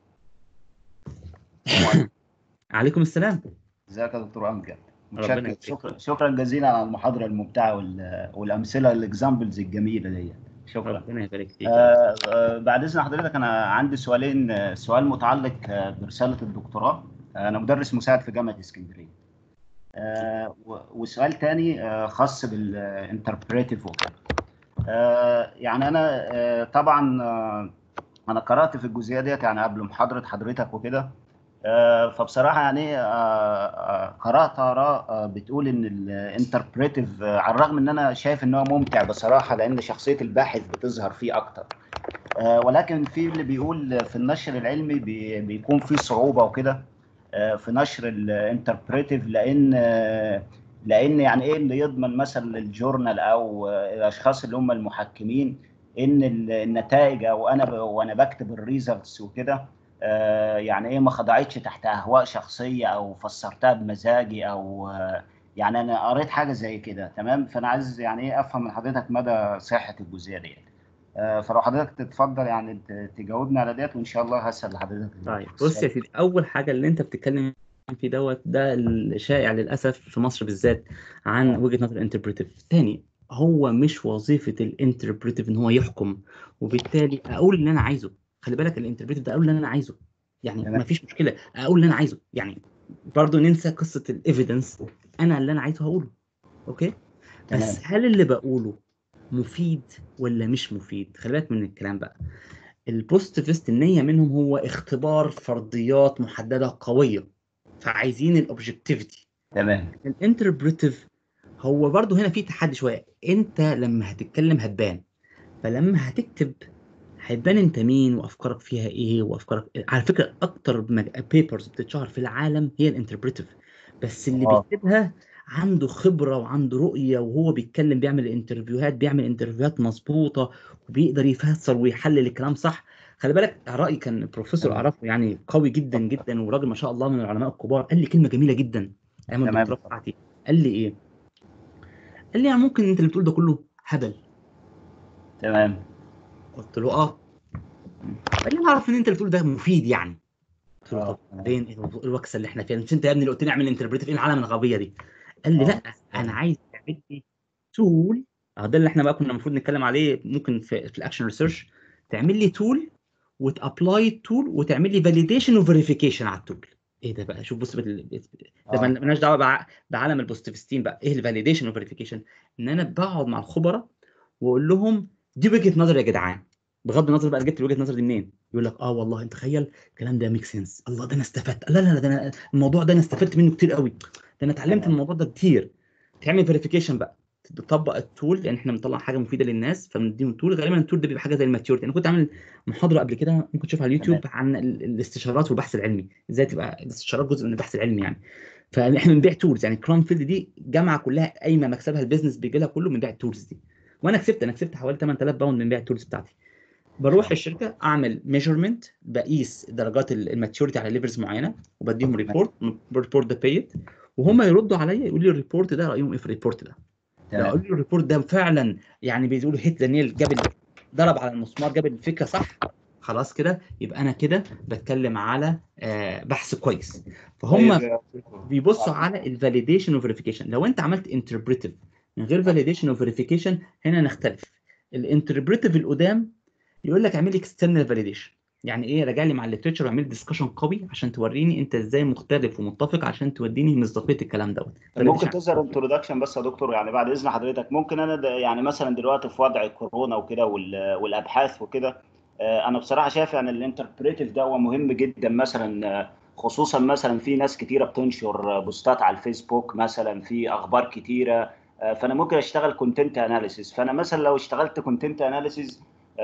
السلام عليكم. عليكم السلام. ازيك يا دكتور امجد؟ ربنا متشكر، يخليك. شكرا جزيلا على المحاضره الممتعه والامثله الاكزامبلز الجميله دي. شكرا. ربنا يبارك فيك يا رب. بعد اذن حضرتك انا عندي سؤالين. سؤال متعلق برساله الدكتوراه، انا مدرس مساعد في جامعه اسكندريه. وسؤال تاني خاص بالانتربريتيف وكده. يعني انا طبعا انا قرات في الجزئيه ديت يعني قبل محاضره حضرتك وكده. فبصراحه يعني قرات اراء بتقول ان الانتربريتيف على الرغم ان انا شايف ان هو ممتع بصراحه لان شخصيه الباحث بتظهر فيه اكتر، ولكن في اللي بيقول في النشر العلمي بيكون في صعوبه وكده في نشر الانتربريتيف، لان يعني ايه اللي يضمن مثلا للجورنال او الاشخاص اللي هم المحكمين ان النتائج، او انا وانا بكتب الريزلتس وكده يعني ايه ما خضعتش تحت اهواء شخصيه او فسرتها بمزاجي، او يعني انا قريت حاجه زي كده. تمام. فانا عايز يعني ايه افهم من حضرتك مدى صحه الجزئيه ديت. فلو حضرتك تتفضل يعني تجاوبنا على ديت، وان شاء الله هسأل لحضرتك طيب بص يا السؤال. سيدي، اول حاجه اللي انت بتتكلم فيه ده الشائع للاسف في مصر بالذات عن وجهه نظر الانتربريتيف. تاني، هو مش وظيفه الانتربريتيف ان هو يحكم وبالتالي اقول اللي انا عايزه. خلي بالك الانتربريتيف ده اقول اللي انا عايزه، يعني تمام. ما فيش مشكله اقول اللي انا عايزه، يعني برضه ننسى قصه الايفيدنس. انا اللي انا عايزه هقوله، اوكي؟ تمام. بس هل اللي بقوله مفيد ولا مش مفيد؟ خلي بالك من الكلام بقى. البوزيتيفست النية منهم هو اختبار فرضيات محددة قوية، فعايزين الاوبجكتيفيتي. تمام. الانتربريتيف هو برضو هنا في تحدي شوية، انت لما هتتكلم هتبان، فلما هتكتب هيبان انت مين وافكارك فيها ايه. وافكارك على فكرة اكتر بيبرز بتتشهر في العالم هي الانتربريتيف، بس اللي اه. بيكتبها عنده خبرة وعنده رؤية، وهو بيتكلم بيعمل انترفيوهات مظبوطة، وبيقدر يفسر ويحلل الكلام صح. خلي بالك رأيي كان بروفيسور تمام. اعرفه يعني قوي جدا جدا وراجل ما شاء الله من العلماء الكبار، قال لي كلمة جميلة جدا ايام تمام. الدكتوراه بتاعتي. قال لي ايه؟ قال لي يعني ممكن انت اللي بتقول ده كله هبل؟ تمام. قلت له اه. قال لي انا اعرف ان انت اللي بتقول ده مفيد يعني. قلت له اه. طب تمام. بعدين ايه الوكسه اللي احنا فيها؟ مش انت يا ابني اللي قلت لي اعمل انتربريتيف؟ ايه العالم الغبيه دي؟ قال لي اه. لا، انا عايز تعمل لي تول. اه ده اللي احنا بقى كنا المفروض نتكلم عليه ممكن في الاكشن ريسيرش. تعمل لي تول وتابلاي التول وتعمل لي فاليديشن وفيريفيكيشن على التول. ايه ده بقى؟ شوف بص ده اه. مالناش دعوه بعالم البوزيتيفستين بقى. ايه الفاليديشن والفيريفيكيشن؟ ان انا بقعد مع الخبراء واقول لهم دي وجهه نظر يا جدعان، بغض النظر بقى جبت وجهه النظر دي منين. يقول لك اه والله انت تخيل الكلام ده ميك سنس، الله ده انا استفدت، لا لا لا ده انا الموضوع ده انا استفدت منه كتير قوي، ده انا اتعلمت من تمام. الموضوع ده كتير. تعمل فيريفيكيشن بقى، تطبق التول لان احنا بنطلع حاجه مفيده للناس فبنديهم تول. غالبا التول ده بيبقى حاجه زي الماتيورتي. انا كنت عامل محاضره قبل كده ممكن تشوفها على تمام. اليوتيوب عن الاستشارات والبحث العلمي، ازاي تبقى الاستشارات جزء من البحث العلمي يعني. فاحنا بنبيع تولز، يعني كرام فيلد دي جامعه كلها قايمه مكسبها البيزنس بيجي لها كله من بيع التولز دي. وانا كسبت حوالي 8000 باوند من بيع التولز بتاعتي. بروح الشركه اعمل ميجرمنت، بقيس درجات الماتيوريتي على ليفلز معينه وبديهم ريبورت ده بيت، وهم يردوا عليا يقولوا لي الريبورت ده رايهم ايه في الريبورت ده. لو قالوا تمام. لي الريبورت ده فعلا يعني بيقولوا هيت دانيال ضرب على المسمار، جاب الفكره صح، خلاص كده يبقى انا كده بتكلم على بحث كويس. فهم طيب. بيبصوا على الفاليديشن والفيريفيكيشن. لو انت عملت انتربريتيف من غير فاليديشن وفيريفيكيشن هنا نختلف. الانتربريتيف القدام يقول لك اعمل لي اكسترنال فاليديشن، يعني ايه؟ راجع لي مع الليترشر واعمل ديسكشن قوي عشان توريني انت ازاي مختلف ومتفق عشان توديني مصداقيه الكلام دوت. طب ممكن فاليديشن تظهر انتروداكشن بس يا دكتور، يعني بعد اذن حضرتك ممكن انا يعني مثلا دلوقتي في وضع كورونا وكده والابحاث وكده، انا بصراحه شايف يعني الانتربريتيف ده هو مهم جدا مثلا، خصوصا مثلا في ناس كتيره بتنشر بوستات على الفيسبوك مثلا في اخبار كتيره، فانا ممكن اشتغل كونتنت اناليسيس. فانا مثلا لو اشتغلت كونتنت اناليسيس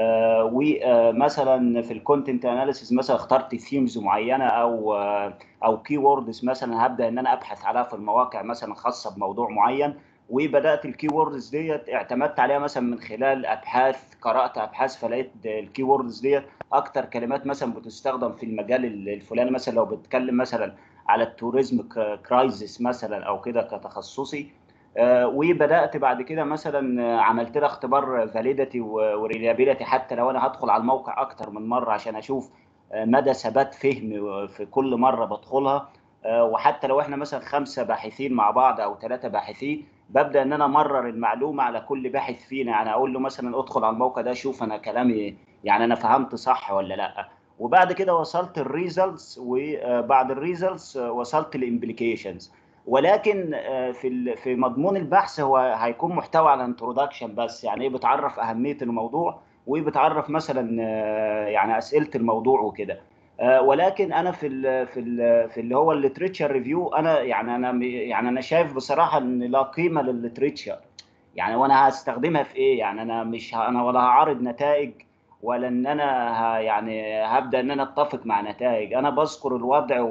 ومثلا في الكونتنت اناليسيس مثلا اخترت ثيمز معينه او كي ووردز مثلا هبدا ان انا ابحث عليها في المواقع مثلا خاصه بموضوع معين، وبدات الكي ووردز ديت اعتمدت عليها مثلا من خلال ابحاث، قرات ابحاث فلقيت الكي ووردز ديت اكتر كلمات مثلا بتستخدم في المجال الفلاني. مثلا لو بتكلم مثلا على التوريزم كرايزس مثلا او كده كتخصصي، وبدات بعد كده مثلا عملت لها اختبار فاليديتي وريليابيليتي، حتى لو انا هدخل على الموقع اكتر من مره عشان اشوف مدى ثبات فهم في كل مره بدخلها. وحتى لو احنا مثلا 5 باحثين مع بعض او 3 باحثين، ببدا ان انا امرر المعلومه على كل باحث فينا، يعني اقول له مثلا ادخل على الموقع ده شوف انا كلامي يعني انا فهمت صح ولا لا. وبعد كده وصلت الريزلتس، وبعد الريزلتس وصلت الامبليكيشنز. ولكن في مضمون البحث هو هيكون محتوى على انترودكشن بس، يعني ايه بتعرف اهميه الموضوع وبتعرف مثلا يعني اسئله الموضوع وكده. ولكن انا في اللي هو الليتريتشر ريفيو، انا يعني انا شايف بصراحه ان لا قيمه للليتريتشر. يعني وانا هستخدمها في ايه؟ يعني انا مش انا ولا هعرض نتائج، ولا ان انا يعني هبدا ان انا اتفق مع نتائج. انا بذكر الوضع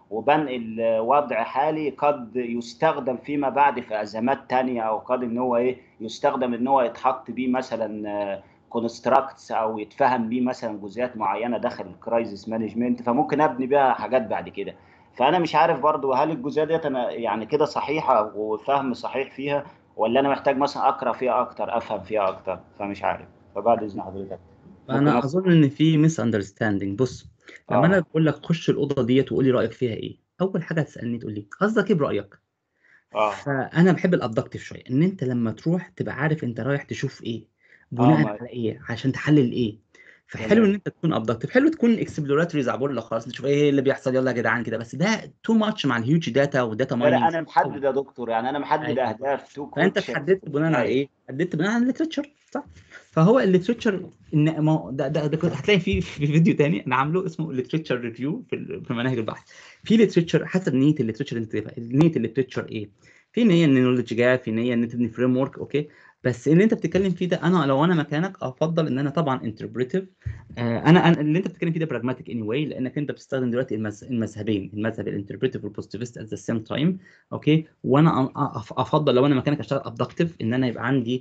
وبنقل وضع حالي قد يستخدم فيما بعد في ازمات تانية، او قد ان هو يستخدم ان هو يتحط بيه مثلا كونستراكتس، او يتفهم بيه مثلا جزئيات معينه داخل الكرايزس مانجمنت، فممكن ابني بيها حاجات بعد كده. فانا مش عارف برضو هل الجزئيه ديت انا يعني كده صحيحه وفهم صحيح فيها، ولا انا محتاج مثلا اقرا فيها اكتر، افهم فيها اكتر، فمش عارف. فبعد اذن حضرتك ممكن انا اظن ان في ميس اندرستاندينج. بص، لما انا اه بقول لك خش الاوضه ديت وقول لي رايك فيها ايه، اول حاجه هتسالني تقول لي قصدك ايه برايك. اه فانا بحب الابدكتيف شويه، ان انت لما تروح تبقى عارف انت رايح تشوف ايه، اه بناء على ايه، عشان تحلل ايه. فحلو ان تمام. انت تكون ابدكتيف، حلو تكون اكسبلوراتوري زعبور، لو خلاص نشوف ايه اللي بيحصل يلا يا جدعان كده. بس ده تو ماتش مع الهيوج داتا وداتا لا لا، مايننج انا محدد قوي. يا دكتور، يعني انا محدد ايوه، اهداف تو فانت كويتشنز في اتحددت بناء على البدايه. ايه؟ حددت بناء على الليترشر، صح؟ فهو الليترشر ان ده كنت هتلاقي في فيديو تاني انا عامله اسمه ليترشر ريفيو في مناهج البحث. في ليترشر حسب نيه الليترشر، انت نيه الليترشر ايه؟ في نيه ان نولج جاب، في نيه ان تبني فريم ورك، اوكي. بس اللي انت بتتكلم فيه ده، انا لو انا مكانك افضل ان انا طبعا انتربريتيف. انا اللي انت بتتكلم فيه ده براجماتيك اني واي، لانك انت بتستخدم دلوقتي المذهبين، المذهب الانتربريتيف والبوزيتيفست ات ذا سيم تايم، اوكي. وانا افضل لو انا مكانك اشتغل ابدكتيف، ان انا يبقى عندي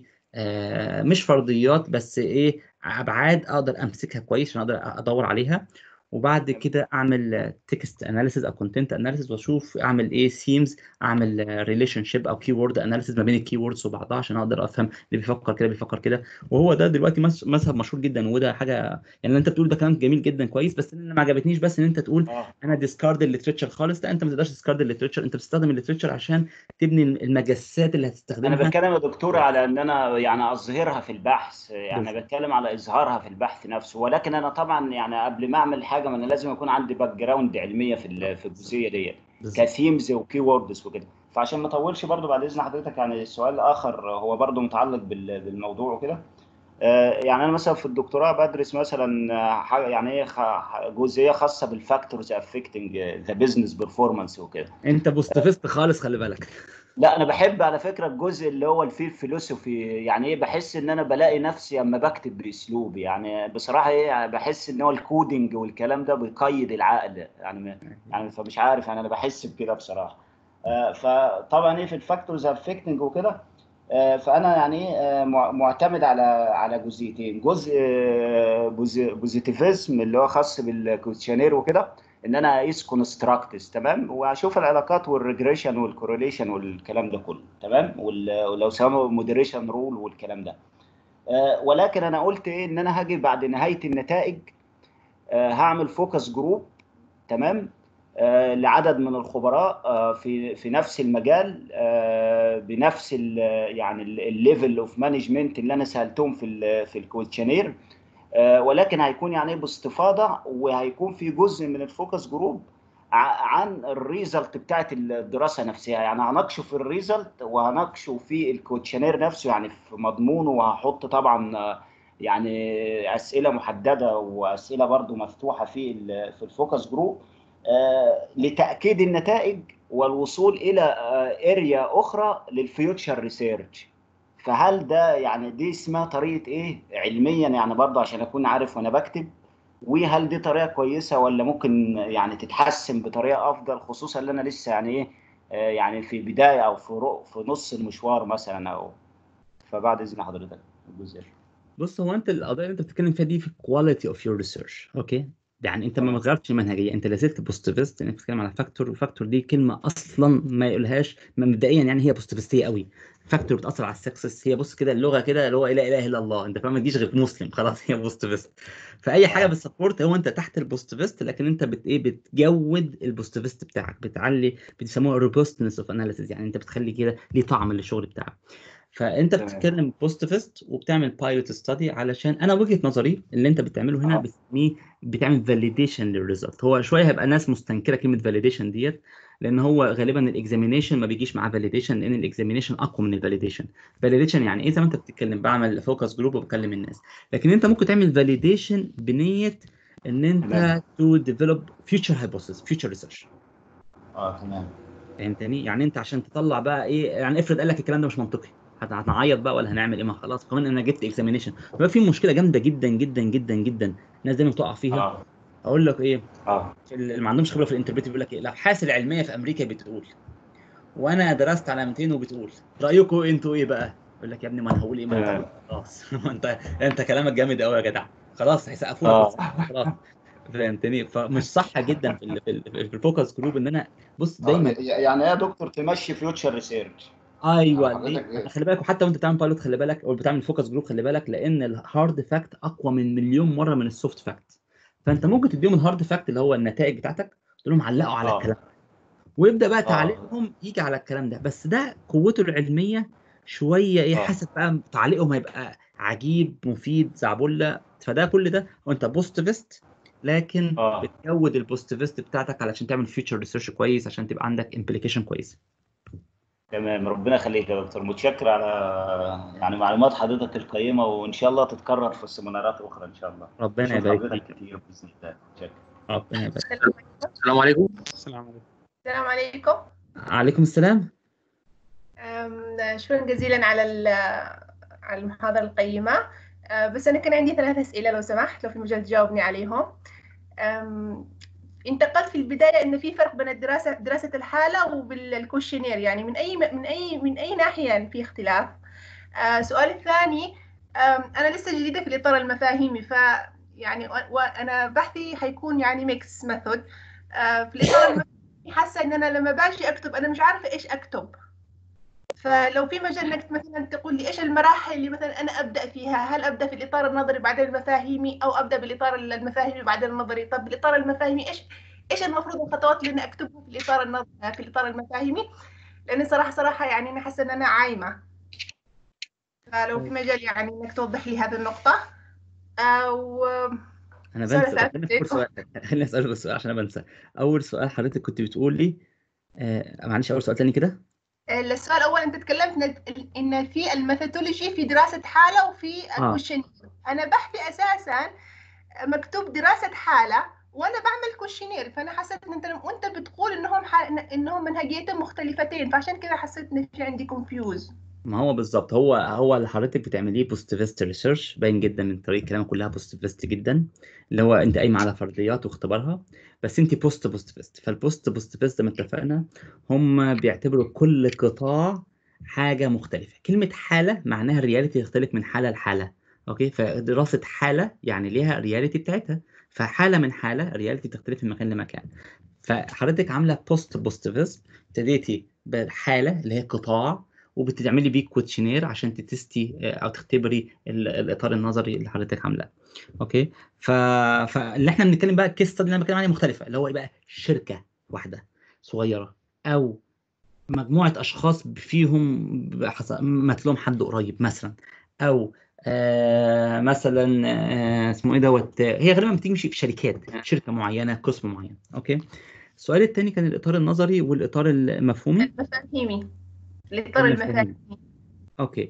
مش فرضيات بس ايه، ابعاد اقدر امسكها كويس عشان اقدر ادور عليها. وبعد كده اعمل تكست اناليسيز او كونتنت اناليسيز، واشوف اعمل ايه سيمز، اعمل ريليشن شيب او كي وورد اناليسيز ما بين الكي ووردز وبعضها، عشان اقدر افهم اللي بيفكر كده بيفكر كده. وهو ده دلوقتي مذهب مشهور جدا، وده حاجه يعني اللي انت بتقول ده كلام جميل جدا كويس. بس اللي ما عجبتنيش بس ان انت تقول اه انا ديسكارد الليتريتشر خالص. لا، انت ما تقدرش تسكارد الليتريتشر، انت بتستخدم الليتريتشر عشان تبني المجسات اللي انا هتستخدمها. بتكلم يا دكتور على ان انا يعني اظهرها في البحث، يعني بتكلم على اظهارها في البحث نفسه. ولكن انا طبعا يعني قبل ما اعمل حاجه، ما انا لازم يكون عندي باك جراوند علميه في الجزئيه ديت، بالظبط. كثيمز وكي ووردز وكده. فعشان ما اطولش برضو بعد اذن حضرتك، يعني السؤال اخر هو برضو متعلق بالموضوع وكده. يعني انا مثلا في الدكتوراه بدرس مثلا حاجه يعني ايه جزئيه خاصه بالفاكتورز افكتنج ذا بزنس بيرفورمانس وكده. انت بوستفست خالص، خلي بالك. لا انا بحب على فكره الجزء اللي هو فيه الفيلوسوفي، يعني ايه، بحس ان انا بلاقي نفسي اما بكتب باسلوب، يعني بصراحه ايه، يعني بحس ان هو الكودينج والكلام ده بيقيد العقل يعني. يعني فمش عارف، يعني انا بحس بكده بصراحه. فطبعا ايه في الفاكتورز افكتنج وكده. فانا يعني ايه معتمد على جزئيتين، جزء بوزيتيفيزم اللي هو خاص بالكوتشنير وكده، ان انا اقيس كونستراكتس تمام، واشوف العلاقات والريجريشن والكورليشن والكلام ده كله تمام، ولو سموا مودريشن رول والكلام ده. ولكن انا قلت ايه، ان انا هاجي بعد نهايه النتائج هعمل فوكس جروب تمام، لعدد من الخبراء في نفس المجال، بنفس يعني الليفل اوف مانجمنت اللي انا سالتهم في الكويشنير. ولكن هيكون يعني باستفاضه، وهيكون في جزء من الفوكس جروب عن الريزلت بتاعت الدراسه نفسها، يعني هناقشه في الريزلت وهناقشه في الكوتشنير نفسه، يعني في مضمونه. وهحط طبعا يعني اسئله محدده واسئله برضو مفتوحه في الفوكس جروب لتاكيد النتائج والوصول الى اريا اخرى للفيوتشر ريسيرش. فهل ده يعني دي اسمها طريقة ايه علميا، يعني برضه عشان اكون عارف وانا بكتب؟ وهل دي طريقة كويسة، ولا ممكن يعني تتحسن بطريقة افضل، خصوصا ان انا لسه يعني ايه يعني في بداية او في نص المشوار مثلا او. فبعد اذن حضرتك الجزء ده. بص، هو انت القضيه اللي انت بتتكلم فيها دي في كواليتي اوف يور ريسيرش، اوكي. يعني انت ما تمام غيرتش المنهجيه، انت لازلت بوزيتيفست. انك بتتكلم على فاكتور، وفاكتور دي كلمه اصلا ما يقولهاش مبدئيا، يعني هي بوزيتيفستيه قوي. فاكتور بتاثر على السكسس، هي بص كده اللغه كده اللي هو لا اله الا الله، انت فاهم، ما تجيش غير مسلم خلاص، هي بوزيتيفست. فاي حاجه اه بتسبورت، هو انت تحت البوزيتيفست، لكن انت بتجود البوزيتيفست بتاعك، بتعلي، بيسموها روبستنس اوف اناليسيز، يعني انت بتخلي كده ليه طعم للشغل بتاعك. فانت تمام بتتكلم بوزيتيفست وبتعمل بايلوت ستادي، علشان انا وجهة نظري اللي انت بتعمله هنا اه بتسميه بتعمل فاليديشن للريزلت. هو شويه هيبقى ناس مستنكره كلمه فاليديشن ديت، لان هو غالبا الاكزامينيشن ما بيجيش معاه فاليديشن، لان الاكزامينيشن اقوى من الفاليديشن. فاليديشن يعني ايه؟ زي ما انت بتتكلم بعمل فوكس جروب وبكلم الناس، لكن انت ممكن تعمل فاليديشن بنيه ان تمام انت تو ديفلوب فيوتشر هايبوثيسيس، فيوتشر ريسيرش. اه تمام فهمتني؟ يعني انت عشان تطلع بقى ايه، يعني افرض قال لك الكلام ده مش منطقي، هنعيط بقى ولا هنعمل ايه؟ ما خلاص كمان انا جبت اكزامينيشن. بقى في مشكله جامده جدا جدا جدا جدا الناس دايما بتقع فيها، اه اقول لك ايه، اه اللي ما عندهمش خبره في الانتربريتيف بيقول لك ايه، الابحاث العلميه في امريكا بتقول، وانا درست على 200 وبتقول، رايكم انتوا ايه بقى؟ يقول لك يا ابني ما انا هقول ايه، ما انت تمام. خلاص ما انت كلامك جامد قوي يا جدع، خلاص هيسقفوا لك خلاص. فهمتني؟ فمش صح جدا في الفوكس جروب ان انا بص دايما. يعني ايه يا دكتور تمشي فيوتشر ريسيرش؟ ايوه حضرتك ليه؟ ايه؟ خلي بالك، وحتى وانت بتعمل بايلوت خلي بالك، او بتعمل فوكس جروب خلي بالك، لان الهارد فاكت اقوى من مليون مره من السوفت فاكت. فانت ممكن تديهم الهارد فاكت اللي هو النتائج بتاعتك، تقول لهم علقوا على الكلام، اه ويبدا بقى اه تعليقهم يجي على الكلام ده، بس ده قوته العلميه شويه ايه، اه حاسس بقى تعليقهم هيبقى عجيب مفيد زعبله. فده كل ده وانت بوستيفست، لكن اه بتجود البوستيفست بتاعتك علشان تعمل فيوتشر ريسيرش كويس، عشان تبقى عندك امبليكيشن كويس. تمام. ربنا يخليك يا دكتور، متشكر على يعني معلومات حضرتك القيمة، وإن شاء الله تتكرر في سيمينارات أخرى إن شاء الله. ربنا أشوف يبارك حضرتك فيك. كتير بإذن الله. متشكر. ربنا يبارك. السلام عليكم. السلام عليكم. السلام عليكم. عليكم السلام. شكرا جزيلا على المحاضرة القيمة. بس أنا كان عندي 3 أسئلة لو سمحت، لو في مجال تجاوبني عليهم. أنت قلت في البداية إن في فرق بين دراسة الحالة وبالكوشنير، يعني من أي ناحية يعني في اختلاف؟ سؤال الثاني، أنا لسه جديدة في الإطار المفاهيمي، يعني وأنا بحثي حيكون يعني ميكس ميثود. في الإطار المفاهيمي حاسة إن أنا لما باجي أكتب أنا مش عارفة إيش أكتب، فلو في مجال انك مثلا تقول لي ايش المراحل اللي مثلا انا ابدا فيها، هل ابدا في الاطار النظري بعدين المفاهيمي، او ابدا بالاطار المفاهيمي بعدين النظري؟ طب بالاطار المفاهيمي ايش المفروض الخطوات اللي انا اكتبها في الاطار النظري في الاطار المفاهيمي؟ لان صراحه يعني انا حاسه ان انا عايمه، فلو في مجال يعني انك توضح لي هذه النقطه. او انا سؤال بنسى، ثالث خليني في اول سؤال، خليني اسالك بس سؤال عشان انا بنسى. اول سؤال حضرتك كنت بتقول لي معلش، اول سؤال تاني كده. السؤال الاول انت تكلمت ان في الميثودولوجي في دراسه حاله وفي اه كويشن. انا بحثي اساسا مكتوب دراسة حالة وأنا بعمل كوشنير، فأنا حسيت إن وأنت بتقول إنهم منهجيتين مختلفتين، فعشان كده حسيت إن في عندي كونفيوز. ما هو بالظبط، هو اللي حضرتك بتعمليه بوستيفيست ريسيرش، باين جدا من طريقه كلامك كلها بوستيفيست جدا، اللي هو انت قايمه على فرضيات واختبارها، بس انت بوستيفيست. فالبوستيفيست زي ما اتفقنا هم بيعتبروا كل قطاع حاجه مختلفه. كلمه حاله معناها الرياليتي تختلف من حاله لحاله، اوكي؟ فدراسه حاله يعني ليها الرياليتي بتاعتها، فحاله من حاله الرياليتي تختلف من مكان لمكان. فحضرتك عامله بوستيفيست، ابتديتي بالحاله اللي هي قطاع، وبتعملي بيه كوتشنير عشان تتستي او تختبري الاطار النظري اللي حضرتك عاملاه، اوكي؟ فاللي احنا بنتكلم بقى الكيس ستادي اللي انا بتكلم عليه مختلفه، اللي هو ايه بقى، شركه واحده صغيره، او مجموعه اشخاص فيهم مات لهم حد قريب مثلا، او مثلا اسمه ايه دوت، هي غالبا بتمشي في شركات، شركه معينه، قسم معين، اوكي؟ السؤال الثاني كان الاطار النظري والاطار المفهومي. المفاهيمي، الإطار المفاهيمي. المفاهيمي، اوكي.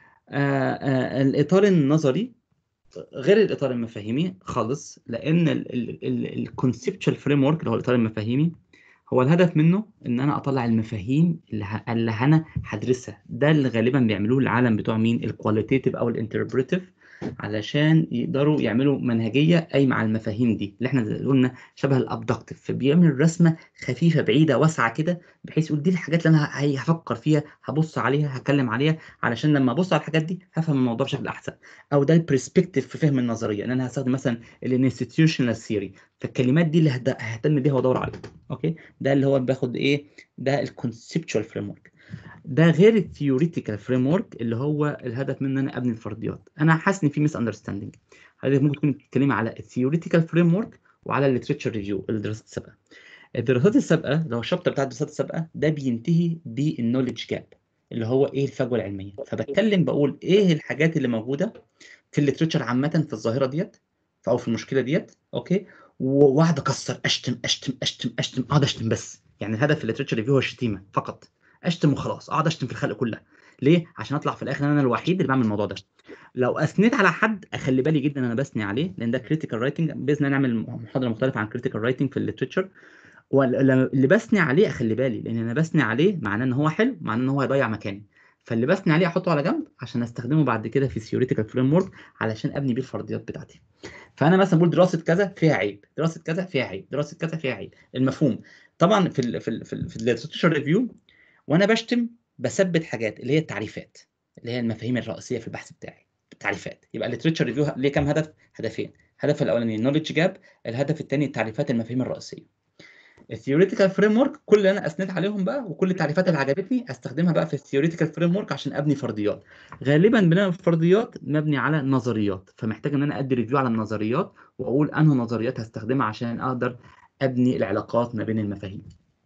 الإطار النظري غير الإطار المفاهيمي خالص، لأن الكونسبشوال فريم ورك اللي هو الإطار المفاهيمي، هو الهدف منه إن أنا أطلع المفاهيم اللي أنا هدرسها. ده اللي غالبا بيعملوه العالم بتوع مين، الكواليتيتيف أو الانتربريتيف، علشان يقدروا يعملوا منهجية قايمة على المفاهيم دي اللي احنا قلنا شبه الابدكتيف. فبيعمل رسمة خفيفة بعيدة واسعة كده، بحيث يقول دي الحاجات اللي أنا هفكر فيها، هبص عليها، هتكلم عليها، علشان لما ابص على الحاجات دي هفهم الموضوع بشكل احسن. او ده البرسبكتيف في فهم النظريه، ان انا هستخدم مثلا الانستتيوشنال ثيوري، فالكلمات دي اللي ههتم بيها وادور عليها، اوكي؟ ده اللي هو باخد ايه، ده الكونسبشوال فريم ورك. ده غير الثيوريتيكال فريم ورك اللي هو الهدف منه ان انا ابني الفرضيات. انا حاسس ان في ميس اندرستاندينج، حضرتك ممكن تكون بتتكلمي على الثيوريتيكال فريم ورك وعلى الليتريتشر ريفيو، الدراسات السابقه. الدراسات السابقه اللي هو الشابتر بتاع الدراسات السابقه ده بينتهي بالنولج جاب، اللي هو ايه، الفجوه العلميه. فبتكلم بقول ايه الحاجات اللي موجوده في الليتريتشر عامه في الظاهره ديت، او في المشكله ديت، اوكي؟ واقعد اكسر، اشتم اشتم اشتم اشتم، اقعد اشتم بس. يعني الهدف في الليتريتشر ريفيو هو الشتيمه فقط، اشتم وخلاص، اقعد اشتم في الخلق كلها. ليه؟ عشان اطلع في الاخر انا الوحيد اللي بعمل الموضوع ده. لو اثنيت على حد اخلي بالي جدا انا بثني عليه، لان ده كريتيكال رايتنج. باذن الله نعمل محاضره مختلفه عن كريتيكال رايتنج في الليتريتشر. واللي بثني عليه اخلي بالي، لان انا بثني عليه معناه ان هو حلو، معناه ان هو هيضيع مكاني. فاللي بسني عليه احطه على جنب عشان استخدمه بعد كده في theoretical framework علشان ابني بيه الفرضيات بتاعتي. فانا مثلا بقول دراسه كذا فيها عيب، دراسه كذا فيها عيب، دراسه كذا فيها عيب. المفهوم طبعا في الليترشر ريفيو وانا بشتم بثبت حاجات اللي هي التعريفات، اللي هي المفاهيم الرئيسيه في البحث بتاعي، التعريفات. يبقى الليترشر ريفيو ليه كام هدف؟ هدفين. الهدف الاولاني النولج جاب، الهدف الثاني التعريفات المفاهيم الرئيسيه. الثيوريتيكال فريم ورك كل اللي انا اسند عليهم بقى وكل التعريفات اللي عجبتني استخدمها بقى في الثيوريتيكال فريم ورك عشان ابني فرضيات. غالبا بناء الفرضيات مبني على نظريات، فمحتاج ان انا ادي ريفيو على النظريات واقول انه نظريات هستخدمها عشان اقدر ابني العلاقات ما بين المفاهيم.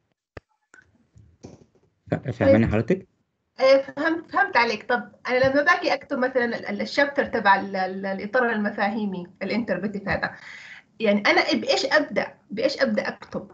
فاهماني حضرتك؟ فهمت عليك. طب انا لما باجي اكتب مثلا الشابتر تبع الاطار المفاهيمي الانتربريتيف هذا، يعني انا بايش ابدا اكتب؟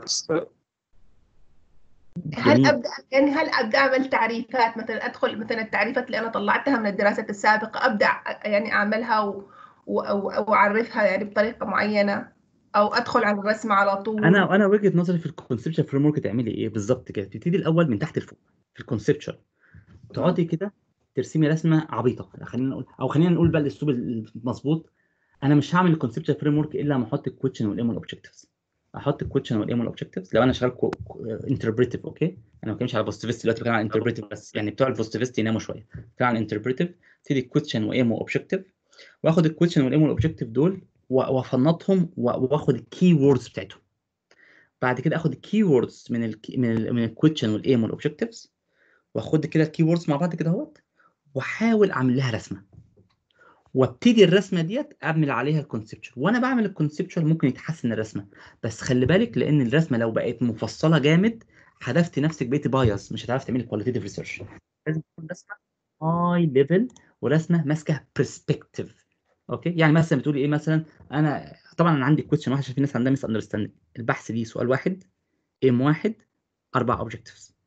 هل ابدا اعمل تعريفات، مثلا ادخل مثلا التعريفات اللي انا طلعتها من الدراسات السابقه ابدا يعني اعملها واعرفها يعني بطريقه معينه، او ادخل على الرسم على طول؟ انا وجهه نظري في الكونسبشن فريم ورك تعملي ايه بالظبط كده؟ تبتدي الاول من تحت لفوق في الكونسبشن، تقعدي كده ترسمي رسمه عبيطه، خلينا نقول بقى الاسلوب المظبوط. انا مش هعمل الكونسبشن فريم ورك الا لما احط الكويشن والايم والاوبجكتيفز. احط الكويشن والايم والاوبجكتيفز لو انا شغال انتربريتيف. اوكي، انا ما بتكلمش على بوزيتيفست دلوقتي، بتكلم على انتربريتيف بس، يعني بتوع البوزيتيفست يناموا شويه. بتكلم على الانتربريتيف، ابتدي الكويشن وايم واوبجكتيف، واخد الكويشن والايم والاوبجكتيف دول وافنطهم واخد الكي ووردز بتاعتهم. بعد كده اخد الكي ووردز من الكويشن والايم والاوبجكتيفز، واخد كده الكي ووردز مع بعض كده اهوت، واحاول اعمل لها رسمه، وابتدي الرسمه ديت اعمل عليها الكونسبشن. وانا بعمل الكونسبشن ممكن يتحسن الرسمه، بس خلي بالك لان الرسمه لو بقت مفصله جامد حذفتي نفسك، بقيتي بايظ، مش هتعرفي تعملي كواليتيف ريسيرش. لازم تكون رسمه هاي ليفل ورسمه ماسكه برسبكتيف. اوكي، يعني مثلا بتقولي ايه؟ مثلا انا طبعا انا عندي كويشن واحد عشان في ناس عندها مس اندرستاندينج. البحث دي سؤال واحد، ايم واحد، 4 اوبجكتيفز.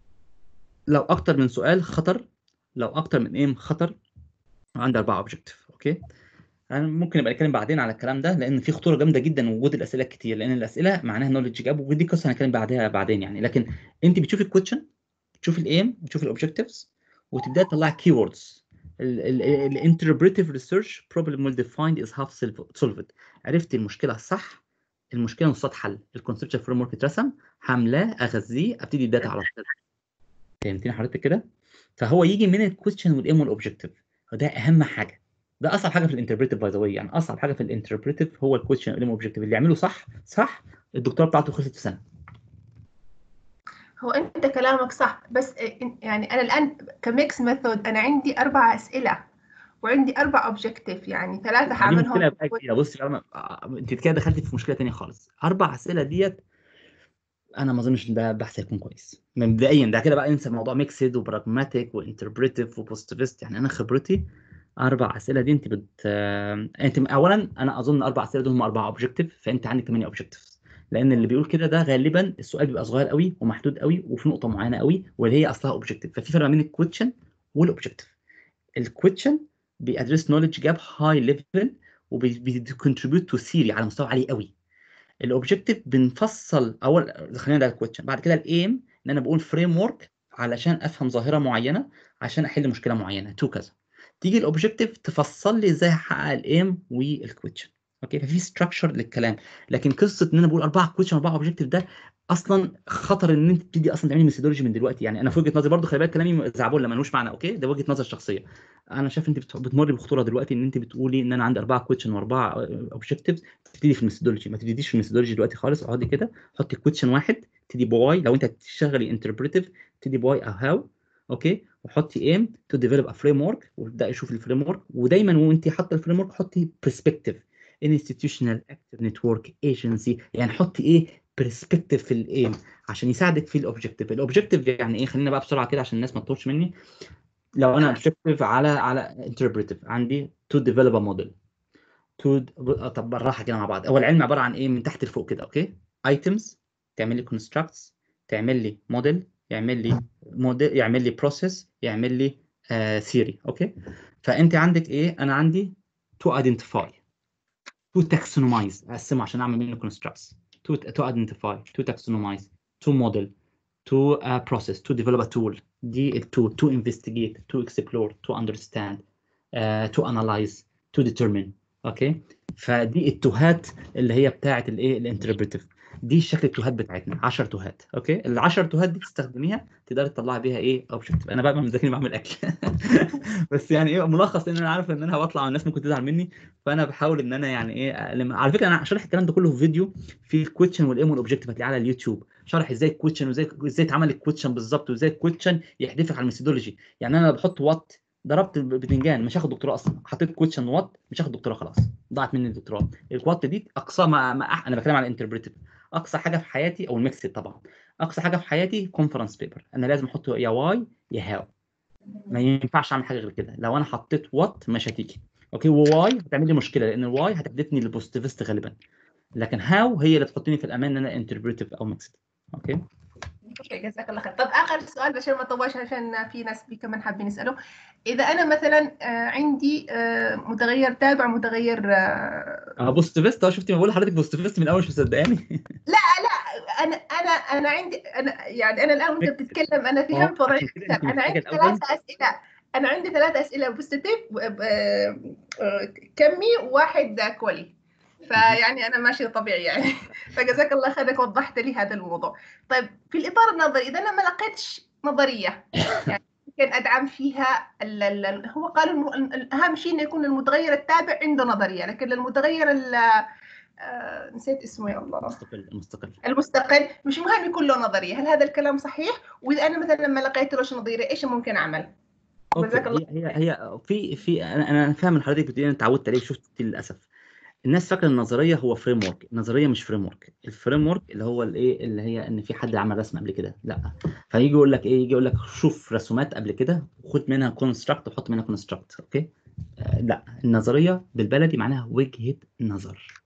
لو اكتر من سؤال خطر، لو اكتر من ايم خطر. عندي 4 اوبجكتيف. اوكي، انا ممكن ابقى اتكلم بعدين على الكلام ده لان في خطوره جامده جدا وجود الاسئله كتير، لان الاسئله معناها نولج جاب، ودي قصه هنتكلم بعدها بعدين يعني. لكن انت بتشوفي الكويشن، بتشوفي الايم، بتشوفي الاوبجكتيفز، وتبداي تطلعي كي ووردز. الانتربريتيف ريسيرش بروبلم ويل ديفايند از هاف سولفد. عرفتي المشكله الصح، المشكله نصها اتحل، الكونسبشن فريم ورك اترسم، حملاه اغذيه، ابتدي الداتا على طول. فهمتيني حضرتك كده؟ فهو يجي من الكويشن والايم والاوبجكتيف، وده اهم حاجه. ده اصعب حاجه في الانتربريتيف باي ذا واي، يعني اصعب حاجه في الانتربريتيف هو الكويشن والايم والاوبجكتيف. اللي يعمله صح الدكتوراه بتاعته خلصت في سنه. هو انت كلامك صح، بس يعني انا الان كميكس ميثود انا عندي 4 اسئله وعندي 4 اوبجكتيف، يعني 3 دي هعملهم. مشكله بقى كبيره. بصي انت كده دخلتي في مشكله ثانيه خالص. 4 اسئله ديت انا ما اظنش ده بحث هيكون كويس مبدئيا. ده كده بقى انسى موضوع ميكسد وبراجماتيك وانتربريتيف وبوزيتيفست. يعني انا خبرتي 4 اسئله دي انت اولا انا اظن 4 اسئله دول هم 4 اوبجكتيف، فانت عندك 8 اوبجكتيفز. لان اللي بيقول كده ده غالبا السؤال بيبقى صغير قوي ومحدود قوي وفي نقطه معينه قوي واللي هي اصلها اوبجكتيف. ففي فرق بين الكويشن والاوبجكتيف. الكويشن بيادرس نوليدج جاب هاي ليفل وبيكونتريبيوت تو ثيري على مستوى عالي قوي. الاوبجكتيف بنفصل اول، خلينا ده الكويشن، بعد كده الايم ان انا بقول فريم ورك علشان افهم ظاهره معينه عشان احل مشكله معينه تو كذا. تيجي الاوبجكتيف تفصل لي ازاي احقق الايم والكويشن. اوكي، ففي ستراكشر للكلام. لكن قصه ان انا بقول 4 كويشن 4 اوبجكتيف ده اصلا خطر ان انت تبتدي اصلا تعملي ميثودولوجي من دلوقتي. يعني انا في وجهه نظري برضو، خلي بالك كلامي زعبول ملوش معنى. اوكي، ده وجهه نظر شخصيه. انا شايف انت بتمر بخطوره دلوقتي ان انت بتقولي ان انا عندي 4 كويشن و4 اوبجكتيفز. تبتدي في الميثودولوجي، ما تبتديش في الميثودولوجي دلوقتي خالص. اقعدي كده حطي كويشن واحد، تبتدي بواي لو انت هتشتغلي انتربريتيف، تبتدي بواي او هاو. اوكي، وحطي ايم تو ديفلوب ا فريم ورك وابداي شوفي الفريم ورك. ودايما وانت حاطه الفريم ورك حطي برسبكتيف، انستتيوشنال اكتيف نتورك ايجنسي، يعني حطي ايه برسبكتيف في الايم عشان يساعدك في الاوبجكتيف. الاوبجكتيف يعني ايه؟ خلينا بقى بسرعه كده عشان الناس ما تطولش مني. لو انا اوبجكتيف على انتربريتيف عندي تو ديفلوب ا موديل طب بالراحه كده مع بعض. هو العلم عباره عن ايه من تحت لفوق كده؟ اوكي، ايتمز، تعمل لي كونستراكتس، تعمل لي موديل، يعمل لي بروسيس، يعمل لي ثيوري. اوكي، فانت عندك ايه؟ انا عندي تو ايدنتيفاي، تو تاكسونومايز، اقسمه عشان اعمل منه كونستراكتس. تو ايدنتيفاي، تو تاكسونومايز، تو موديل، to process, to develop a tool. دي التو to investigate, to explore, to understand, to analyze, to determine. اوكي، فدي التوهات اللي هي بتاعه الايه الانتربريتيف. دي شكل التوهات بتاعتنا 10 توهات. اوكي، ال10 توهات دي تستخدميها تقدري تطلعي بيها ايه اوبجكتيف. انا بقى مذاكرين بعمل اكل بس يعني ايه ملخص، لان انا عارف ان انا بطلع والناس ممكن تزعل مني، فانا بحاول ان انا يعني ايه على فكره انا شارح الكلام ده كله في فيديو في الكويتشن والايم والاوبجكتيف، هتلاقيه على اليوتيوب شرح ازاي الكويتشن وازاي اتعمل الكويتشن بالظبط، وازاي الكويتشن يحدفك على الميثودولوجي. يعني انا بحط وات ضربت البتنجان مش هاخد دكتوراه اصلا، حطيت كويتشن وات مش هاخد دكتوراه، خلاص ضاعت مني الدكتوراه. الوات دي اقصى انا بتكلم على الانتربريتيف، اقصى حاجه في حياتي، او الميكسد طبعا، اقصى حاجه في حياتي كونفرنس بيبر، انا لازم احط يا واي يا هاو، ما ينفعش اعمل حاجه غير كده. لو انا حطيت وات مش هتيجي. اوكي، وواي هتعمل لي مشكله لان الواي هتحدثني للبوزيتيفست غالبا، لكن هاو هي اللي تحطني في الامان ان انا انتربريتيف او ميكسد. اوكي جزاك الله خير. طب اخر سؤال عشان ما اطولش، عشان في ناس كمان حابين يسالوا. اذا انا مثلا عندي متغير تابع، متغير بوزيتيفست، شفتي ما بقول لحضرتك بوزيتيفست من الاول مش مصدقاني لا انا عندي، يعني انا الان وانت بتتكلم انا فهمت وضعي عشان كده انت اكثر. انا محتاجه عندي الاول 3 اسئله، انا عندي 3 اسئله بوزيتيف، كمي، وواحد كولي، فيعني انا ماشي طبيعي يعني فجزاك الله خير انك وضحت لي هذا الموضوع. طيب في الاطار النظري، اذا انا ما لقيتش نظريه يعني ممكن ادعم فيها هو قالوا اهم شيء انه يكون المتغير التابع عنده نظريه، لكن المتغير نسيت اسمه يا الله، المستقل مش مهم يكون له نظريه. هل هذا الكلام صحيح؟ واذا انا مثلا لما لقيت له نظريه ايش ممكن اعمل؟ جزاك الله. هي في انا فاهم من حضرتك بتقولي انا اتعودت عليه وشفت للاسف الناس فاكره النظريه هو فريم ورك. النظريه مش فريم ورك، الفريم ورك اللي هو الايه اللي هي ان في حد عمل رسم قبل كده، لا، فيجي يقول لك ايه، يجي يقول لك شوف رسومات قبل كده وخد منها كونستراكت وحط منها كونستراكت. اوكي لا، النظريه بالبلدي معناها وجهه نظر.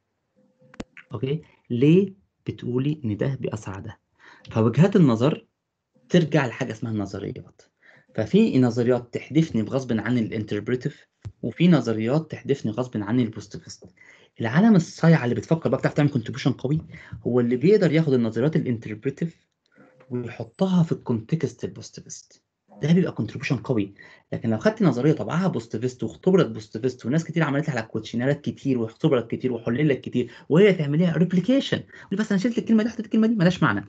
اوكي، ليه بتقولي ان ده بيأثر على ده؟ فوجهات النظر ترجع لحاجه اسمها النظريات. ففي نظريات تحدفني بغصب عن الانتربريتيف، وفي نظريات تحدفني غصب عن البوزيتيفست. العالم الصايع اللي بتفكر بقى بتعرف تعمل كونتريبيوشن قوي هو اللي بيقدر ياخد النظريات الانتربريتيف ويحطها في الكونتكست البوزيتيفست، ده بيبقى كونتريبيوشن قوي. لكن لو خدت نظريه طبعها بوزيتيفست واختبرت بوزيتيفست وناس كتير عملت لها على كوتشينرات كتير واختبرت كتير وحللت كتير وهي تعمليها ريبليكيشن، بس انا شلت الكلمه دي حطيت الكلمه دي مالهاش معنى.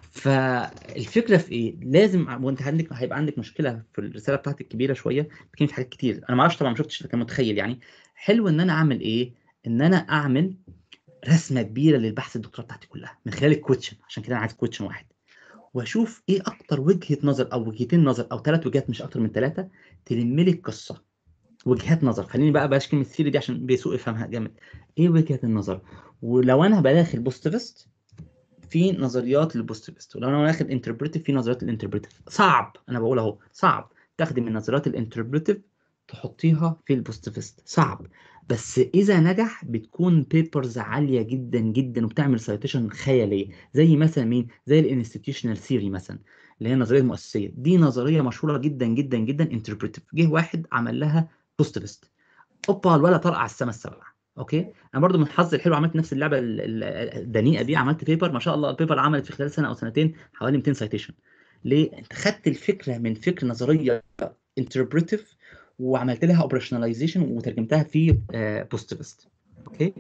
فالفكره في ايه؟ لازم وانت هيبقى عندك مشكله في الرساله بتاعتك الكبيره شويه بتكلم في حاجات كتير انا ما اعرفش طبعا، ما شفتش لكن متخيل يعني حلو ان انا اعمل ايه، ان انا اعمل رسمه كبيره للبحث الدكتوراه بتاعتي كلها من خلال الكوتشن. عشان كده انا عايز كوتشن واحد واشوف ايه اكتر وجهه نظر او وجهتين نظر او 3 وجهات مش اكتر من 3 تلم لي القصه. وجهات نظر، خليني بقى بلاش كلمه ثيري دي عشان بيسوء يفهمها جامد. ايه وجهه النظر؟ ولو انا بداخل بوزيتيفست في نظريات للبوزيتيفست، ولو انا واخد انتربريتيف في نظريات الانتربريتيف. صعب، انا بقول اهو صعب تاخدي من نظريات الانتربريتيف تحطيها في البوزيتيفست، صعب. بس اذا نجح بتكون بيبرز عاليه جدا جدا وبتعمل سايتيشن خياليه، زي مثلا مين؟ زي الانستتيوشنال ثيوري مثلا اللي هي النظريه المؤسسيه. دي نظريه مشهوره جدا جدا جدا انتربريتيف، جه واحد عمل لها بوزيتيفست، اوبا الولا طرق على السما السبعه. اوكي، انا برضو من حظي الحلو عملت نفس اللعبه الدنيئه دي، عملت بيبر ما شاء الله البيبر عملت في خلال سنه او سنتين حوالي 200 سايتيشن. ليه؟ انت خدت الفكره من فكر نظريه انتربريتيف وعملت لها اوبريشناليزيشن وترجمتها في بوزيتيفست. اوكي،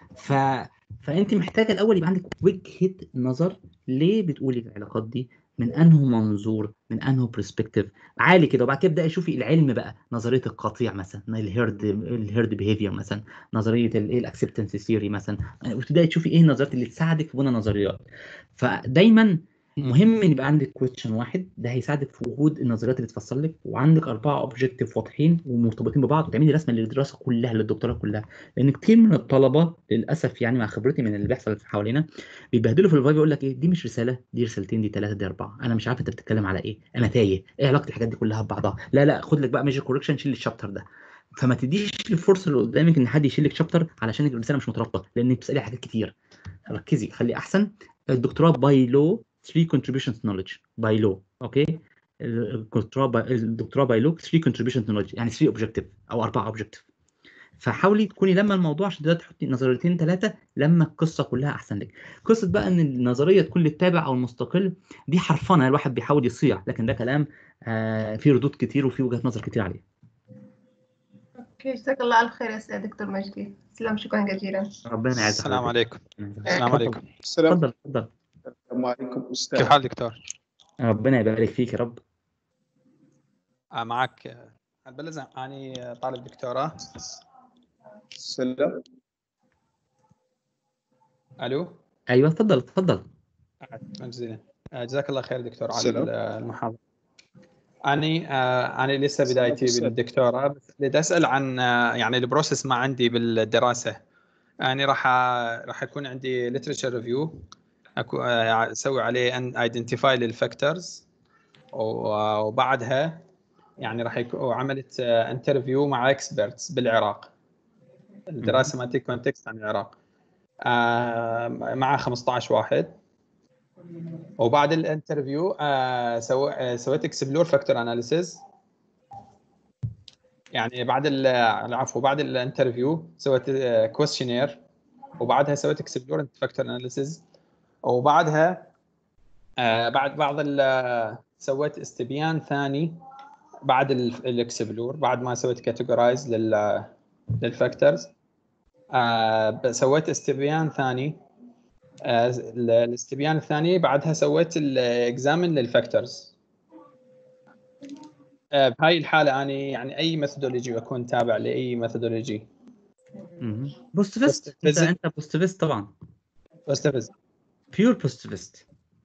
فانت محتاجه الاول يبقى عندك وجهه نظر ليه بتقولي العلاقات دي، من انه منظور، من انه برسبكتيف عالي كده. وبعد كده ابداي شوفي العلم بقى، نظريه القطيع مثلا، الهيرد بيهيفير مثلا، نظريه الايه الاكسبتنس ثيوري مثلا، وتبداي تشوفي ايه النظريات اللي تساعدك في بناء نظريات. فدايما مهم ان يبقى عندك كويشن واحد، ده هيساعدك في وجود النظريات اللي تفصل لك، وعندك 4 اوبجكتيف واضحين ومرتبطين ببعض، وتعملي رسمه للدراسه كلها للدكتوراه كلها. لان كتير من الطلبه للاسف يعني مع خبرتي من اللي بيحصل حوالينا بيبهدلوا في الفايب، يقول لك ايه دي مش رساله، دي رسالتين، دي 3، دي 4، انا مش عارف انت بتتكلم على ايه، انا تايه، ايه علاقه الحاجات دي كلها ببعضها؟ لا لا، خد لك بقى ميجر كوركشن، شيل الشابتر ده. فما تديش الفرصه اللي قدامك ان حد يشيل لك شابتر علشان الرساله مش مترابطه، لان بتسالي حاجات كتير. ركزي، خلي احسن. الدكتوراه باي لو 3 contributions knowledge باي لو. اوكي، الدكتوراه باي لو 3 contributions knowledge يعني 3 اوبجكتيف او 4 اوبجكتيف. فحاولي تكوني لما الموضوع عشان تقدري تحطي نظريتين 3 لما القصه كلها احسن لك. قصه بقى ان النظريه تكون للتابع او المستقل دي حرفنه، الواحد بيحاول يصيع، لكن ده كلام فيه ردود كتير وفيه وجهات نظر كتير عليه. اوكي، جزاك الله على الخير يا دكتور مجدي، تسلم، شكرا جزيلا. ربنا يعز السلام حضرتك. عليكم. السلام عليكم. اتفضل اتفضل. السلام عليكم أستاذ. كيف حال دكتور؟ ربنا يبارك فيك يا رب. معك البلز، أنا طالب دكتوراه. السلام. ألو. ايوه اتفضل اتفضل. جزيلا. جزاك الله خير دكتور على السلام. المحاضرة. أنا لسه بدايتي بالدكتوراه، بس بدي أسأل عن يعني البروسيس ما عندي بالدراسة. يعني راح يكون عندي literature review، أسوي عليه identify للفاكتورز، وبعدها يعني راح يكون عملت انترفيو مع اكسبرتس بالعراق. الدراسه مالتي كونتكست عن العراق مع 15 واحد. وبعد الانترفيو سويت اكسبلور فاكتور اناليسيز. يعني بعد العفو بعد الانترفيو سويت كويستشنير، وبعدها سويت اكسبلور فاكتور اناليسيز، وبعدها سويت استبيان ثاني بعد الاكسبلور، بعد ما سويت كاتيجورايز للفاكتورز. سويت استبيان ثاني. الاستبيان الثاني بعدها سويت الاكزامن للفاكتورز. بهاي الحاله انا يعني اي ميثودولوجي اكون تابع لاي ميثودولوجي. بوستيفيست. انت بوستيفيست طبعا. بوستيفيست بيور بوستيفيست.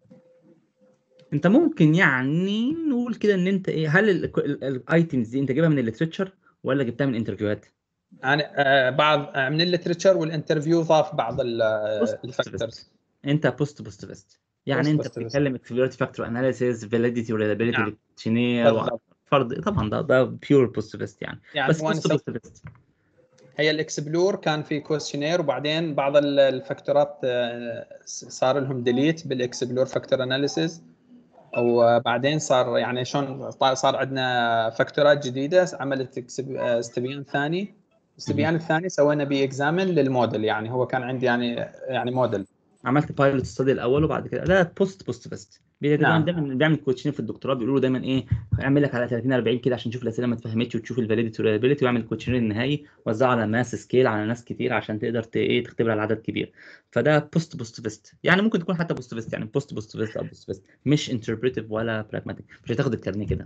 انت ممكن يعني نقول كده ان انت ايه، هل الايتمز دي انت جايبها من الليتريتشر ولا جبتها من انترفيوهات؟ انا بعض من الليتريتشر، والانترفيو ضاف بعض الفاكتورز. انت بوستيفيست، يعني انت بتتكلم اكسبلوريتي فاكتور اناليسيس، فاليديتي وريلابيلتي كويشنير، فرض طبعا ده بيور بوستيفيست يعني بس بوستيفيست. هي الاكسبلور كان في كويشنير، وبعدين بعض الفاكتورات صار لهم ديليت بالاكسبلور فاكتور اناليسيس، وبعدين صار يعني شلون صار عندنا فاكتورات جديده عملت استبيان ثاني. الاستبيان الثاني سوينا بيه اكزامن للموديل، يعني هو كان عندي يعني موديل. عملت بايلوت ستادي الاول وبعد كده لا بوستيفيست. دايما بيعمل كوتشنين في الدكتوراه، بيقولوا دايما ايه، اعمل لك على 30 40 كده عشان تشوف الاسئله ما اتفهمتش وتشوف الفاليديتي والريلابيلتي، واعمل كوتشنين النهائي وزعه على ماس سكيل على ناس كتير عشان تقدر تختبر على عدد كبير. فده بوستيفيست، يعني ممكن تكون حتى بوستيفيست، يعني بوستيفيست او بوستيفيست، مش انتربريتيف ولا براجماتيك، مش هتاخد الكارنيه كده.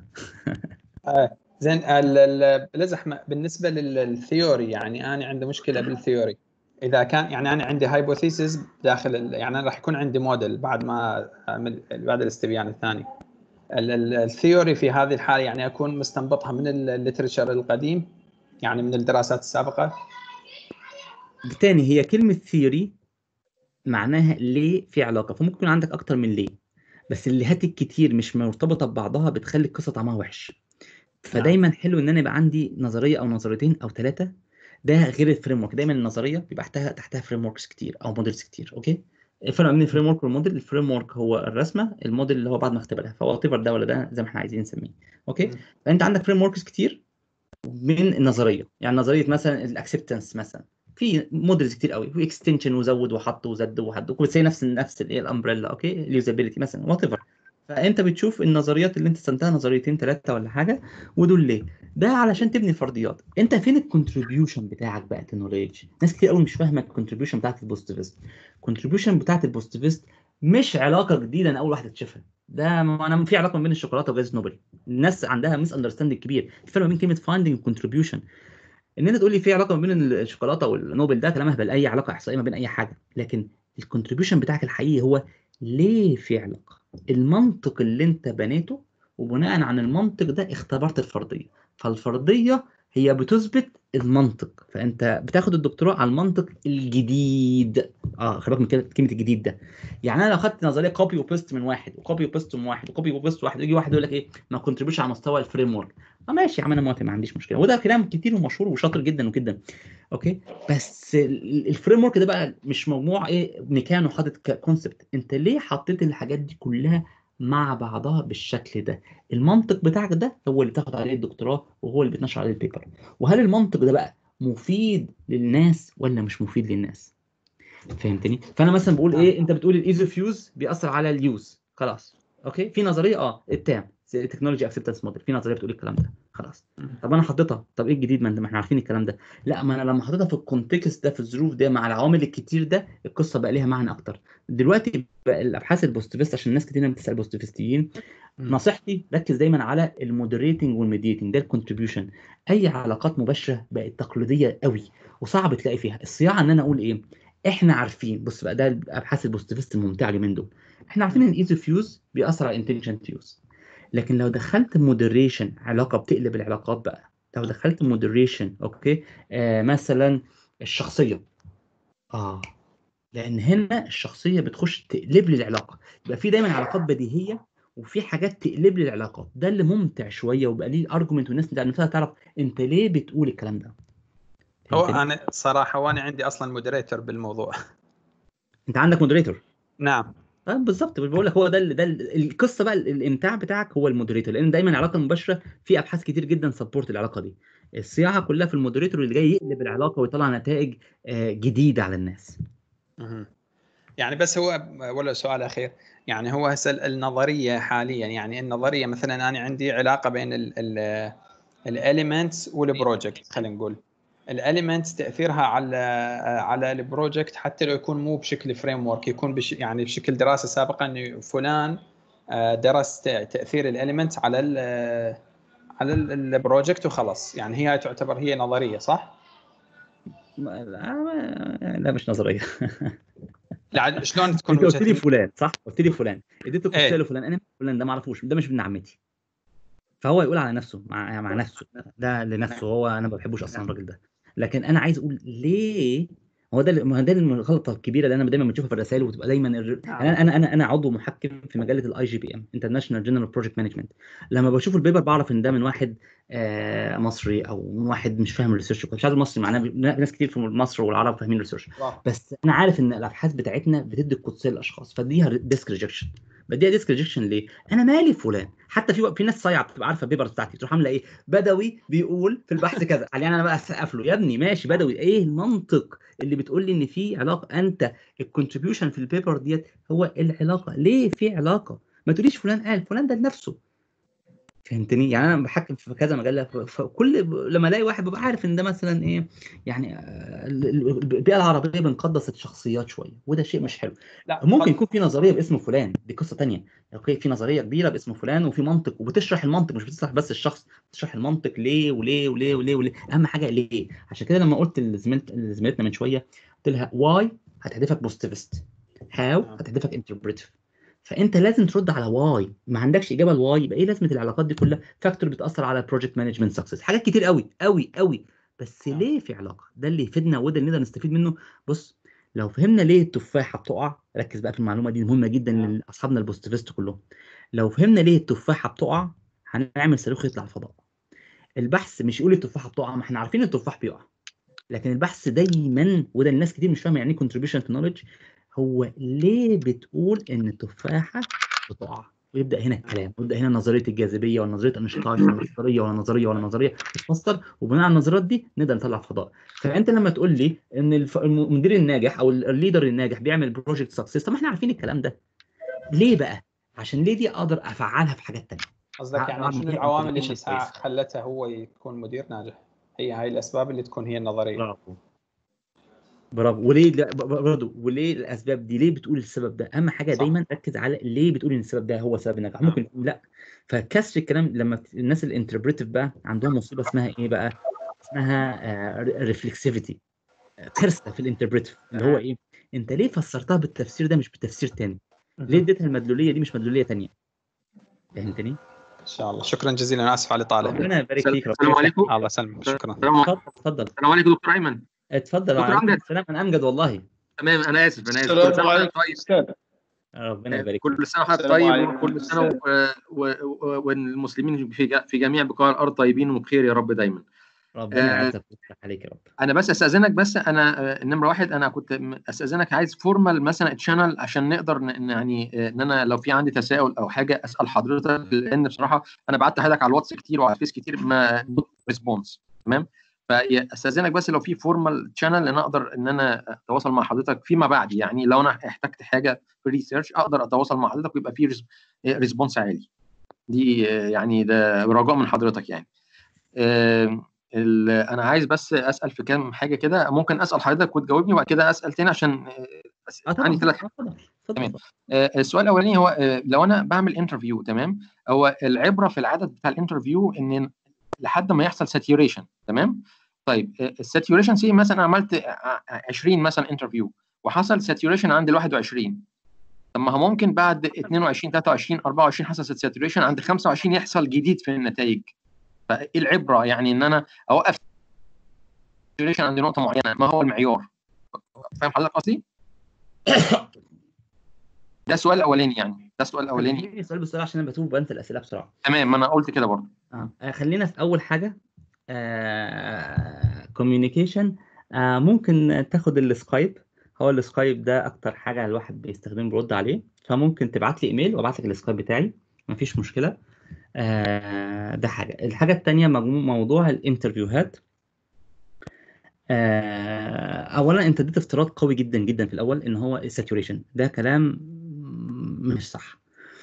زين. بلزح بالنسبه للثيوري، يعني انا عندي مشكله بالثيوري. اذا كان يعني انا عندي هايبوثيسيس داخل يعني انا راح يكون عندي موديل بعد ما اعمل بعد الاستبيان الثاني. الثيوري في هذه الحاله يعني اكون مستنبطها من الليترشر القديم، يعني من الدراسات السابقه. بالتالي هي كلمه ثيوري معناها ليه في علاقه، فممكن يكون عندك اكتر من ليه، بس الليهات الكتير مش مرتبطه ببعضها بتخلي القصه طعمها وحش. فدايما حلو ان انا يبقى عندي نظريه او نظريتين او 3. ده غير الفريم ورك، دايما النظريه بيبقى تحتها فريم وركس كتير او موديلز كتير. اوكي، الفرق بين الفريم ورك والموديل، الفريم ورك هو الرسمه، الموديل اللي هو بعد ما اختبرها، فهو تيفر ده ولا ده زي ما احنا عايزين نسميه. اوكي، فانت عندك فريم وركس كتير من النظريه، يعني نظريه مثلا الاكسبتنس مثلا في موديلز كتير قوي، في اكستنشن وزود وحط وزد وحد وبتساوي نفس الايه الامبريلا. اوكي، اليوزابيلتي مثلا وات ايفر. فانت بتشوف النظريات اللي انت استنتجها نظريتين 3 ولا حاجه، ودول ليه؟ ده علشان تبني فرضيات. انت فين الكونتريبيوشن بتاعك بقى كنوليدج؟ ناس كتير قوي مش فاهمه الكونتريبيوشن بتاعت البوستيفيست. الكونتريبيوشن بتاعت البوستيفيست مش علاقه جديده انا اول واحده اكتشفها، ده انا في علاقه بين الشوكولاته وجائزه نوبل. الناس عندها ميس اندرستاندينج كبير. في فرق بين كلمه فايندينج وكونتريبيوشن. ان انت تقول لي في علاقه ما بين الشوكولاته والنوبل ده كلام اهبل، اي علاقه احصائيه ما بين اي حاجه. لكن الكونتريبيوشن بتاعك الحقيقي هو ليه في علاقه، المنطق اللي انت بنيته، وبناء عن المنطق ده اختبرت الفرضيه. فالفرضيه هي بتثبت المنطق، فانت بتاخد الدكتوراه على المنطق الجديد. خلي بالك من كلمه الجديد ده. يعني انا لو خدت نظريه كوبي وبيست من واحد وكوبي وبيست من واحد وكوبي وبيست واحد، يجي واحد يقول لك ايه، ما كونتريبيوش على مستوى الفريم ورك. ماشي يا عم، انا موافق، ما عنديش مشكله، وده كلام كتير ومشهور وشاطر جدا وكده. اوكي، بس الفريم ورك ده بقى مش مجموعه ايه نكان وحاطط كونسبت. انت ليه حطيت الحاجات دي كلها مع بعضها بالشكل ده؟ المنطق بتاعك ده هو اللي بتاخد عليه الدكتوراه وهو اللي بتنشر عليه البيبر. وهل المنطق ده بقى مفيد للناس ولا مش مفيد للناس. فهمتني؟ فانا مثلا بقول ايه، انت بتقول الايزو فيوز بيأثر على اليوز، خلاص اوكي، في نظريه التام زي تكنولوجي اكسبتنس موديل، في نظريه بتقول الكلام ده، خلاص. طب انا حطيتها، طب ايه الجديد؟ ما احنا عارفين الكلام ده. لا، ما انا لما حطيتها في الكونتكست ده، في الظروف ده، مع العوامل الكتير ده، القصه بقى ليها معنى اكتر. دلوقتي بقى الابحاث البوستيفيست، عشان الناس كتير بتسال بوستيفيستيين، نصيحتي ركز دايما على المودريتنج والميديتنج، ده الكونتريبيوشن. اي علاقات مباشره بقت تقليديه قوي وصعب تلاقي فيها الصياعه. ان انا اقول ايه، احنا عارفين، بص بقى، ده ابحاث البوستيفيست الممتعه اليومين دول، احنا عارفين ان ايزو فيوز بيأثر على الانتنشن فيوز، لكن لو دخلت مودريشن، علاقه بتقلب العلاقات بقى، لو دخلت مودريشن اوكي، مثلا الشخصيه، لان هنا الشخصيه بتخش تقلب لي العلاقه، يبقى في دايما علاقات بديهيه وفي حاجات تقلب لي العلاقات، ده اللي ممتع شويه، وبقى ليه ارجيومنت، والناس نفسها تعرف انت ليه بتقول الكلام ده. هو فهمتني؟ انا صراحه وانا عندي اصلا مودريتور بالموضوع. انت عندك مودريتور؟ نعم. بالظبط، بقول لك هو القصه بقى، الامتاع بتاعك هو المودريتور، لان دايما العلاقه المباشره في ابحاث كتير جدا سبورت العلاقه دي، الصياعه كلها في المودريتور اللي جاي يقلب العلاقه ويطلع نتائج جديده على الناس. يعني بس هو ولا سؤال اخير، يعني هو هسه النظريه حاليا، يعني النظريه مثلا انا عندي علاقه بين الاليمنتس والبروجكت، خلينا نقول الاليمنتس تاثيرها على البروجكت، حتى لو يكون مو بشكل فريم ورك، يكون يعني بشكل دراسه سابقه، انه فلان درس تاثير الاليمنتس على البروجكت وخلص، يعني هي تعتبر هي نظريه صح؟ لا مش نظريه. لا شلون تكون انت قلت لي وجهه؟ فلان صح، قلت لي فلان، اديت القصه ايه لفلان، انا فلان ده ما اعرفوش، ده مش ابن عمتي، فهو يقول على نفسه مع نفسه، ده لنفسه هو، انا ما بحبوش اصلا الراجل ده. لكن انا عايز اقول ليه، هو ده ما ده الغلطه الكبيره اللي انا دايما بنشوفها في الرسائل، وتبقى دايما يعني انا عضو محكم في مجله الاي جي بي ام، انترناشونال جنرال بروجكت مانجمنت. لما بشوف البيبر بعرف ان ده من واحد مصري، او من واحد مش فاهم الريسيرش، مش عايز مصري، معناه ناس كتير في مصر والعرب فاهمين الريسيرش، بس انا عارف ان الابحاث بتاعتنا بتدي القدسيه للاشخاص، فديها ديسك ريجكشن. بديها ديسك ريجكشن ليه؟ انا مالي فلان، حتى في ناس صايعه بتبقى عارفه البيبرز بتاعتي، تروح عامله ايه، بدوي بيقول في البحث كذا، يعني انا بقى اسقف له، يا ابني ماشي بدوي، ايه المنطق اللي بتقول لي ان في علاقه؟ انت الكونتريبيوشن في البيبر ديت هو العلاقه، ليه في علاقه؟ ما تقوليش فلان قال، فلان ده لنفسه. فهمتني؟ يعني انا بحكم في كذا مجله، فكل لما الاقي واحد ببقى عارف ان ده مثلا ايه، يعني البيئه العربيه بنقدس الشخصيات شويه، وده شيء مش حلو. ممكن يكون في نظريه باسم فلان، دي قصه ثانيه، اوكي، في نظريه كبيره باسم فلان وفي منطق، وبتشرح المنطق، مش بتشرح بس الشخص، بتشرح المنطق ليه وليه وليه وليه وليه، اهم حاجه ليه. عشان كده لما قلت لزميلتنا من شويه، قلت لها واي هتهدفك بوزيتيفست، هاو هتهدفك انتربريتيف، فانت لازم ترد على واي. ما عندكش اجابه لواي، يبقى ايه لازمه العلاقات دي كلها؟ فاكتور بتاثر على البروجكت مانجمنت سكسس، حاجات كتير قوي قوي قوي، بس ليه في علاقه؟ ده اللي يفيدنا وده اللي نقدر نستفيد منه. بص، لو فهمنا ليه التفاحه بتقع، ركز بقى في المعلومه دي مهمه جدا لاصحابنا البوستيفيست كلهم، لو فهمنا ليه التفاحه بتقع هنعمل صاروخ يطلع الفضاء. البحث مش يقول التفاحه بتقع، ما احنا عارفين التفاح بيقع، لكن البحث دايما، وده الناس كتير مش فاهمه يعني ايه contribution to knowledge، هو ليه بتقول ان التفاحه بتقع، ويبدا هنا الكلام، ويبدا هنا نظريه الجاذبيه، ولا نظريه اينشتاين، ولا نظريه ولا نظريه ولا نظريه تتفسر، وبناء على النظريات دي نقدر نطلع فضاء. فانت لما تقول لي ان المدير الناجح او الليدر الناجح بيعمل بروجكت سكسس، طب احنا عارفين الكلام ده، ليه بقى؟ عشان ليه دي اقدر افعلها في حاجات ثانيه. قصدك يعني شنو العوامل اللي خلته هو يكون مدير ناجح؟ هي هاي الاسباب اللي تكون هي النظريه. برافو. وليه برضه، وليه الاسباب دي؟ ليه بتقول السبب ده؟ اهم حاجه صح. دايما ركز على ليه بتقول ان السبب ده هو سبب النجاح، ممكن لا. فكسر الكلام، لما الناس الانتربريتيف بقى عندهم مصيبه اسمها ايه بقى؟ اسمها ريفلكسيفيتي، كارثه في الانتربريتيف، اللي هو ايه، انت ليه فسرتها بالتفسير ده مش بتفسير تاني؟ ليه اديتها المدلوليه دي مش مدلوليه ثانيه؟ فهمتني؟ ان شاء الله. شكرا جزيلا، انا اسف على الاطاله. ربنا يبارك فيك. السلام عليكم. الله يسلمك. شكرا. اتفضل. السلام عليكم دكتور ايمن. اتفضل. دكتور امجد. السلام. انا امجد والله. تمام، انا اسف. السلام عليكم استاذ. ربنا يبارك. كل سنه وحضرتك طيب، وكل سنه والمسلمين في جميع بقاع الارض طيبين وبخير يا رب دايما. ربنا يعزك ويفتح عليك يا رب. انا بس استاذنك، بس انا نمره واحد، انا كنت استاذنك عايز فورمال مثلا تشانل عشان نقدر يعني ان انا لو في عندي تساؤل او حاجه اسال حضرتك، لان بصراحه انا بعت حضرتك على الواتس كتير وعلى الفيس كتير ما ريسبونس. تمام، فاستاذنك بس لو في فورمال شانل ان اقدر ان انا اتواصل مع حضرتك فيما بعد، يعني لو انا احتجت حاجه في ريسيرش اقدر اتواصل مع حضرتك ويبقى في ريسبونس عالي. دي يعني ده رجاء من حضرتك يعني. انا عايز بس اسال في كام حاجه كده، ممكن اسال حضرتك وتجاوبني وبعد كده اسال تاني عشان عندي 3 حاجات. تمام. السؤال الاولاني هو لو انا بعمل انترفيو، تمام، هو العبره في العدد بتاع الانترفيو ان لحد ما يحصل ساتيوريشن، تمام. طيب الساتيوريشن سي مثلا عملت 20 مثلا انترفيو وحصل ساتيوريشن عند 21، طب ما هو ممكن بعد 22 23 24 حصل ساتيوريشن عند 25 يحصل جديد في النتائج. فايه العبره يعني ان انا اوقف ساتيوريشن عند نقطه معينه؟ ما هو المعيار؟ فاهم حضرتك قصدي؟ ده السؤال الاولاني يعني، ده السؤال الاولاني. السؤال بسرعه عشان انا بتوه بنسى الاسئله بسرعه. تمام، ما انا قلت كده برضه. خلينا في اول حاجه كوميونيكيشن. ممكن تاخد السكايب، هو السكايب ده اكتر حاجه الواحد بيستخدمه بيرد عليه، فممكن تبعت لي ايميل وابعت لك السكايب بتاعي، مفيش مشكله. ده حاجه. الحاجه الثانيه موضوع الانترفيوهات. اولا انت اديت افتراض قوي جدا جدا في الاول ان هو الساتوريشن، ده كلام مش صح،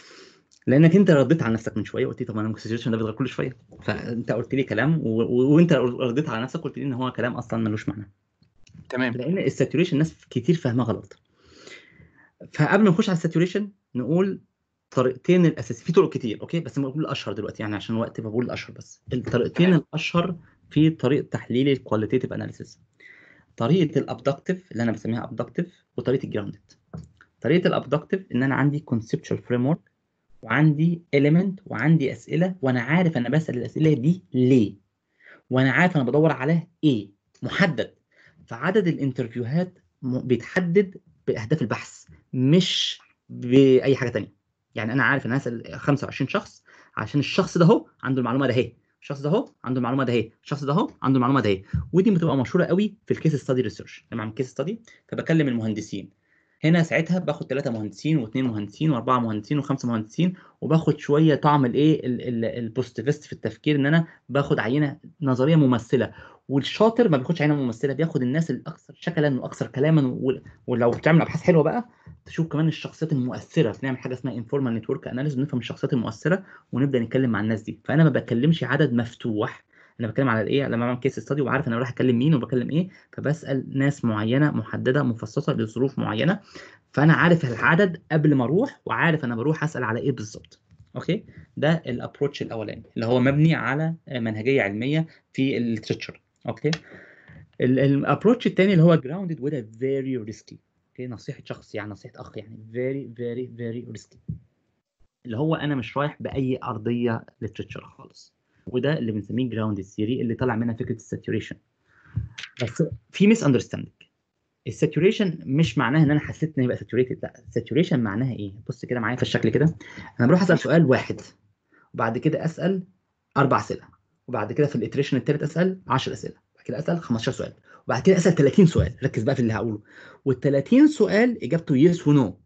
لانك انت رديت على نفسك من شويه، قلت لي طب انا الساتوريشن ده بيتغير كل شويه، فانت قلت لي كلام وانت رديت على نفسك قلت لي ان هو كلام اصلا ملوش معنى. تمام. لان الساتوريشن ناس كتير فاهمها غلط. فقبل ما نخش على الساتوريشن نقول طريقتين الاساسي، في طرق كتير اوكي، بس بقول الاشهر دلوقتي يعني عشان وقت بقول الاشهر بس. الطريقتين الاشهر في طريقه تحليل الكواليتيف اناليسيس، طريقه الابدكتيف اللي انا بسميها ابدكتيف، وطريقه الجراوندد. طريقه الابدكتيف ان انا عندي كونسبشوال فريم ورك وعندي element وعندي اسئله، وانا عارف انا بسال الاسئله دي ليه، وانا عارف انا بدور على ايه محدد. فعدد الانترفيوهات بيتحدد باهداف البحث مش باي حاجه تانية. يعني انا عارف ان انا هسال 25 شخص عشان الشخص ده هو عنده المعلومه ده اهي، الشخص ده هو عنده المعلومه ده اهي، الشخص ده هو عنده المعلومه ده اهي. ودي بتبقى مشهوره قوي في الكيس ستادي ريسيرش. لما اعمل كيس ستادي فبكلم المهندسين، هنا ساعتها باخد 3 مهندسين و2 مهندسين و4 مهندسين و5 مهندسين، وباخد شويه طعم الايه البوزيتيفست في التفكير، ان انا باخد عينه نظريه ممثله. والشاطر ما بياخدش عينه ممثله، بياخد الناس الاكثر شكلا واكثر كلاما ولو بتعمل ابحاث حلوه بقى تشوف كمان الشخصيات المؤثره، بنعمل حاجه اسمها انفورمال نتورك اناليسيس، بنفهم الشخصيات المؤثره ونبدا نتكلم مع الناس دي. فانا ما بكلمش عدد مفتوح، انا بتكلم على ايه لما بعمل كيس ستادي وعارف انا رايح اكلم مين وبكلم ايه، فبسال ناس معينه محدده مخصصه لظروف معينه، فانا عارف العدد قبل ما اروح وعارف انا بروح اسال على ايه بالظبط. اوكي، ده الابروتش الاولاني اللي هو مبني على منهجيه علميه في الليترشر. اوكي، الابروتش الثاني اللي هو grounded with a very risky. اوكي، نصيحه شخص يعني نصيحه اخ يعني very very very risky، اللي هو انا مش رايح باي ارضيه ليترشر خالص، وده اللي بنسميه grounded ثيوري اللي طلع منها فكره الساتوريشن. بس في ميس اندرستاندينج، الساتوريشن مش معناها ان انا حسيت ان يبقى ساتوريتد، لا، الساتوريشن معناها ايه؟ بص كده معايا في الشكل كده، انا بروح اسال سؤال واحد وبعد كده اسال 4 اسئله، وبعد كده في الاتريشن الثالث اسال 10 اسئله، بعد كده اسال 15 سؤال، وبعد كده اسال 30 سؤال. ركز بقى في اللي هقوله، وال30 سؤال اجابته يس ونو.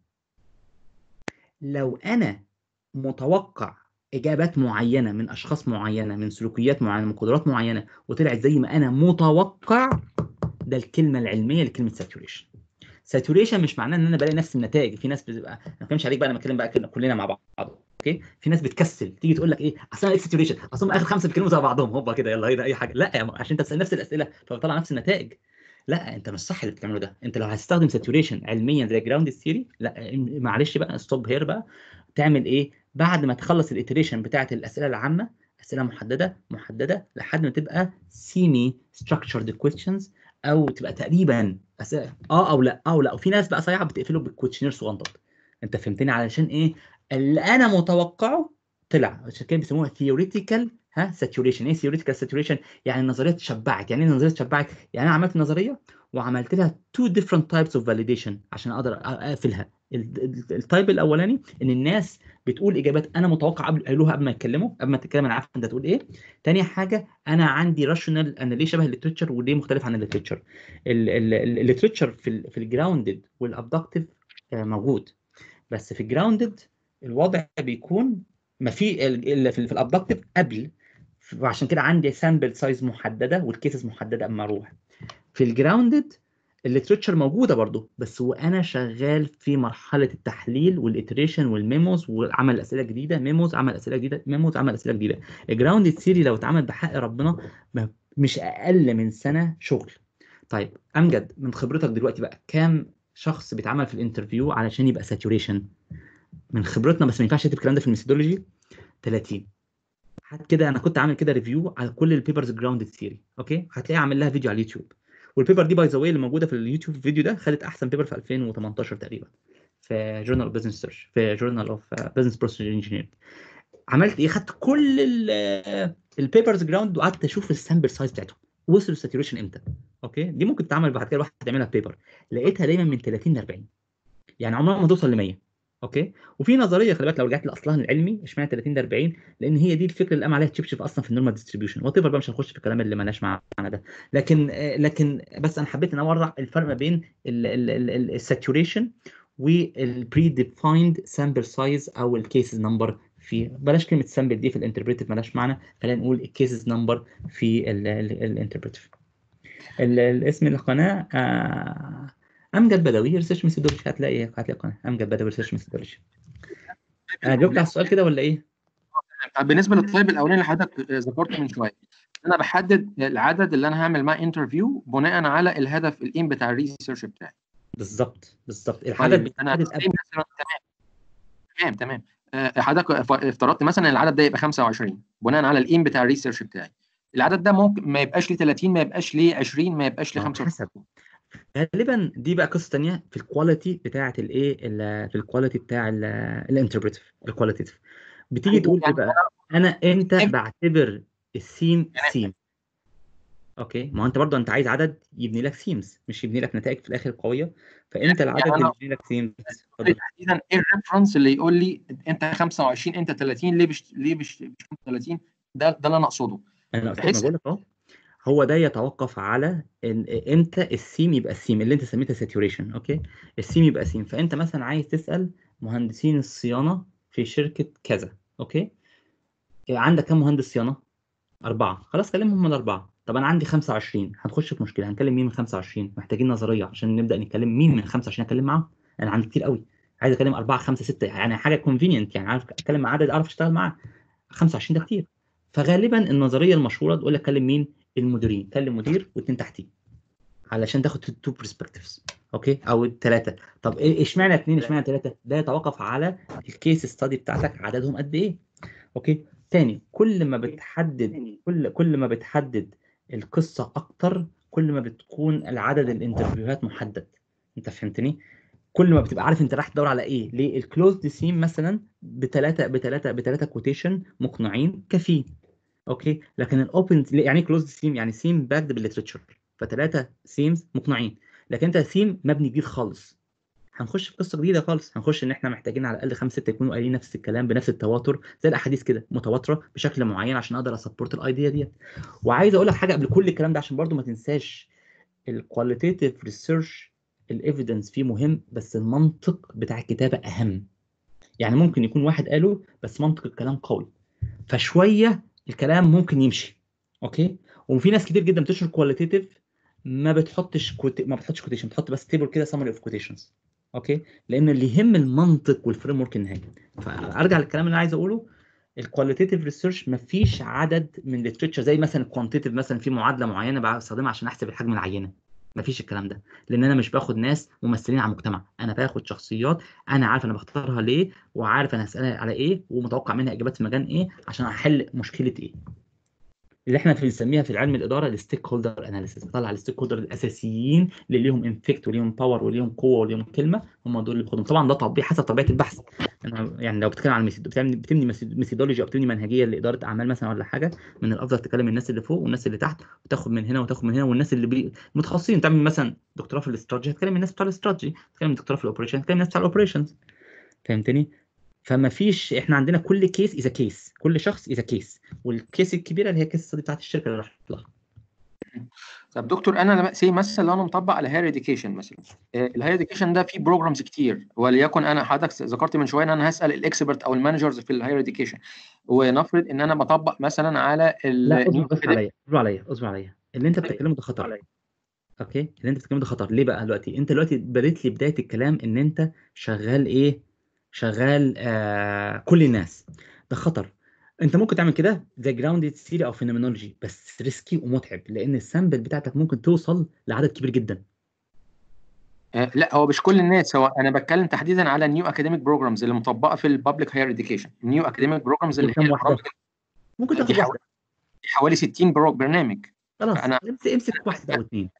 لو انا متوقع اجابات معينه من اشخاص معينه من سلوكيات معينه من قدرات معينه وطلعت زي ما انا متوقع، ده الكلمه العلميه لكلمه ساتوريشن. ساتوريشن مش معناه ان انا بلاقي نفس النتائج. في ناس بتبقى، ما بتكلمش عليك بقى، انا بتكلم بقى كلنا مع بعض. اوكي، في ناس بتكسل تيجي تقول لك ايه اصل انا ساتوريشن، اصل اخر 5 بيتكلموا زي بعضهم هوبا كده يلا هي اي حاجه. لا يا عشان انت بتسال نفس الاسئله فبتطلع نفس النتائج. لا، انت مش صح اللي بتعمله ده. انت لو هتستخدم ساتوريشن علميا زي جراوند ثيوري، لا معلش بقى ستوب هير بقى. تعمل ايه بعد ما تخلص الاتريشن بتاعه الاسئله العامه؟ اسئله محدده لحد ما تبقى سيمي ستراكشرد كويستشنز، او تبقى تقريبا اسئله او لا وفي ناس بقى صياعه بتقفله بالكويشنير صغنطط. انت فهمتني؟ علشان ايه اللي انا متوقعه طلع. عشان كده بيسموها ثيوريتيكال ساتوريشن. ايه ثيوريتيكال ساتوريشن؟ يعني النظريه اتشبعت. يعني ايه النظريه اتشبعت؟ يعني انا عملت نظريه وعملت لها 2 different types of validation عشان اقدر اقفلها. التايب الاولاني ان الناس بتقول اجابات انا متوقع قالوها قبل ما يتكلموا، قبل ما تتكلم انا عارف انت هتقول ايه. تاني حاجه انا عندي راشونال، انا ليه شبه الليترشر وليه مختلف عن الليترشر. الليترشر في الجراوندد والابدكتيف موجود، بس في الجراوندد الوضع بيكون ما في الابدكتيف قبل وعشان كده عندي سامبل سايز محدده والكيسز محدده اما اروح. في الجراوندد الليتريتشر موجوده برضو، بس وانا شغال في مرحله التحليل والاتريشن والميموز وعمل اسئله جديده، ميموز عمل اسئله جديده، ميموز عمل اسئله جديده. الجراوندد ثيري لو اتعمل بحق ربنا مش اقل من سنه شغل. طيب امجد، من خبرتك دلوقتي بقى كام شخص بيتعمل في الانترفيو علشان يبقى ساتوريشن؟ من خبرتنا، بس ما ينفعش تكتب الكلام ده في الميثودولوجي. 30. كده انا كنت عامل كده ريفيو على كل البيبرز جراوندد ثيوري، اوكي؟ هتلاقي عامل لها فيديو على اليوتيوب، والبيبر دي باي ذا واي اللي موجوده في اليوتيوب الفيديو ده خدت احسن بيبر في 2018 تقريبا في جورنال بزنس سيرش، في جورنال اوف بزنس بروسيس انجينيرنج. عملت ايه؟ خدت كل البيبرز جراوند وقعدت اشوف السامبل سايز بتاعتهم وصلوا الساتوريشن امتى. اوكي، دي ممكن تعمل بعد كده الواحد يعملها بيبر. لقيتها دايما من 30 ل 40، يعني عمرها ما توصل ل 100. اوكي، وفي نظريه خلي بالك لو رجعت لاصلها العلمي اشمعنى 30 ل 40، لان هي دي الفكره اللي قام عليها تشيبشيف اصلا في النورمال ديستريبيوشن. وات ايفر بقى، مش هنخش في الكلام اللي مالناش معانا ده، لكن بس انا حبيت ان اوضح الفرق ما بين الساتوريشن والبري ديفايند سامبل سايز او الكيسز نمبر. في بلاش كلمه سامبل دي في الانتربريتيف مالهاش معنى، خلينا نقول الكيسز نمبر في الانتربريتيف. الاسم القناه امجد بدوي ريسيرش ميثودولوجي، هتلاقي قناه امجد بدوي ريسيرش ميثودولوجي. جاوبت على السؤال كده ولا ايه؟ بالنسبه للطيب الاولاني اللي حضرتك ذكرته من شويه، انا بحدد العدد اللي انا هعمل معاه انترفيو بناء على الهدف الايم بتاع الريسيرش بتاعي. بالظبط العدد طيب انا بيتحدد تمام حضرتك افترضت مثلا العدد ده يبقى 25 بناء على الايم بتاع الريسيرش بتاعي. العدد ده ممكن ما يبقاش ل 30، ما يبقاش ل 20، ما يبقاش ل 25. غالبا دي بقى قصه ثانيه في الكواليتي بتاعه الايه، في الكواليتي بتاع الانتربريتيف الكواليتيف. بتيجي تقول ايه بقى؟ انا امتى بعتبر السيم سيم؟ اوكي، ما هو انت برضه انت عايز عدد يبني لك سيمز، مش يبني لك نتائج في الاخر قويه. فامتى العدد يعني اللي يبني لك سيمز؟ تحديدا ايه الريفرنس اللي يقول لي انت 25 انت 30، ليه مش 35؟ ده اللي انا اقصده. انا بقول لك اهو، هو ده يتوقف على ان امتى السيم يبقى السيم اللي انت سميتها ساتوريشن. اوكي، السيم يبقى سيم. فانت مثلا عايز تسال مهندسين الصيانه في شركه كذا، اوكي؟ عندك كم مهندس صيانه؟ 4. خلاص كلمهم من 4. طب انا عندي 25، هنخش في مشكله. هنكلم مين من 25؟ محتاجين نظريه عشان نبدا نتكلم مين من 25 اكلم معاهم. انا عندي كتير قوي، عايز اكلم 4 5 6، يعني حاجه كونفينينت، يعني عارف اتكلم مع عدد اعرف اشتغل معاه. 25 ده كتير. فغالبا النظريه المشهوره تقول لك كلم مين؟ المديرين. كلم مدير واثنين تحتيه علشان تاخد 2 برسبكتيفز، اوكي، او 3. طب اشمعنى 2 اشمعنى 3؟ ده يتوقف على الكيس ستادي بتاعتك عددهم قد ايه. اوكي، تاني، كل ما بتحدد القصه اكتر، كل ما بتكون العدد الانترفيوهات محدد. انت فهمتني؟ كل ما بتبقى عارف انت رايح تدور على ايه. ليه الكلوزد سيم مثلا بثلاثه كوتيشن مقنعين كافيين، اوكي؟ لكن الاوبن يعني كلوزد سيم يعني سيم باكد بالليترشر، فثلاثه سيمز مقنعين. لكن انت سيم مبني جديد خالص، هنخش في قصه جديده خالص. هنخش ان احنا محتاجين على الاقل 5 6 يكونوا قايلين نفس الكلام بنفس التواتر، زي الاحاديث كده متواتره بشكل معين عشان اقدر اسبورت الايديا ديت. وعايز اقول لك حاجه قبل كل الكلام ده عشان برضو ما تنساش، الكواليتيف ريسيرش الايفيدنس فيه مهم، بس المنطق بتاع الكتابه اهم. يعني ممكن يكون واحد قاله بس منطق الكلام قوي، فشويه الكلام ممكن يمشي، اوكي؟ وفي ناس كتير جدا بتشرح كواليتيف ما بتحطش كوتيشن، بتحط بس تيبل كده سمري اوف كوتيشنز، اوكي؟ لان اللي يهم المنطق والفريم ورك النهائي. فارجع للكلام اللي انا عايز اقوله، الكواليتيف ريسيرش مفيش عدد من الليترشر زي مثلا الكوانتيتيف، مثلا في معادله معينه بستخدمها عشان احسب الحجم العينه. مفيش الكلام ده، لان انا مش باخد ناس ممثلين على المجتمع، انا باخد شخصيات انا عارف انا بختارها ليه، وعارف انا هسالها على ايه، ومتوقع منها اجابات في مجال ايه عشان احل مشكله ايه. اللي احنا بنسميها في العلم الاداره الستيك هولدر اناليسيس. بطلع الستيك هولدر الاساسيين اللي ليهم انفكت وليهم باور وليهم قوه وليهم كلمه، هم دول اللي باخدهم. طبعا ده تطبيق حسب طبيعه البحث. يعني لو بتتكلم عن بتبني ميثودولوجي او بتبني منهجيه لاداره اعمال مثلا ولا حاجه، من الافضل تكلم الناس اللي فوق والناس اللي تحت، وتاخد من هنا وتاخد من هنا، والناس اللي متخصصين. تعمل مثلا دكتوراه في الاستراتيجي هتكلم الناس بتوع الاستراتيجي، تكلم دكتوراه في الاوبريشن هتكلم الناس بتوع الاوبريشنز. فهمتني؟ فما فيش، احنا عندنا كل كيس اذا كيس، كل شخص اذا كيس، والكيس الكبيره اللي هي كيس دي بتاعت الشركه اللي راحت لها. طب دكتور، انا مثلا لو انا مطبق على هاير اديوكيشن مثلا، الهاير اديوكيشن ده فيه بروجرامز كتير، وليكن انا حضرتك ذكرت من شويه ان انا هسال الاكسبرت او المانجرز في الهاير اديوكيشن، ونفرض ان انا بطبق مثلا على لا اصبر بس عليا، اصبر عليا اللي انت بتتكلمه ده خطر. اوكي، اللي انت بتتكلمه ده خطر. ليه بقى؟ انت دلوقتي بديت لي بدايه الكلام ان انت شغال ايه؟ شغال كل الناس. ده خطر. انت ممكن تعمل كده زي جراوندد ثيري او فينومينولوجي، بس ريسكي ومتعب لان السامبل بتاعتك ممكن توصل لعدد كبير جدا. لا هو مش كل الناس، هو انا بتكلم تحديدا على النيو اكاديميك بروجرامز اللي مطبقه في البابليك هاير اديوكيشن. النيو اكاديميك بروجرامز اللي هي كم واحده؟ البرامج ممكن دي تاخد واحده. حوالي 60 برنامج. خلاص فانا امسك واحد او اثنين.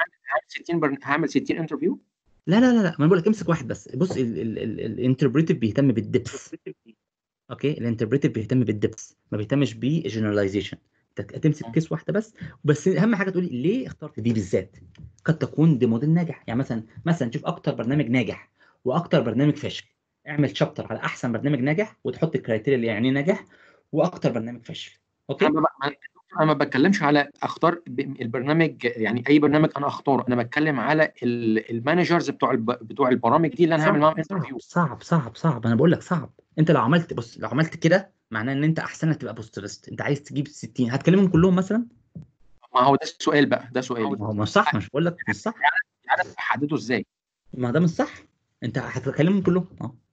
هعمل 60 انترفيو. لا لا لا لا، ما انا بقول لك امسك واحد بس. بص الانتربريتيف بيهتم بالدبس. اوكي، الانتربريتيف بيهتم بالدبس، ما بيهتمش بالجنراليزيشن. انت هتمسك كيس واحده بس اهم حاجه تقولي ليه اخترت دي بالذات. قد تكون دي موديل ناجح، يعني مثلا تشوف اكتر برنامج ناجح واكتر برنامج فاشل، اعمل شابتر على احسن برنامج ناجح وتحط الكرايتيريا اللي يعني ناجح، واكتر برنامج فاشل. اوكي، انا ما بتكلمش على اختار البرنامج، يعني اي برنامج انا اختاره، انا بتكلم على المانجرز بتوع البرامج دي اللي انا هعمل معاهم انترفيو. صعب انا بقول لك صعب. انت لو عملت كده معناه ان انت احسن لك تبقى بوسترست. انت عايز تجيب 60 هتكلمهم كلهم مثلا؟ ما هو ده السؤال بقى، ده سؤالي. ما هو مش صح، مش بقول لك مش صح. يعني احدده ازاي؟ ما ده مش صح. انت هتكلمهم كلهم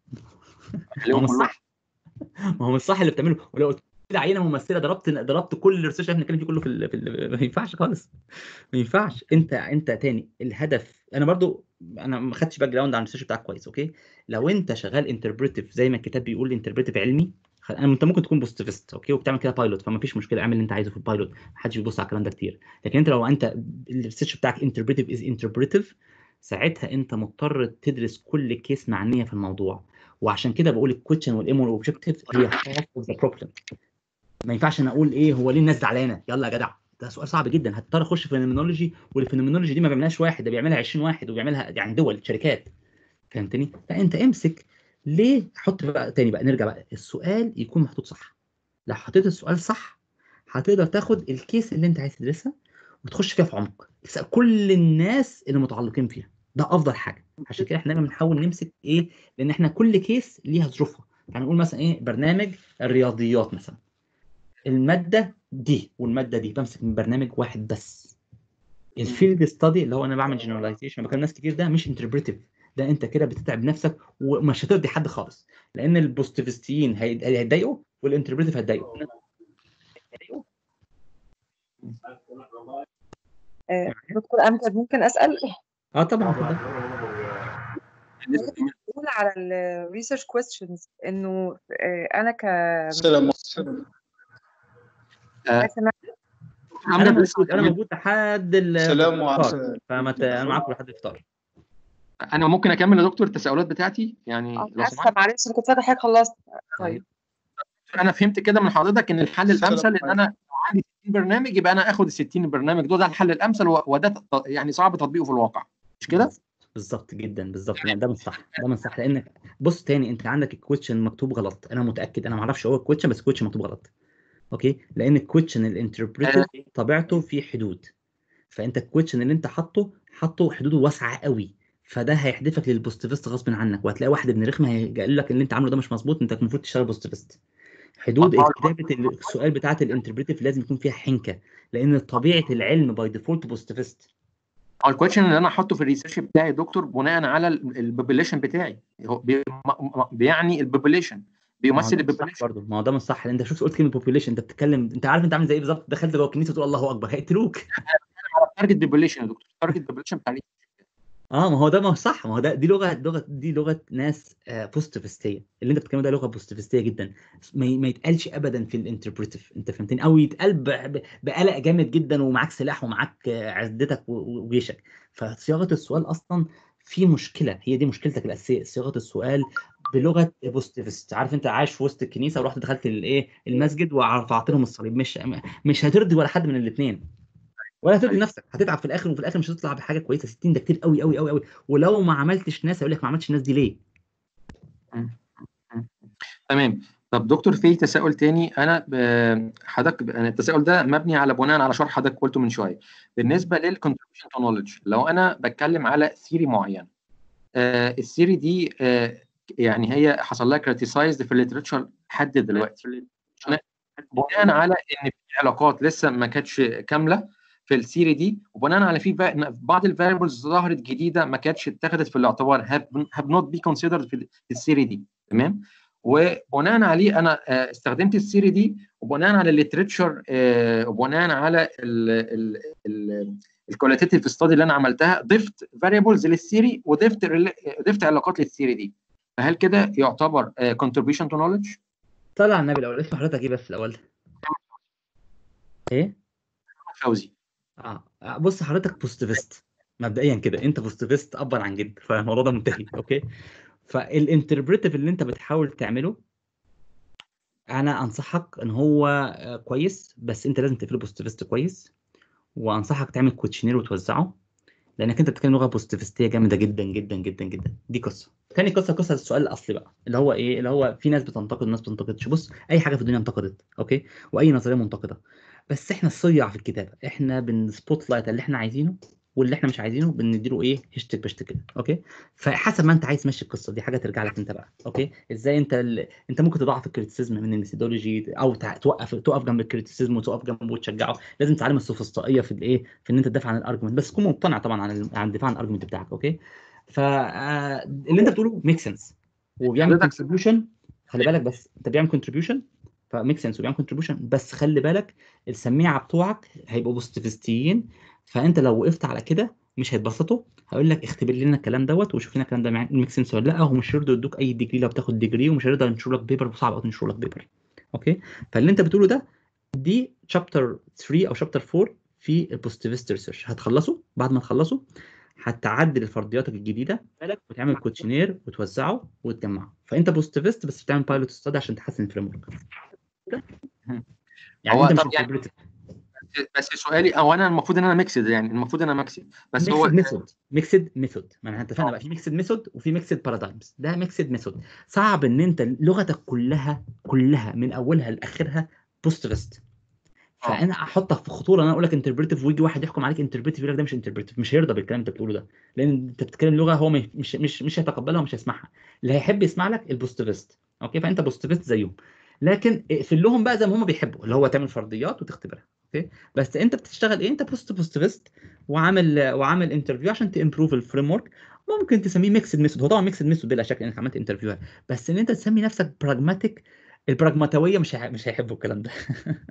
ما هو مش صح. ما هو مش صح اللي بتعمله. ولو قلت لي عينه ممثله ضربت كل الريسيرش اللي احنا بنتكلم فيه كله ما ينفعش خالص. ما ينفعش. انت تاني الهدف. انا ما خدتش باك جراوند عن الريسيرش بتاعك كويس. اوكي، لو انت شغال انتربريتيف زي ما الكتاب بيقول انتربريتيف علمي، انت ممكن تكون بوزيتيفست. اوكي، وبتعمل كده بايلوت، فما فيش مشكله، اعمل اللي انت عايزه في البايلوت، محدش بيبص على الكلام ده كتير. لكن انت لو الريسيرش بتاعك انتربريتيف ساعتها انت مضطر تدرس كل كيس معنيه في الموضوع. وعشان كده بقول الكويشن والايم والاوبجكتيف هي half of the problem. ما ينفعش انا اقول ايه هو ليه الناس زعلانه، يلا يا جدع. ده سؤال صعب جدا. هتضطر اخش في فينومينولوجي، والفينومينولوجي دي ما بيعملهاش واحد، ده بيعملها 20 واحد، وبيعملها يعني دول شركات. فهمتني؟ فانت امسك. ليه؟ حط بقى تاني بقى، نرجع بقى السؤال يكون محطوط صح. لو حطيت السؤال صح هتقدر تاخد الكيس اللي انت عايز تدرسها وتخش فيها في عمق، تسال كل الناس اللي متعلقين فيها. ده افضل حاجه. عشان كده احنا دايما بنحاول نمسك ايه، لان احنا كل كيس ليها ظروفها. يعني نقول مثلا ايه برنامج الرياضيات مثلا، الماده دي والماده دي، بمسك من برنامج واحد بس. الفيلد ستادي اللي هو انا بعمل جنراليزيشن مكان ناس كتير، ده مش انتربريتيف. ده انت كده بتتعب نفسك ومش هترضي حد خالص، لان البوزيتيفستيين هيتضايقوا والانتربريتيف هيتضايقوا. دكتور امجد ممكن اسال؟ طبعا اتفضل. بقول على الريسيرش كويستشنز انه انا سلام. انا موجود لحد سلام انا معاكم لحد الافطار. انا ممكن اكمل يا دكتور التساؤلات بتاعتي يعني لو سمحت؟ معلش انا كنت فاكره حضرتك خلصت. طيب انا فهمت كده من حضرتك ان الحل الامثل ان انا عندي 60 برنامج يبقى انا اخد ال 60 برنامج دول، ده الحل الامثل، وده يعني صعب تطبيقه في الواقع، مش كده؟ بالظبط جدا بالظبط. لا ده مش صح، ده مش صح. لانك بص تاني، انت عندك الكويتشن مكتوب غلط. انا متاكد، انا ما اعرفش هو الكويتشن، بس الكويتشن مكتوب غلط. اوكي، لان الكويتشن الانتربريتيف طبيعته في حدود. فانت الكويتشن اللي انت حاطه حدوده واسعه قوي، فده هيحدفك للبوستيفست غصب عنك، وهتلاقي واحد ابن رخمه هيقول لك اللي انت عامله ده مش مظبوط، انت المفروض تشتغل بوستيفست. حدود كتابه السؤال بتاعه الانتربريتيف لازم يكون فيها حنكه، لان طبيعه العلم باي ديفولت بوستيفست. الكويشن اللي انا احطه في الريسيرش بتاعي يا دكتور بناء على البوبوليشن بتاعي، هو بيعني البوبوليشن بيمثل البوبوليشن برضه. ما هو ده مش صح. انت شفت قلت كلمه بوبوليشن، انت بتتكلم، انت عارف انت عامل زي ايه بالظبط؟ دخلت جوه الكنيسه تقول الله اكبر هيقتلوك. تارجت بوبوليشن يا دكتور، تارجت بوبوليشن بتاع ما هو ده ما هو صح. ما هو ده دي لغه ناس بوستيفستيه. اللي انت بتتكلم ده لغه بوستيفستيه جدا، ما يتقالش ابدا في الانتربريتيف. انت فهمتني؟ او يتقال بقلق جامد جدا ومعاك سلاح ومعاك عدتك وجيشك. فصياغه السؤال اصلا في مشكله، هي دي مشكلتك الاساسيه، صياغه السؤال بلغه بوستيفست. عارف انت عايش في وسط الكنيسه ورحت دخلت المسجد ورفعت لهم الصليب، مش هترضي ولا حد من الاثنين، ولا هترضي نفسك. هتتعب في الاخر، وفي الاخر مش هتطلع بحاجه كويسه. 60 ده كتير قوي قوي قوي قوي. ولو ما عملتش ناس هيقول لك ما عملتش الناس دي ليه. تمام. طب دكتور في تساؤل تاني، انا حضرتك التساؤل ده مبني على بناء على شرح حضرتك قلته من شويه بالنسبه للكونتريبيوشن تو نولج. لو انا بتكلم على ثيري معين، الثيري دي يعني هي حصل لها كريتيسايزد في الليترشر لحد دلوقتي، بناء على ان في علاقات لسه ما كانتش كامله في السيري دي، وبناء على في بعض الفاريبلز ظهرت جديده ما كانتش اتخذت في الاعتبار have not be considered في السيري دي. تمام. وبناء عليه انا استخدمت السيري دي، وبناء على الليتريتشر وبناء على الكواليتيف ستادي اللي انا عملتها ضفت فاريبلز للسيري وضفت علاقات للسيري دي. فهل كده يعتبر contribution to knowledge؟ طلع على النبي الاول، اسم حضرتك ايه بس الاول؟ ايه؟ فوزي. بص حضرتك بوستيفيست مبدئيا كده، انت بوستيفيست ابا عن جد، فالموضوع ده منتهي. اوكي، فالانتربريتيف اللي انت بتحاول تعمله انا انصحك ان هو كويس، بس انت لازم تقفله بوستيفيست كويس، وانصحك تعمل كوتشنير وتوزعه، لانك انت بتتكلم لغه بوستيفيستيه جامده جدا جدا جدا جدا. دي قصه. تاني قصه السؤال الاصلي بقى، اللي هو ايه؟ اللي هو في ناس بتنتقد وناس ما بتنتقدش. بص، اي حاجه في الدنيا انتقدت، اوكي، واي نظريه منتقده، بس احنا الصيع في الكتابه، احنا بنسبوت لايت اللي احنا عايزينه، واللي احنا مش عايزينه بنديله ايه، هشتك بشتك كده. اوكي، فحسب ما انت عايز تمشي القصه دي، حاجه ترجع لك انت بقى. اوكي، ازاي انت ممكن تضاعف الكريتيسيزم من الميثودولوجي، او تقف جنب الكريتيسيزم وتقف جنبه وتشجعه. لازم تتعلم السوفسطائيه في الايه، في ان انت تدافع عن الارجيومنت، بس تكون مقتنع طبعا عن الدفاع عن الارجيومنت بتاعك. اوكي، اللي انت بتقوله ميك سنس وبيعمل كونتريبيوشن. خلي بالك بس، انت بيعمل كونتريبيوشن فميك سنس وبيعمل كونتريبيوشن، بس خلي بالك السميعه بتوعك هيبقوا بوستيفيستيين، فانت لو وقفت على كده مش هيتبسطوا. هقول لك اختبر لنا الكلام دوت وشوف لنا الكلام ده ميك سنس ولا لا. هم مش هيرضوا يدوك اي ديجري لو بتاخد ديجري، ومش هيرضوا ينشروا لك بيبر، وصعب قوي تنشروا لك بيبر. اوكي، فاللي انت بتقوله ده دي شابتر 3 او شابتر 4 في البوستيفيست ريسيرش. هتخلصه، بعد ما تخلصه هتعدل فرضياتك الجديده وتعمل كوتشنير وتوزعه وتجمعه. فانت بوستيفيست بس بتعمل بايلوت ستادي عشان تحسن الفريم ورك. يعني انت مش انتربريتيف. بس سؤالي، او انا المفروض ان انا ميكسد، يعني المفروض ان انا ميكسد، بس هو ميكسد ميثود. ما احنا اتفقنا بقى في ميكسد ميثود وفي ميكسد بارادايمز. ده ميكسد ميثود صعب ان انت لغتك كلها من اولها لاخرها بوستيفيست. فانا احطك في خطوره، انا اقول لك انتربريتيف ويجي واحد يحكم عليك انتربريتيف يقول لك ده مش انتربريتيف، مش هيرضى بالكلام اللي انت بتقوله ده، لان انت بتتكلم لغه هو مش هيتقبلها ومش هيسمعها. اللي هيحب يسمع لك البوستيفيست. اوكي، فانت بوستيفيست زيهم، لكن اقفل لهم بقى زي ما هم بيحبوا، اللي هو تعمل فرضيات وتختبرها. اوكي، بس انت بتشتغل ايه؟ انت بوستيفيست وعامل انترفيو عشان تمبروف الفريم ورك. ممكن تسميه ميكسد ميثود، هو طبعا ميكسد ميثود بلا شك انك عملت انترفيو، بس ان انت تسمي نفسك براجماتيك، البراجماتويه مش هيحبوا الكلام ده.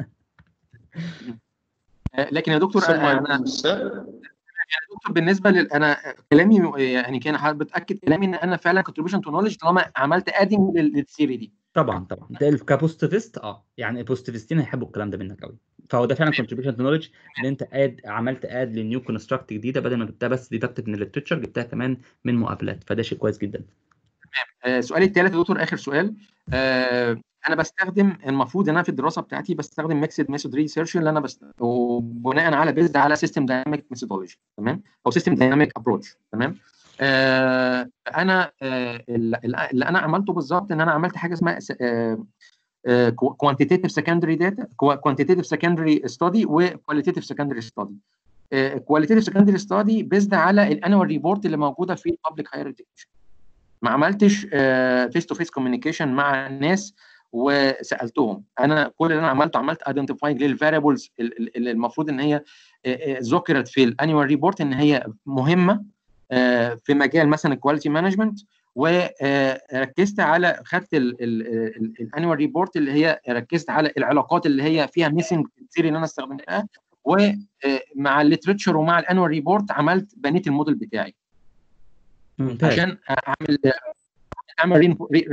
لكن يا دكتور انا دكتور بالنسبه انا كلامي يعني كان بتاكد كلامي ان انا فعلا كونتريبيوشن تو نولج طالما عملت ادنج للسيري دي. طبعا ده كبوستيفيست يعني البوستيفيستين هيحبوا الكلام ده منك قوي. فهو ده فعلا كونتريبيوشن تو نولج، ان انت عملت لنيو كونستراكت جديده، بدل ما جبتها بس ديدكتد من الليترشر جبتها كمان من مقابلات، فده شيء كويس جدا. تمام. سؤالي الثالث يا دكتور، اخر سؤال. انا بستخدم، المفروض ان انا في الدراسه بتاعتي بستخدم ميكسد ميثود ريسيرش، اللي انا وبناء على بيزد على سيستم دايناميك ميثودولوجي، تمام، او سيستم دايناميك ابروتش. تمام. انا اللي انا عملته بالظبط ان انا عملت حاجه اسمها quantitative secondary data, quantitative secondary study و qualitative secondary study. qualitative secondary study بيزد على الانوال ريبورت اللي موجوده في الببليك هاير اديوكيشن. ما عملتش فيس تو فيس كوميونيكيشن مع الناس وسالتهم. انا كل اللي انا عملت ايدنتيفاينج للفاريبلز اللي المفروض ان هي ذكرت في الانوال ريبورت ان هي مهمه في مجال مثلا الكواليتي مانجمنت، وركزت على خدت الانوال ريبورت اللي هي ركزت على العلاقات اللي هي فيها ميسنج الثيري اللي انا استخدمتها، ومع الليترشر ومع الانوال ريبورت بنيت الموديل بتاعي ممتاز. عشان اعمل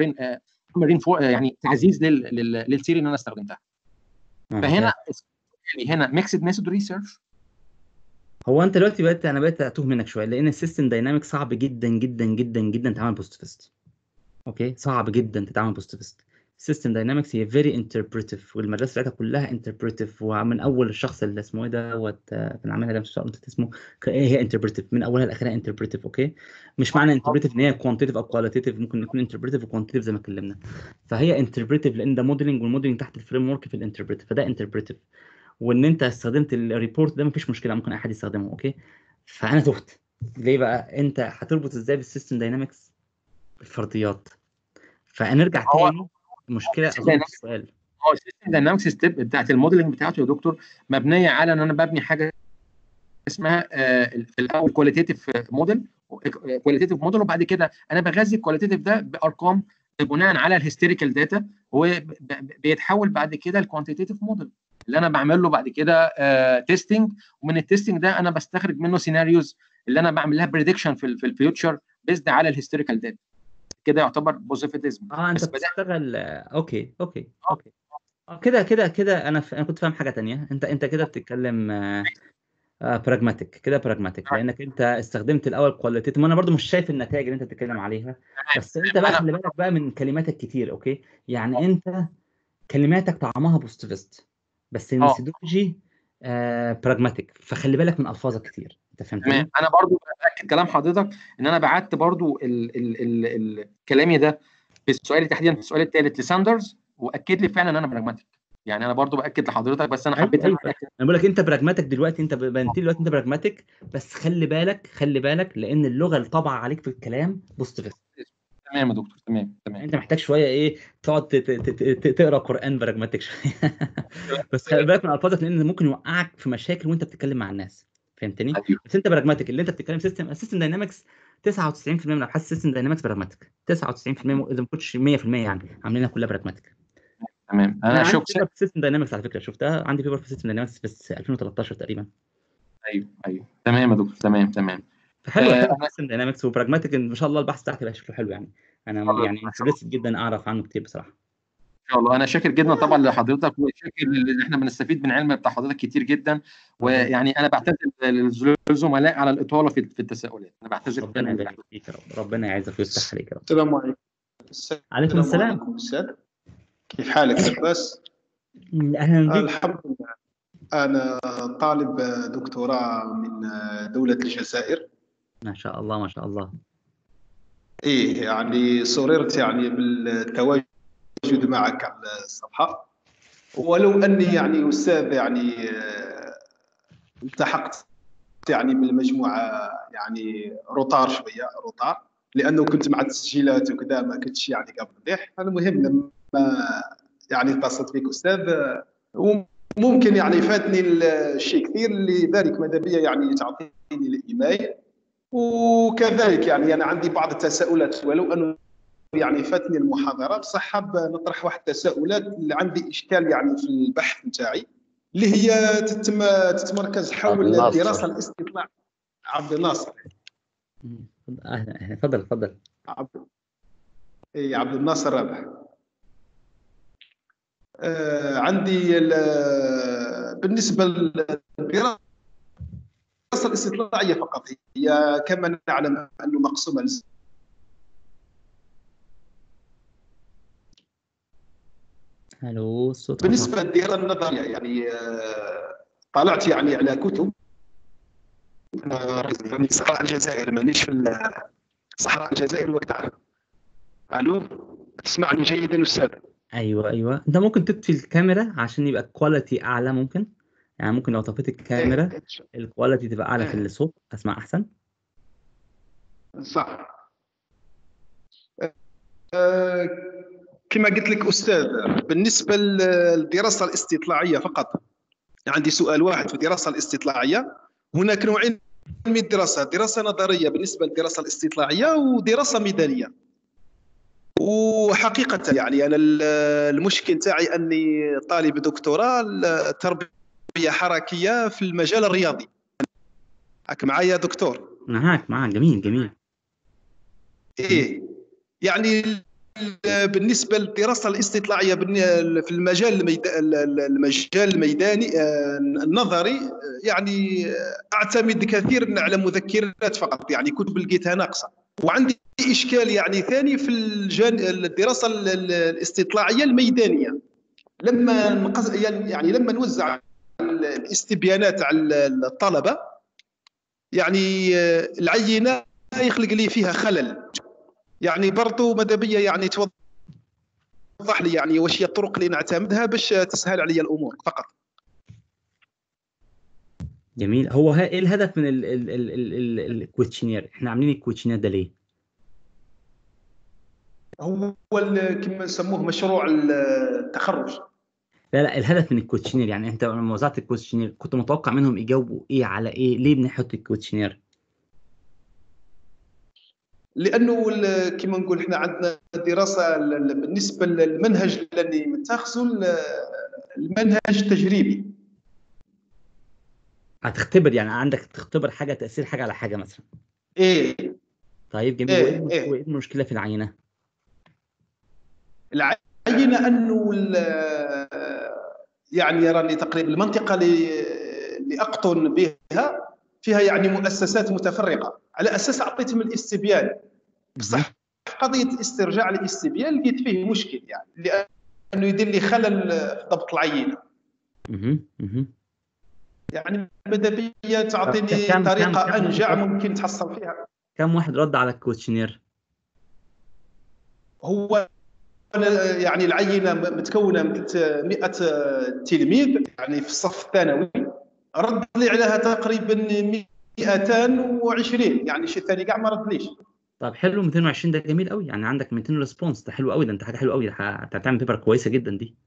يعني تعزيز للثيري اللي انا استخدمتها. فهنا ميكسد ميثود ريسيرش. هو انت دلوقتي انا بقيت اتوه منك شويه، لان السيستم دايناميك صعب جدا جدا جدا جدا تتعامل بوستيفيست. اوكي، صعب جدا تتعامل بوستيفيست. السيستم داينامكس هي فيري انتربريتيف، والمدرسه بتاعتها كلها انتربريتيف، ومن اول الشخص اللي اسمه ايه دوت كان عاملها ده مش عارف اسمه، هي انتربريتيف من اولها لاخرها انتربريتيف. اوكي، مش معنى انتربريتيف ان هي كوانتيتيف او كواليتيف، ممكن يكون انتربريتيف وكوانتيتيف زي ما اتكلمنا. فهي انتربريتيف لان ده موديلنج، والموديلنج تحت الفريم ورك في الانتربريتيف، فده انتربريتيف. وان انت استخدمت الريبورت ده مفيش مشكله، ممكن اي حد يستخدمه. اوكي، فانا تهت ليه بقى؟ انت هتربط ازاي بالسيستم داينامكس الفرضيات؟ فنرجع تاني المشكله اظن في السؤال. السيستم داينامكس ستيب بتاعت الموديلنج بتاعته يا دكتور مبنيه على ان انا ببني حاجه اسمها في الاول كواليتيف موديل، وبعد كده انا بغذي الكواليتيف ده بارقام بناء على الهيستوريكال داتا، وبيتحول بعد كده الكوانتيتيف موديل اللي انا بعمل له بعد كده تيستنج، ومن التيستنج ده انا بستخرج منه سيناريوز اللي انا بعمل لها بريدكشن في الفيوتشر بيزد على الهيستوريكال داتا. كده يعتبر بوزيتيفيزم. انت بتشتغل اوكي كده انا كنت فاهم حاجه تانية. انت كده بتتكلم براجماتيك، كده براجماتيك، لانك انت استخدمت الاول كواليتيف، وانا برضو مش شايف النتائج اللي انت بتتكلم عليها، بس انت بقى خلي بالك بقى من كلماتك كتير. اوكي، يعني انت كلماتك طعمها بوزيتيفست، بس الميثودولوجي براجماتيك، فخلي بالك من الفاظك كتير. انت فهمتني؟ انا برضو باكد كلام حضرتك ان انا بعت برضو كلامي ده في السؤال تحديدا، في السؤال الثالث لساندرز، واكد لي فعلا ان انا براجماتيك. يعني انا برضو باكد لحضرتك، بس انا حبيت انا بقول لك انت براجماتيك دلوقتي، انت بنتي دلوقتي انت براجماتيك، بس خلي بالك لان اللغه اللي طابعه عليك في الكلام بوزيتيفست. تمام يا دكتور، تمام. انت محتاج شويه ايه، تقعد تقرا قران براجماتيك شويه بس خلي بالك من الفاظك، لان ممكن يوقعك في مشاكل وانت بتتكلم مع الناس. فهمتني؟ بس انت براجماتيك، اللي انت بتتكلم سيستم داينامكس 99% من ابحاث سيستم داينامكس براجماتيك، 99% اذا ما كنتش 100% يعني عاملينها كلها براجماتيك. تمام. انا عندي بيبر في سيستم داينامكس على فكره، شفتها، عندي بيبر في سيستم داينامكس بس 2013 تقريبا. ايوه تمام يا دكتور، تمام. فحلو سيستم داينامكس وبراجماتيك، ما شاء الله البحث بتاعك هيبقى شكله حلو يعني. انا يعني انترستد جدا اعرف عنه كتير بصراحه. ان شاء الله. انا شاكر جدا طبعا لحضرتك، وشاكر ان احنا بنستفيد من العلم بتاع حضرتك كتير جدا، ويعني انا بعتذر للزملاء على الاطاله في التساؤلات. انا بعتذر. ربنا يبارك فيك يا رب، ربنا يعزك ويفتح عليك يا رب. السلام عليكم. عليكم السلام. استاذ، كيف حالك عباس؟ اهلا بك. الحمد لله. انا طالب دكتوراه من دوله الجزائر. ما شاء الله. ايه يعني سررت يعني بالتواجد معك على الصفحه، ولو اني يعني استاذ يعني التحقت يعني بالمجموعه يعني روطار لانه كنت مع التسجيلات وكذا، ما كنتش يعني قبل مليح. المهم لما يعني اتصلت بك استاذ، وممكن يعني فاتني الشيء كثير، لذلك ماذا بيا يعني تعطيني الايميل، وكذلك يعني انا عندي بعض التساؤلات، ولو انه يعني فاتني المحاضره، بصح حاب نطرح واحد التساؤلات اللي عندي اشكال يعني في البحث نتاعي، اللي هي تتمركز حول الدراسه الاستطلاعيه. عبد الناصر. اهلا، تفضل. عبد الناصر رابح. عندي بالنسبه للدراسه الاستطلاعيه فقط، هي كما نعلم انه مقسومه. الو، الصوت. بالنسبه للدراسه النظريه يعني طلعت يعني على كتب في صحراء الجزائر، مانيش في صحراء الجزائر وقتها. الو، تسمعني جيدا استاذ؟ ايوه. انت ممكن تطفي الكاميرا عشان يبقى الكواليتي اعلى، ممكن يعني ممكن لو طفيت الكاميرا الكواليتي تبقى اعلى في الصوت، اسمع احسن. صح. كما قلت لك استاذ، بالنسبه للدراسه الاستطلاعيه فقط، عندي سؤال واحد في الدراسه الاستطلاعيه. هناك نوعين من الدراسه، دراسه نظريه بالنسبه للدراسه الاستطلاعيه، ودراسه ميدانيه. وحقيقه يعني انا المشكل تاعي اني طالب دكتوراه تربيه حركيه في المجال الرياضي. معك معايا دكتور؟ معاك جميل. ايه يعني بالنسبه للدراسه الاستطلاعيه في المجال الميداني النظري، يعني اعتمد كثيرا على مذكرات فقط، يعني كتب لقيتها ناقصه. وعندي اشكال يعني ثاني في الدراسه الاستطلاعيه الميدانيه، لما لما نوزع الاستبيانات على الطلبه، يعني العينه يخلق لي فيها خلل. يعني برضو ماذا بيا يعني توضح لي يعني واش هي الطرق اللي نعتمدها باش تسهل علي الامور فقط. جميل. هو ايه الهدف من الكويتشنير؟ احنا عاملين الكويتشنير ده ليه؟ هو كما نسموه مشروع التخرج. لا لا، الهدف من الكوتشنير يعني انت لما وزعت الكوتشنير كنت متوقع منهم يجاوبوا ايه على ايه؟ ليه بنحط الكوتشنير؟ لانه كما نقول احنا عندنا دراسه بالنسبه للمنهج الذي متاخذه المنهج التجريبي. هتختبر يعني عندك تختبر حاجه، تاثير حاجه على حاجه مثلا. ايه طيب جميل. وايه المشكله في العينه؟ العينه انه يعني راني تقريبا المنطقه اللي اقطن بها فيها يعني مؤسسات متفرقه، على اساس اعطيتهم الاستبيان. بصح قضيه استرجاع الاستبيان لقيت فيه مشكل، يعني لانه يدير لي خلل في ضبط العينه. يعني ماذا بيا تعطيني طريقه انجع ممكن تحصل فيها. كم واحد رد على الكوتشنير؟ هو يعني العينه متكونه من 100 تلميذ يعني في الصف الثانوي، رد لي عليها تقريبا 220، يعني شي ثاني كاع ما ردليش. طب حلو، 220 ده جميل قوي، يعني عندك 200 ريسبونس، ده حلو قوي، ده انت حاجه حلوه قوي، هتعمل بيبر كويسه جدا دي.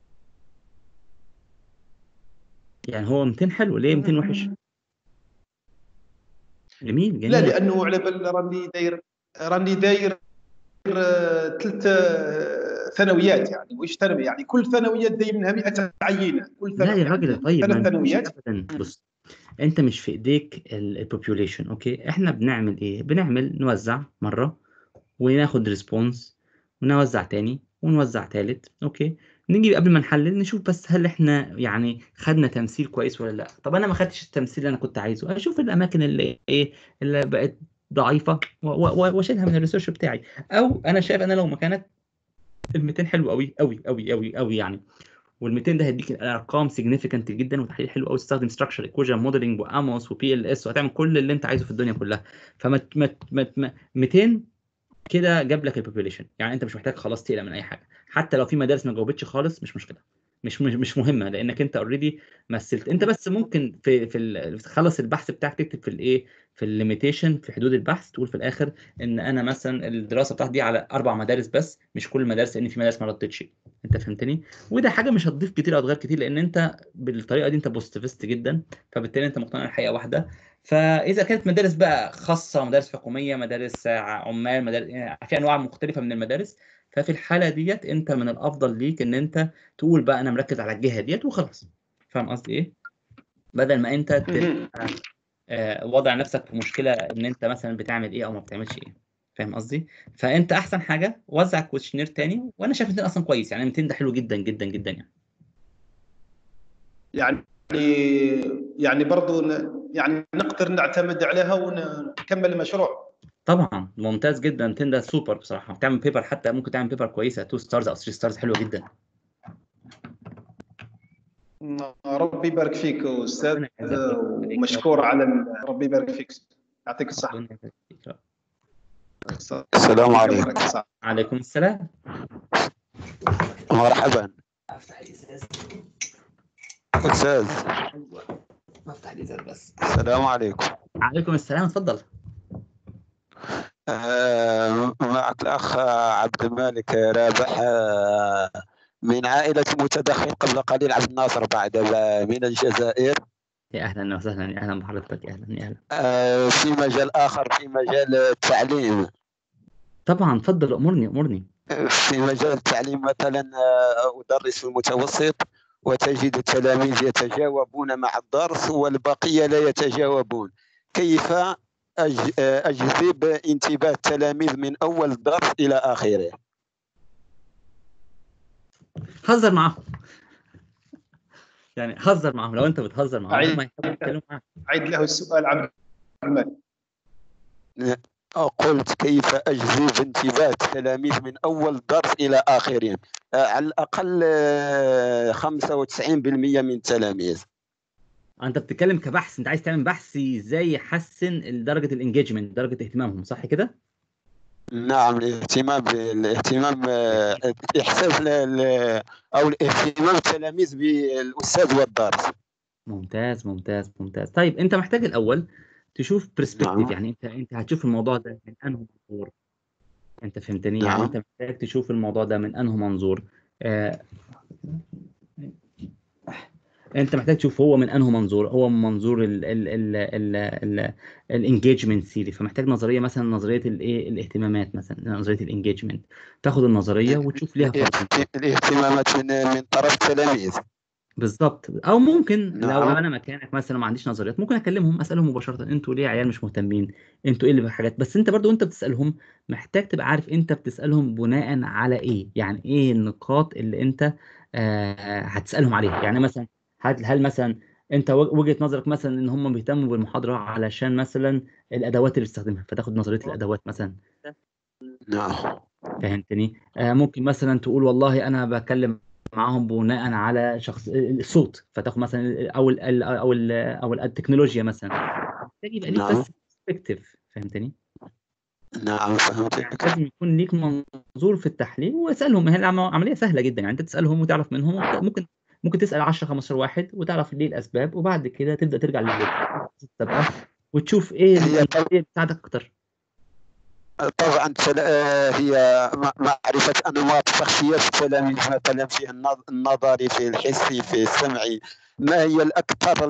يعني هو 200 حلو، ليه 200 وحش؟ جميل جميل. لا لانه على بال راني داير 3 ثانويات، يعني واش ثانوي يعني كل ثانويه داير منها 100 عينه كل ثانويه. لا يا راجل طيب، 3 ثانويات ابدا. بص انت مش في ايديك البوبيوليشن، اوكي؟ احنا بنعمل ايه؟ نوزع مره وناخد ريسبونس ونوزع تاني ونوزع تالت، اوكي؟ نيجي قبل ما نحلل نشوف بس هل احنا يعني خدنا تمثيل كويس ولا لا. طب انا ما خدتش التمثيل اللي انا كنت عايزه، اشوف الاماكن اللي ايه اللي بقت ضعيفه واشيلها من الريسيرش بتاعي. او انا شايف انا لو مكانك ال 200 حلو قوي قوي قوي قوي قوي يعني، وال 200 ده هيديك ارقام سيجنيفيكانت جدا وتحليل حلو قوي، تستخدم ستراكشر ايكويشن موديلنج واموس وبي ال اس وهتعمل كل اللي انت عايزه في الدنيا كلها. فما 200 كده جاب لك البوبيليشن، يعني انت مش محتاج خلاص تقلق من اي حاجه. حتى لو في مدارس ما جاوبتش خالص مش مشكله، مش مهمه، لانك انت اوريدي مثلت. انت بس ممكن تخلص البحث بتاعك تكتب في الايه، في الليميتيشن، في حدود البحث، تقول في الاخر ان انا مثلا الدراسه بتاعتي دي على 4 مدارس بس، مش كل المدارس، لان في مدارس ما ردتش. انت فهمتني؟ وده حاجه مش هتضيف كتير او تغير كتير، لان انت بالطريقه دي انت بوزيتيفست جدا، فبالتالي انت مقتنع الحقيقه واحده. فاذا كانت مدارس بقى خاصه، مدارس حكوميه، مدارس عمال، مدارس يعني في انواع مختلفه من المدارس، ففي الحاله ديت انت من الافضل ليك ان انت تقول بقى انا مركز على الجهه ديت وخلاص. فاهم قصدي ايه؟ بدل ما انت تبقى وضع نفسك في مشكله ان انت مثلا بتعمل ايه او ما بتعملش ايه. فاهم قصدي؟ فانت احسن حاجه وزع كويشنير تاني، وانا شايف 200 اصلا كويس، يعني 200 ده حلو جدا جدا جدا يعني. يعني برضو يعني نقدر نعتمد عليها ونكمل المشروع. طبعا ممتاز جدا، 200 ده سوبر بصراحه. بتعمل بيبر، حتى ممكن تعمل بيبر كويسه 2 ستارز او 3 ستارز، حلوه جدا. ربي يبارك فيك استاذ، ومشكور على ربي يبارك فيك، يعطيك الصحه. السلام عليكم. عليكم السلام. مرحبا افتح الازاز استاذ. افتح الازاز بس. السلام عليكم. عليكم السلام، اتفضل. معك الاخ عبد المالك رابح من عائله متدخل قبل قليل عبد الناصر بعد من الجزائر. يا اهلا وسهلا، يا اهلا بحضرتك، يا اهلا يا اهلا. في مجال اخر، في مجال التعليم. طبعا اتفضل، امرني. في مجال التعليم مثلا ادرس في المتوسط، وتجد التلاميذ يتجاوبون مع الدرس والبقيه لا يتجاوبون. كيف اجذب انتباه التلاميذ من اول الدرس الى اخره؟ هزر معاهم يعني هزر معاهم، لو انت بتهزر معاهم هم هيحبوا يتكلموا معاك. عيد له السؤال عبد المالك. قلت كيف أجذب انتباه التلاميذ من أول درس إلى آخره، على الأقل 95% من التلاميذ. أنت بتتكلم كبحث، أنت عايز تعمل بحث إزاي يحسن درجة الانجيجمنت، درجة اهتمامهم، صح كده؟ نعم، الاهتمام إحساس أو الاهتمام التلاميذ بالأستاذ والدرس. ممتاز. طيب أنت محتاج الأول تشوف برسبكتيف، يعني أنت هتشوف الموضوع ده من أنه منظور. أنت فهمتني؟ يعني أنت محتاج تشوف الموضوع ده من أنه منظور. انت محتاج تشوف هو من انه منظور، هو من منظور الانجيجمنت ثيري، فمحتاج نظريه مثلا نظريه الايه الاهتمامات، مثلا نظريه الانجيجمنت، تاخد النظريه وتشوف ليها فانكشن. الاهتمامات من طرف التلاميذ. بالظبط. او ممكن لو نعم. انا مكانك مثلا ما عنديش نظريات، ممكن اكلمهم اسالهم مباشره، انتوا ليه يا عيال مش مهتمين؟ انتوا ايه اللي بالحاجات؟ بس انت برضو وانت بتسالهم محتاج تبقى عارف انت بتسالهم بناء على ايه، يعني ايه النقاط اللي انت هتسالهم عليها. يعني مثلا هل مثلا انت وجهه نظرك مثلا ان هم بيهتموا بالمحاضره علشان مثلا الادوات اللي بتستخدمها، فتاخد نظريه الادوات مثلا. نعم. فهمتني؟ ممكن مثلا تقول والله انا بكلم معاهم بناء على شخص الصوت، فتاخد مثلا او التكنولوجيا مثلا، محتاج يبقى ليك نعم. بس برسبكتيف. فهمتني؟ نعم يعني فهمتك. لازم يكون ليك منظور في التحليل، واسالهم. هي عمليه سهله جدا، يعني انت تسالهم وتعرف منهم، ممكن تسال 10 15 واحد وتعرف ليه الاسباب، وبعد كده تبدا ترجع للسابقه وتشوف ايه هي النظريه اللي تساعدك اكتر. طبعا هي معرفة أنماط شخصيات التلاميذ، مثلا في النظري، في الحسي، في السمعي. ما هي الأكثر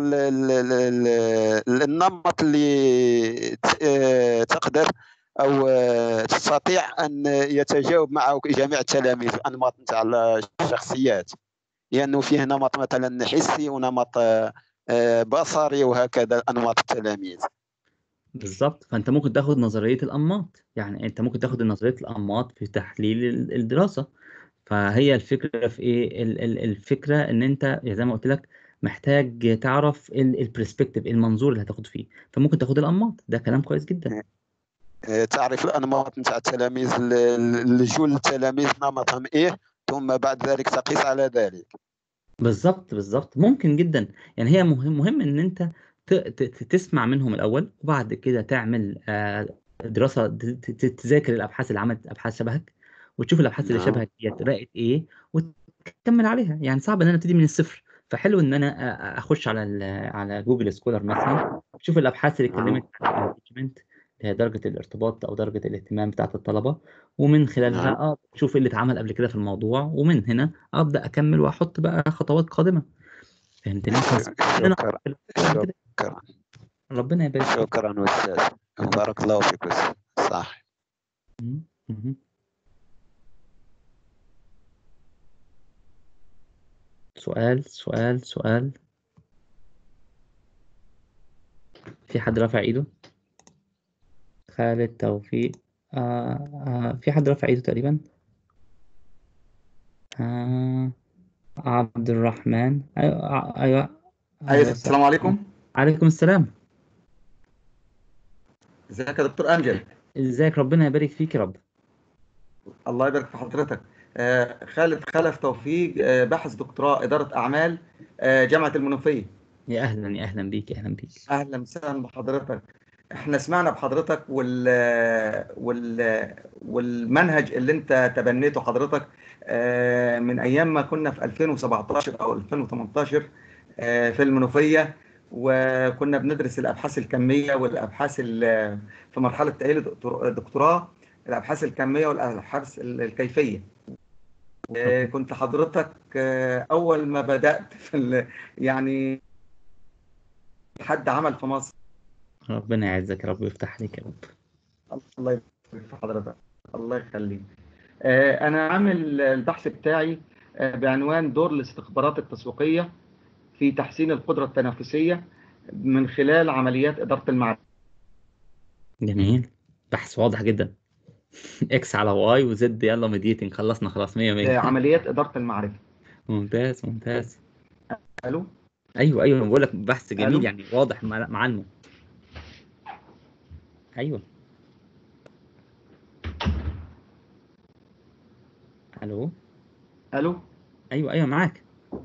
النمط اللي تقدر أو تستطيع أن يتجاوب معه جميع التلاميذ، أنماط نتاع الشخصيات؟ لأنه فيه نمط مثلا حسي ونمط بصري وهكذا أنماط التلاميذ. بالظبط. فانت ممكن تاخد نظريه الانماط، يعني انت ممكن تاخد نظريه الانماط في تحليل الدراسه. فهي الفكره في ايه؟ الفكره ان انت زي ما قلت لك محتاج تعرف البرسبكتيف، المنظور اللي هتاخد فيه، فممكن تاخد الانماط. ده كلام كويس جدا. تعرف الأنماط نتاع التلاميذ، لجل التلاميذ نمطهم إيه، ثم بعد ذلك تقيس على ذلك. بالظبط بالظبط، ممكن جدا. يعني هي مهم ان انت تسمع منهم الاول، وبعد كده تعمل دراسه، تذاكر الابحاث اللي عملت ابحاث شبهك، وتشوف الابحاث اللي نعم. شبهك ديت رأت ايه، وتكمل عليها. يعني صعب ان انا ابتدي من الصفر، فحلو ان انا اخش على جوجل سكولر مثلا، اشوف الابحاث اللي نعم. اتكلمت عن الانجمنت، اللي هي درجه الارتباط او درجه الاهتمام بتاعت الطلبه، ومن خلالها نعم. اشوف اللي اتعمل قبل كده في الموضوع، ومن هنا ابدا اكمل واحط بقى خطوات قادمه. فهمتني؟ فصعب ان انا شكرا. قبل كده. شكرا. ربنا يبارك فيك. شكرا أستاذ، بارك الله فيك أستاذ. صح. مهم. مهم. سؤال. في حد رافع ايده؟ خالد توفيق. في حد رافع ايده تقريبا. عبد الرحمن. ايوه. اهلا وسهلا. السلام عليكم. عليكم السلام. ازيك يا دكتور أنجل؟ ازيك؟ ربنا يبارك فيك يا رب. الله يبارك في حضرتك. خالد خلف توفيق، باحث دكتوراه إدارة أعمال، جامعة المنوفية. يا اهلا يا اهلا بيك، يا اهلا بيك. أهلا وسهلا بحضرتك. احنا سمعنا بحضرتك والمنهج اللي انت تبنيته حضرتك من ايام ما كنا في 2017 او 2018 في المنوفية، وكنا بندرس الابحاث الكمية والابحاث في مرحلة تأهيل دكتوراه، الابحاث الكمية والابحاث الكيفية. كنت حضرتك اول ما بدأت يعني حد عمل في مصر. ربنا يعزك يا رب ويفتح عليك يا رب. الله يبارك في حضرتك. الله يخليك. أنا عامل البحث بتاعي بعنوان دور الاستخبارات التسويقية في تحسين القدرة التنافسية من خلال عمليات إدارة المعرفة. جميل. بحث واضح جدا. اكس على واي وزد، يلا مديتنج، خلصنا خلاص 100 100. عمليات إدارة المعرفة. ممتاز ممتاز. ألو. ايوه بقول لك بحث جميل، ألو. يعني واضح معلمه. ايوه. الو. ألو. ايوه معاك.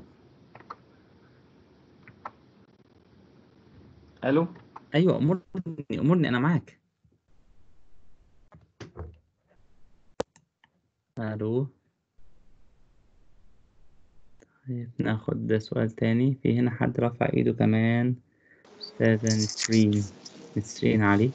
ألو. ايوه امرني انا معاك. الو. طيب ناخد سؤال تاني. في هنا حد رفع ايده كمان، استاذة نسرين علي.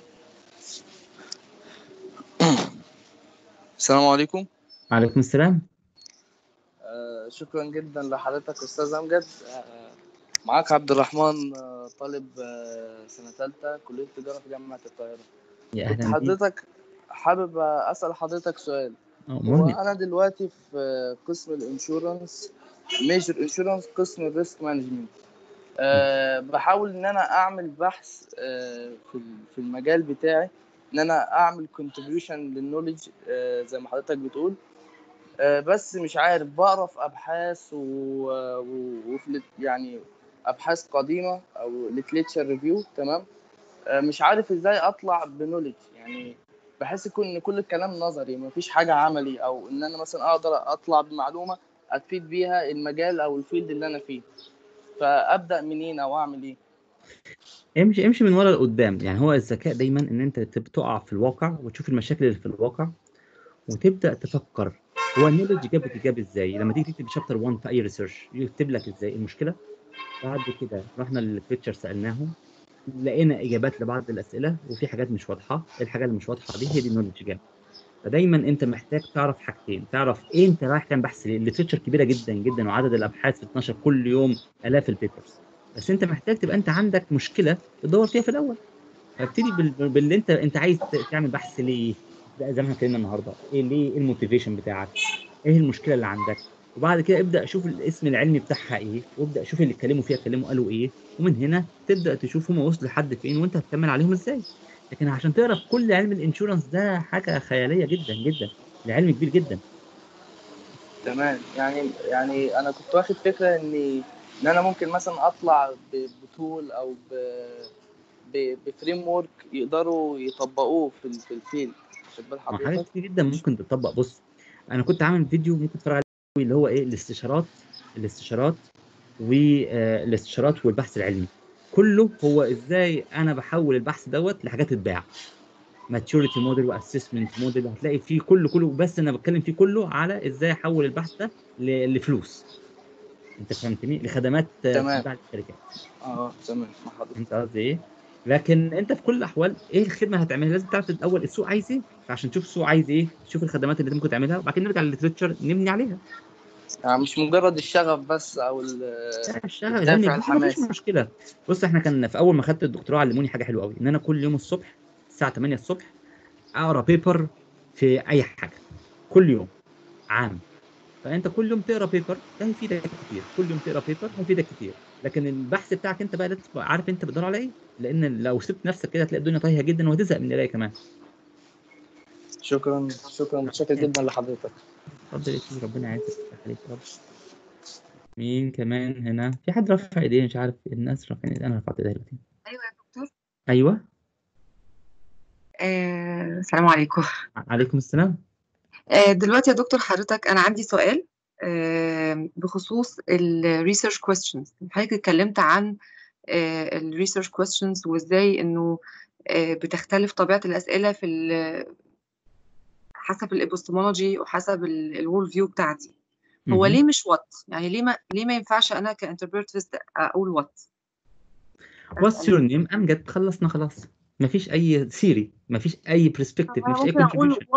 السلام عليكم. وعليكم السلام. شكرا جدا لحضرتك أستاذ أمجد. معاك عبد الرحمن، طالب سنة ثالثة كلية تجارة في جامعة القاهرة. يا كنت اهلا بيك. حضرتك حابب أسأل حضرتك سؤال. هو مهم. أنا دلوقتي في قسم الانشورنس، ميجر انشورنس، قسم الريسك مانجمنت. بحاول إن أنا أعمل بحث في المجال بتاعي، إن أنا أعمل contribution للنولج زي ما حضرتك بتقول. بس مش عارف، بقرا في ابحاث وفي يعني ابحاث قديمه او ليتريتشر ريفيو، تمام. مش عارف ازاي اطلع بنولج، يعني بحس ان كل الكلام نظري، مفيش حاجه عملي، او ان انا مثلا اقدر اطلع بمعلومه اتفيد بيها المجال او الفيلد اللي انا فيه. فابدا منين او اعمل ايه؟ امشي من ورا لقدام. يعني هو الذكاء دايما ان انت تقع في الواقع وتشوف المشاكل اللي في الواقع وتبدا تفكر هو النولج جاب ازاي. لما تيجي تكتب شابتر 1 في اي ريسيرش يكتب لك ازاي المشكله. بعد كده رحنا للليتريتشر سالناهم، لقينا اجابات لبعض الاسئله وفي حاجات مش واضحه. الحاجه اللي مش واضحه دي هي دي النولج جاب. فدايما انت محتاج تعرف حاجتين، تعرف ايه انت رايح تعمل بحث ليه. الليتريتشر كبيره جدا جدا وعدد الابحاث بتنشر كل يوم الاف البيبرز، بس انت محتاج تبقى انت عندك مشكله تدور فيها في الاول. فابتدي باللي انت عايز تعمل بحث ليه. زي ما احنا اتكلمنا النهارده، ايه الموتيفيشن بتاعك، ايه المشكله اللي عندك. وبعد كده ابدا شوف الاسم العلمي بتاعها ايه، وابدا شوف اللي اتكلموا فيها اتكلموا قالوا ايه، ومن هنا تبدا تشوف هم وصلوا لحد فين وانت هتكمل عليهم ازاي. لكن عشان تعرف كل علم الانشورنس ده حاجه خياليه جدا جدا، ده علم كبير جدا. تمام. يعني انا كنت واخد فكره ان انا ممكن مثلا اطلع بتول او بفريم ورك يقدروا يطبقوه في الفيلد. واخد بال ما حاجات حضرتك؟ كتير جدا ممكن تطبق. بص، انا كنت عامل فيديو ممكن تتفرج عليه اللي هو ايه الاستشارات والبحث العلمي. كله هو ازاي انا بحول البحث دوت لحاجات تتباع. ماتيوريتي موديل واسسمنت موديل هتلاقي فيه كله، بس انا بتكلم فيه كله على ازاي احول البحث ده لفلوس. انت فهمتني؟ لخدمات تمام. بتتباع للشركات. تمام مع حضرتك. انت قصدي ايه؟ لكن انت في كل الاحوال ايه الخدمه اللي هتعملها لازم تعرف الاول السوق عايز ايه. فعشان تشوف السوق عايز ايه تشوف الخدمات اللي انت ممكن تعملها، وبعد كده نرجع للليتريتشر نبني عليها. يعني مش مجرد الشغف بس او الشغف العلمي الدافع كبير مفيش الحماسي. مشكله. بص، احنا كان في اول ما خدت الدكتوراه علموني حاجه حلوه قوي، ان انا كل يوم الصبح الساعه 8 الصبح اقرا بيبر في اي حاجه كل يوم عام. فانت كل يوم تقرا بيبر ده هيفيدك كتير، كل يوم تقرا بيبر هيفيدك كتير. لكن البحث بتاعك انت بقى لازم تبقى عارف انت بتدور على ايه، لان لو سبت نفسك كده هتلاقي الدنيا تايهه جدا وهتزهق من القرايه كمان. شكرا متشكر جدا لحضرتك. اتفضل يا سيدي، ربنا يعزك ويفتح عليك يا رب. مين كمان هنا؟ في حد رافع ايديه مش عارف، الناس رافعين ايديه، انا رفعت ايدي دلوقتي. ايوه يا دكتور. ايوه. السلام عليكم. عليكم السلام. دلوقتي يا دكتور حضرتك انا عندي سؤال بخصوص الريسيرش كويستشنز. حضرتك اتكلمت عن الريسيرش كويستشنز وازاي انه بتختلف طبيعة الأسئلة حسب الابستمولوجي وحسب الورل فيو بتاعتي. هو ليه مش وات؟ يعني ليه ما ينفعش انا كانتربريتفست اقول وات؟ واتس يور نيم امجد، خلصنا خلاص. مفيش اي ثيري، مفيش اي برسبكتيف، مفيش اي ممكن اقول كونتريبيوشن.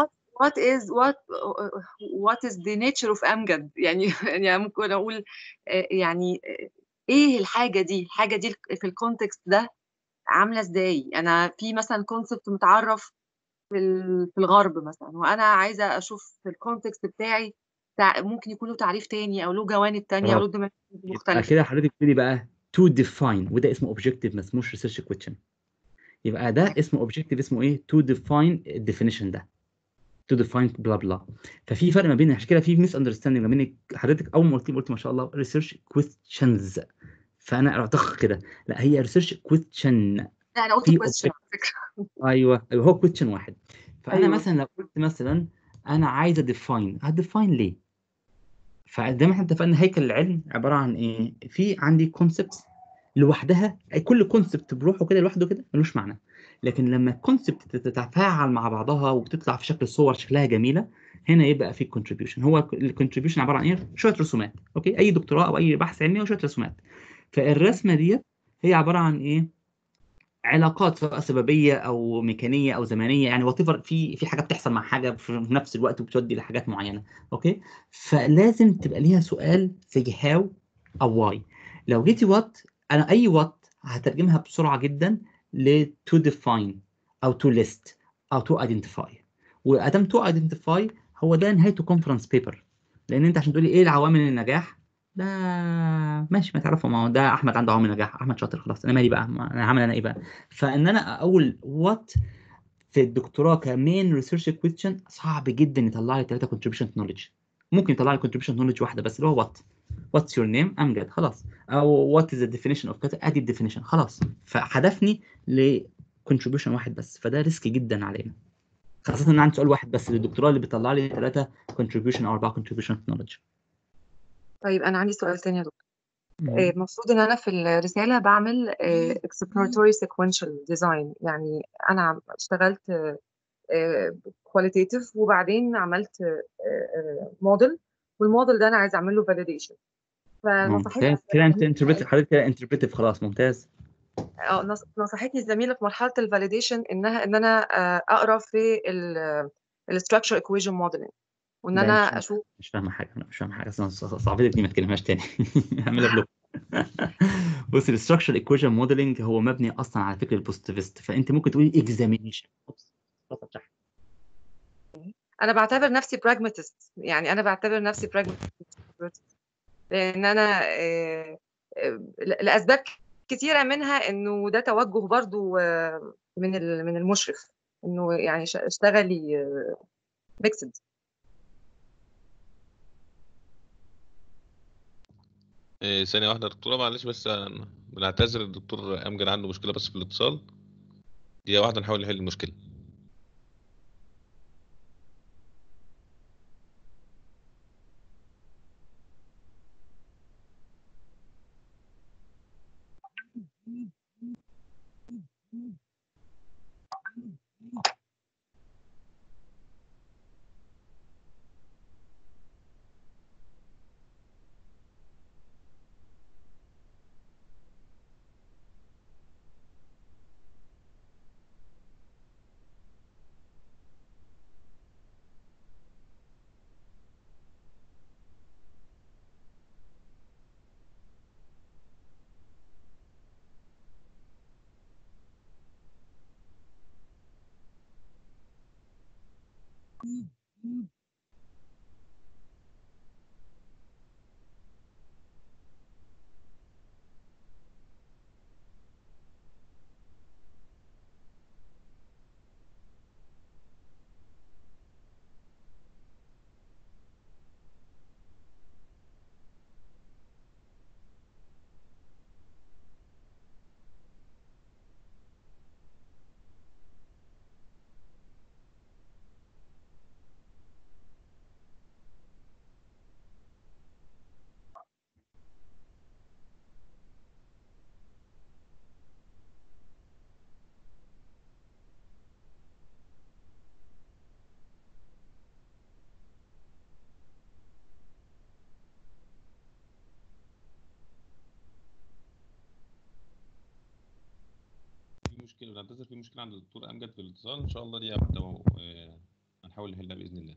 what is the nature of امجد؟ يعني ممكن اقول يعني ايه الحاجة دي في الكونتكست ده عاملة ازاي؟ انا في مثلا كونسبت متعرف في الغرب مثلا، وانا عايزة اشوف في الكونتكست بتاعي ممكن يكون له تعريف تاني او له جوانب تانية او له دماغ يبقى مختلفة. كده حضرتك تبتدي بقى to define، وده اسمه اوبجكتيف ما اسموش ريسيرش كويشن. يبقى ده اسمه اوبجكتيف، اسمه ايه؟ to define الديفينيشن ده، to define بلا بلا. ففي فرق ما بين، عشان كده في ميس اندرستاندينج ما بين حضرتك. اول ما قلت ما شاء الله ريسيرش كويشنز، فانا اعتقد كده لا، هي ريسيرش كويشن. لا انا قلت في كويستشن على فكرة. ايوه هو كويشن واحد. فانا أيوة. مثلا لو قلت مثلا انا عايز اديفاين، هديفاين ليه؟ فزي ما احنا اتفقنا هيكل العلم عباره عن ايه؟ في عندي كونسبت لوحدها، كل كونسبت بروحه كده لوحده كده ملوش معنى. لكن لما الكونسبت تتفاعل مع بعضها وتطلع في شكل صور شكلها جميله، هنا يبقى في كونتريبيوشن. هو الكونتريبيوشن عباره عن ايه؟ شويه رسومات. اوكي، اي دكتوراه او اي بحث علمي هو شويه رسومات. فالرسمه ديت هي عباره عن ايه؟ علاقات سواء سببيه او ميكانيه او زمنيه، يعني وات ايفر، في حاجه بتحصل مع حاجه في نفس الوقت وبتودي لحاجات معينه. اوكي، فلازم تبقى ليها سؤال زي هاو او واي. لو جيتي وات انا اي وات هترجمها بسرعه جدا ل to define او to list او to identify. وادام to identify هو ده نهايته كونفرنس بيبر، لان انت عشان تقولي ايه العوامل النجاح ده ماشي ما تعرفه، ما هو ده احمد عنده عوامل نجاح، احمد شاطر خلاص، انا مالي بقى، انا هعمل انا ايه بقى. فان انا اقول وات في الدكتوراه كمين ريسيرش كويستشن صعب جدا يطلع لي 3 contribution knowledge. ممكن يطلع لي contribution knowledge واحده بس اللي هو وات، واتس يور نيم امجد خلاص، او وات از ذا ديفينيشن اوف كذا ادي الديفينيشن خلاص، فحذفني ل contribution واحد بس، فده ريسكي جدا علينا، خاصه ان عندي سؤال واحد بس للدكتوراه اللي بيطلع لي 3 contribution او 4 contribution knowledge. طيب انا عندي سؤال تاني يا دكتور. المفروض ان انا في الرساله بعمل exploratory sequential design، يعني انا اشتغلت qualitative وبعدين عملت موديل، والموديل ده انا عايز اعمل له validation. فنصحتني ممتاز كده، انت انتربريتيف حضرتك كده انتربريتيف خلاص ممتاز. نصحتني الزميله في مرحله الفاليديشن ان انا اقرا في الستراكشر equation modeling، وان لا انا انت اشوف. مش فاهمه حاجه، انا مش فاهمه حاجه اصلا، صعبتك دي ما تكلمهاش تاني. اعملها بلوك. بص الاستراكشر ايكويشن موديلنج هو مبني اصلا على فكره البوزيتيفست، فانت ممكن تقولي اكزامينيشن. انا بعتبر نفسي براجماتست، يعني انا بعتبر نفسي براجماتست لان انا لاسباب كتيره منها انه ده توجه برضو من المشرف، انه يعني اشتغلي ميكسد. ثانية واحدة يا دكتورة معلش، بس بنعتذر الدكتور أمجد عنده مشكلة بس في الاتصال، دقيقة واحدة نحاول نحل المشكلة. في مشكلة، بنعتذر في مشكلة عند الدكتور أمجد في الاتصال، إن شاء الله دي هنحاول نحلها بإذن الله.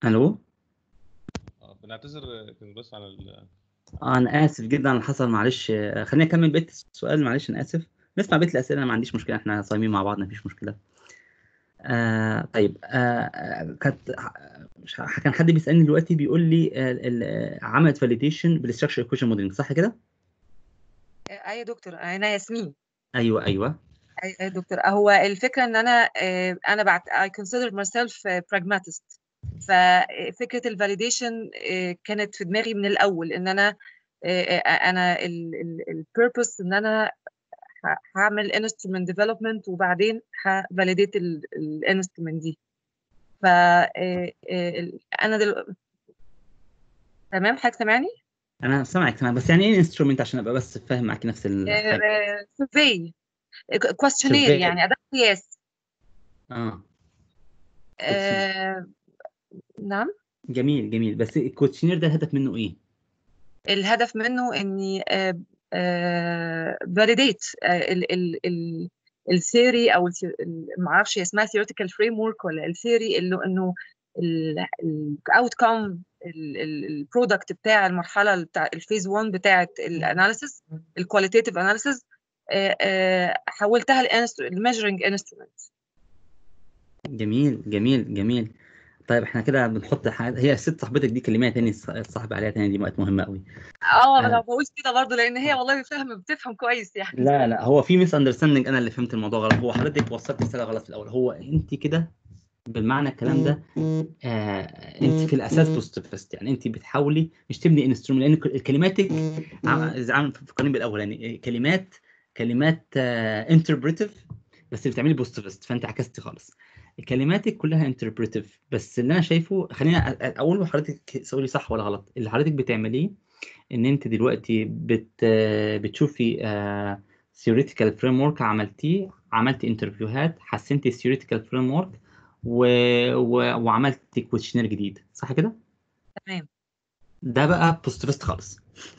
الو. بنعتذر بس على انا اسف جدا على اللي حصل، معلش. خليني اكمل بقيه السؤال، معلش انا اسف. نسمع بقيه الاسئله، انا ما عنديش مشكله، احنا صايمين مع بعض مفيش مشكله. طيب. كانت كان حد بيسالني دلوقتي بيقول لي عملت فاليديشن بالستراكشر ايكويشن موديلنج، صح كده؟ اي يا دكتور، انا ياسمين. ايوه اي يا دكتور، هو الفكره ان انا بعت I consider myself pragmatist. ففكره الفاليديشن كانت في دماغي من الاول، ان انا البيربس ان انا هعمل انسترومنت ديفلوبمنت وبعدين هفاليديت الانسترومنت دي. ف انا تمام، حضرتك سامعني؟ انا سامعك تمام، بس يعني ايه انسترومنت عشان ابقى بس فاهم معاكي نفس الحاجه؟ سيرفي، كويستشنير، يعني اداه قياس. نعم. جميل، بس الكوتشنير ده الهدف منه ايه؟ الهدف منه اني فاليديت الثيوري، او ما اعرفش هي اسمها theoretical framework ولا الثيوري، انه الاوتكم البرودكت بتاع المرحله بتاع الفيز 1 بتاعه الاناليسيس، الكواليتيتيف اناليسيس، حولتها للميجرنج انسترومنت. جميل. طيب احنا كده بنحط هي الست صاحبتك دي كلميها تاني، صاحب عليها تاني، دي وقت مهمه قوي. انا بقول كده برضه لان هي والله بتفهم كويس يعني. لا هو في ميس اندرستاندنج، انا اللي فهمت الموضوع غلط. هو حضرتك وصلت الرساله غلط في الاول. هو انت كده بالمعنى الكلام ده انت في الاساس بوزيتيفست، يعني انت بتحاولي مش تبني انسترومنت، لان كلماتك عم فكرين بالاول، يعني كلمات انتربريتيف، بس اللي بتعملي بوزيتيفست، فانت عكستي خالص. كلماتك كلها انتربريتيف، بس اللي انا شايفه، خلينا اقول لحضرتك سؤالي صح ولا غلط. اللي حضرتك بتعمليه ان انت دلوقتي بتشوفي theoretical framework عملتي انترفيوهات، حسنتي theoretical framework وعملتي كويشنير جديد، صح كده؟ تمام. ده بقى بوستفست خالص.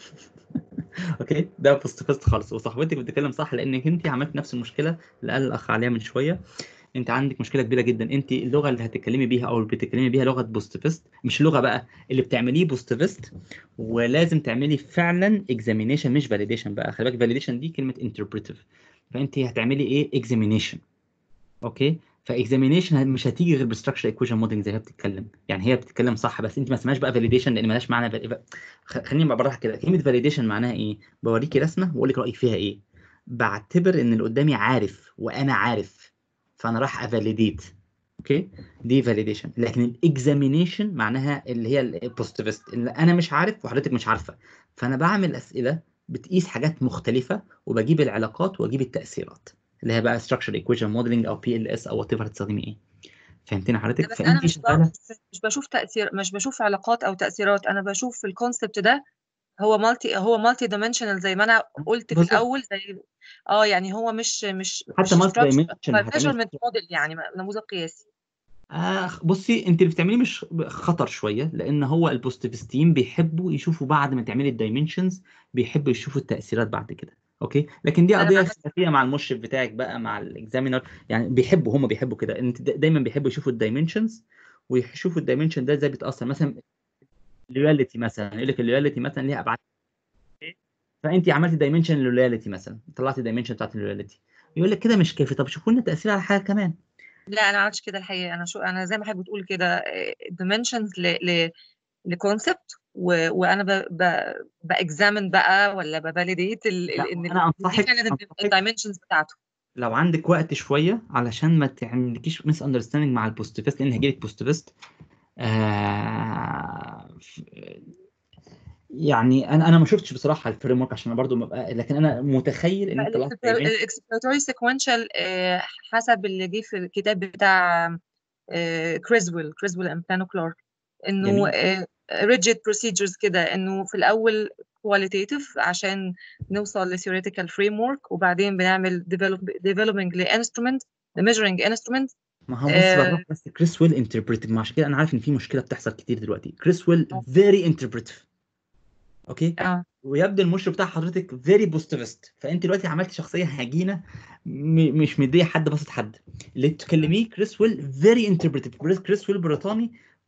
اوكي، ده بوستفست خالص. وصاحبتك بتتكلم صح، لانك انت عملت نفس المشكله اللي قال الاخ عليها من شويه. انت عندك مشكله كبيره جدا، انت اللغه اللي هتتكلمي بيها او اللي بتتكلمي بيها لغه بوستفست، مش لغه بقى اللي بتعمليه بوستفست. ولازم تعملي فعلا اكزامينيشن مش فاليديشن بقى، خلي بالك فاليديشن دي كلمه انتربريتيف، فانت هتعملي ايه؟ اكزامينيشن. اوكي، فاكزامينيشن مش هتيجي غير بستراكشر ايكويشن موديلنج زي ما بتتكلم، يعني هي بتتكلم صح، بس انت ما اسمهاش بقى فاليديشن لان مالهاش معنى. خليني بقى براحه كده، كلمه فاليديشن معناها ايه؟ بوريكي رسمه واقول لك رايك فيها ايه، بعتبر ان اللي قدامي عارف وانا عارف، فانا راح افاليديت. اوكي، دي فاليديشن. لكن الاكزامينيشن معناها اللي هي البوزيتيفست، اللي انا مش عارف وحضرتك مش عارفه، فانا بعمل اسئله بتقيس حاجات مختلفه وبجيب العلاقات واجيب التاثيرات، اللي هي بقى structure equation modeling او PLS او whatever هتستخدمي ايه. فهمتني حضرتك؟ بس انا فانت شغاله مش بشوف تاثير، مش بشوف علاقات او تاثيرات، انا بشوف الكونسبت ده هو مالتي دايمنشنال زي ما انا قلت في بالظبط. الاول، زي يعني هو مش حتى مالتي structure، دايمنشن هتعملي measurement موديل، يعني نموذج قياسي. بصي، انت اللي بتعمليه مش خطر شويه، لان هو البوزيتيفستين بيحبوا يشوفوا بعد ما تعملي الدايمنشنز، بيحبوا يشوفوا التاثيرات بعد كده. اوكي، لكن دي قضيه خلافيه مع المشرف بتاعك بقى، مع الاكزامينر، يعني هم بيحبوا كده، انت دايما بيحبوا يشوفوا الدايمنشنز، ويشوفوا الدايمنشن ده ازاي بيتاثر. مثلا اللويالتي، مثلا يقول لك اللويالتي مثلا ليها ابعاد، فانت عملتي دايمنشن للويالتي مثلا، طلعتي دايمنشن بتاعت اللويالتي، يقول لك كده مش كافي، طب شوفوا لنا تاثير على حاجه كمان. لا انا ما عملتش كده الحقيقه، انا زي ما حضرتك بتقول كده dimensions لكونسبت، وانا باكزامن بقى ولا بفاليديت ان انا دي فعلا الدايمنشنز بتاعته. لو عندك وقت شويه علشان ما تعملكيش ميس اندرستاندينج مع البوستفيست، لان هيجيلك بوستفيست يعني انا ما شفتش بصراحه الفريم ورك عشان انا برضو لكن انا متخيل ان انت طلعت الاكسبلوراتوري سيكونشال حسب اللي جه في الكتاب بتاع كريزويل اند بلانو كلارك، انه ريجيد بروسيجرز كده، انه في الاول كواليتيتيف عشان نوصل لثيوريتيكال فريم ورك، وبعدين بنعمل ديفلوبينج لانسترومنت، لميجرنج انسترومنت. ما هو بص بقى، بس كريسويل انتربريتيف، عشان كده انا عارف ان في مشكله بتحصل كتير دلوقتي. كريسويل فيري انتربريتيف، اوكي، ويبدو المشرف بتاع حضرتك فيري بوزيتيفست، فانت دلوقتي عملتي شخصيه هجينه مش مديه حد بسط حد. اللي تكلميه كريسويل فيري انتربريتيف، كريسويل بريطاني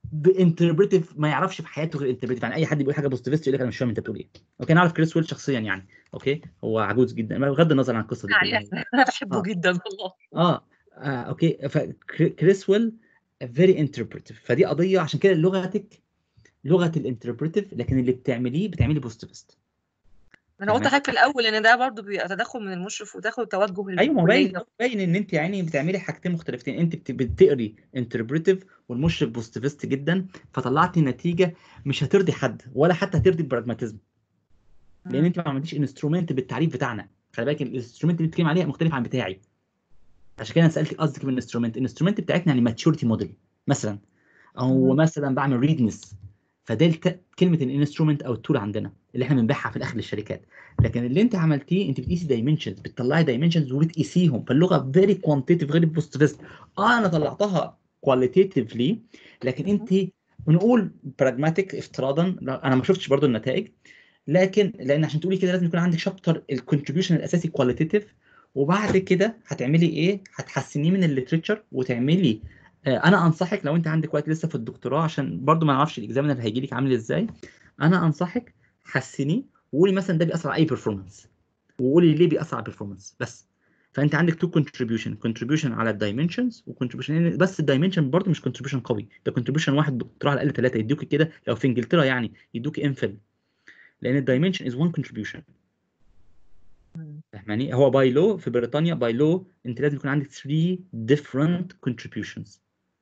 بانتربريتيف ما يعرفش في حياته غير انتربريتيف. يعني اي حد بيقول حاجه بوزيتيفست يقول لك انا مش فاهم انت بتقول ايه. اوكي، انا اعرف كريس ويل شخصيا يعني. اوكي، هو عجوز جدا بغض النظر عن القصه دي كلها. انا بحبه جدا والله. اوكي، فكريس ويل فيري انتربريتيف، فدي قضيه. عشان كده لغتك لغه الانتربريتيف، لكن اللي بتعمليه بوزيتيفست. انا قلت لحضرتك في الاول ان ده برضو بيبقى تدخل من المشرف وتاخد توجه ايوه، ما هو الكليه. باين ان انت يعني بتعملي حاجتين مختلفتين. انت بتقري انتربريتيف والمشرف بوزيتيفست جدا، فطلعتي نتيجه مش هترضي حد ولا حتى هترضي البراجماتيزم، لان انت ما عملتيش انسترومنت بالتعريف بتاعنا. خلي بالك الانسترومنت اللي بتتكلم عليها مختلف عن بتاعي. عشان كده انا سالتك قصدك من الانسترومنت بتاعتنا يعني ماتشورتي موديل مثلا، او مثلا بعمل ريدنس. فده كلمه الانسترومنت او التول عندنا اللي احنا بنبيعها في الاخر للشركات. لكن اللي انت عملتيه انت بتقيسي دايمنشنز، بتطلعي دايمنشنز وبتقيسيهم. فاللغه فيري كوانتيتيف غير البوزيتيفست. انا طلعتها كواليتيفلي، لكن انت بنقول براجماتيك افتراضا. انا ما شفتش برضو النتائج، لكن لان عشان تقولي كده لازم يكون عندك شابتر الكونتريبيوشن الاساسي كواليتيف، وبعد كده هتعملي ايه؟ هتحسنيه من الليتريتشر وتعملي. انا انصحك لو انت عندك وقت لسه في الدكتوراه، عشان برضو ما نعرفش الاكزام اللي هيجي لك عامل ازاي، انا انصحك حسنيه وقولي مثلا ده بيأثر على اي بيرفورمانس، وقولي ليه بيأثر على البيرفورمانس بس. فانت عندك تو كونتريبيوشن على الدايمنشنز وكونتريبيوشن، بس الدايمنشن برضو مش كونتريبيوشن قوي، ده كونتريبيوشن واحد دكتوراه على الاقل 3 يدوك كده لو في انجلترا يعني يدوك انفل، لان الدايمنشن از 1 كونتريبيوشن. فاهماني؟ هو باي لو في بريطانيا باي لو انت لازم يكون عندك 3 different contributions.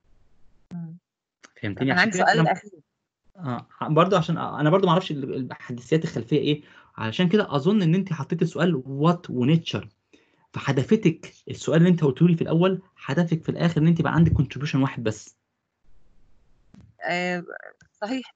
فهمتني؟ انا عشان عندي كده سؤال انا اخير. برضه عشان انا برضه ما اعرفش الحديثيات الخلفيه ايه، علشان كده اظن ان انت حطيت السؤال وات ونيتشر، فهدفتك السؤال اللي انت قلته لي في الاول هدفك في الاخر ان انت يبقى عندك كونتريبيوشن واحد بس. صحيح.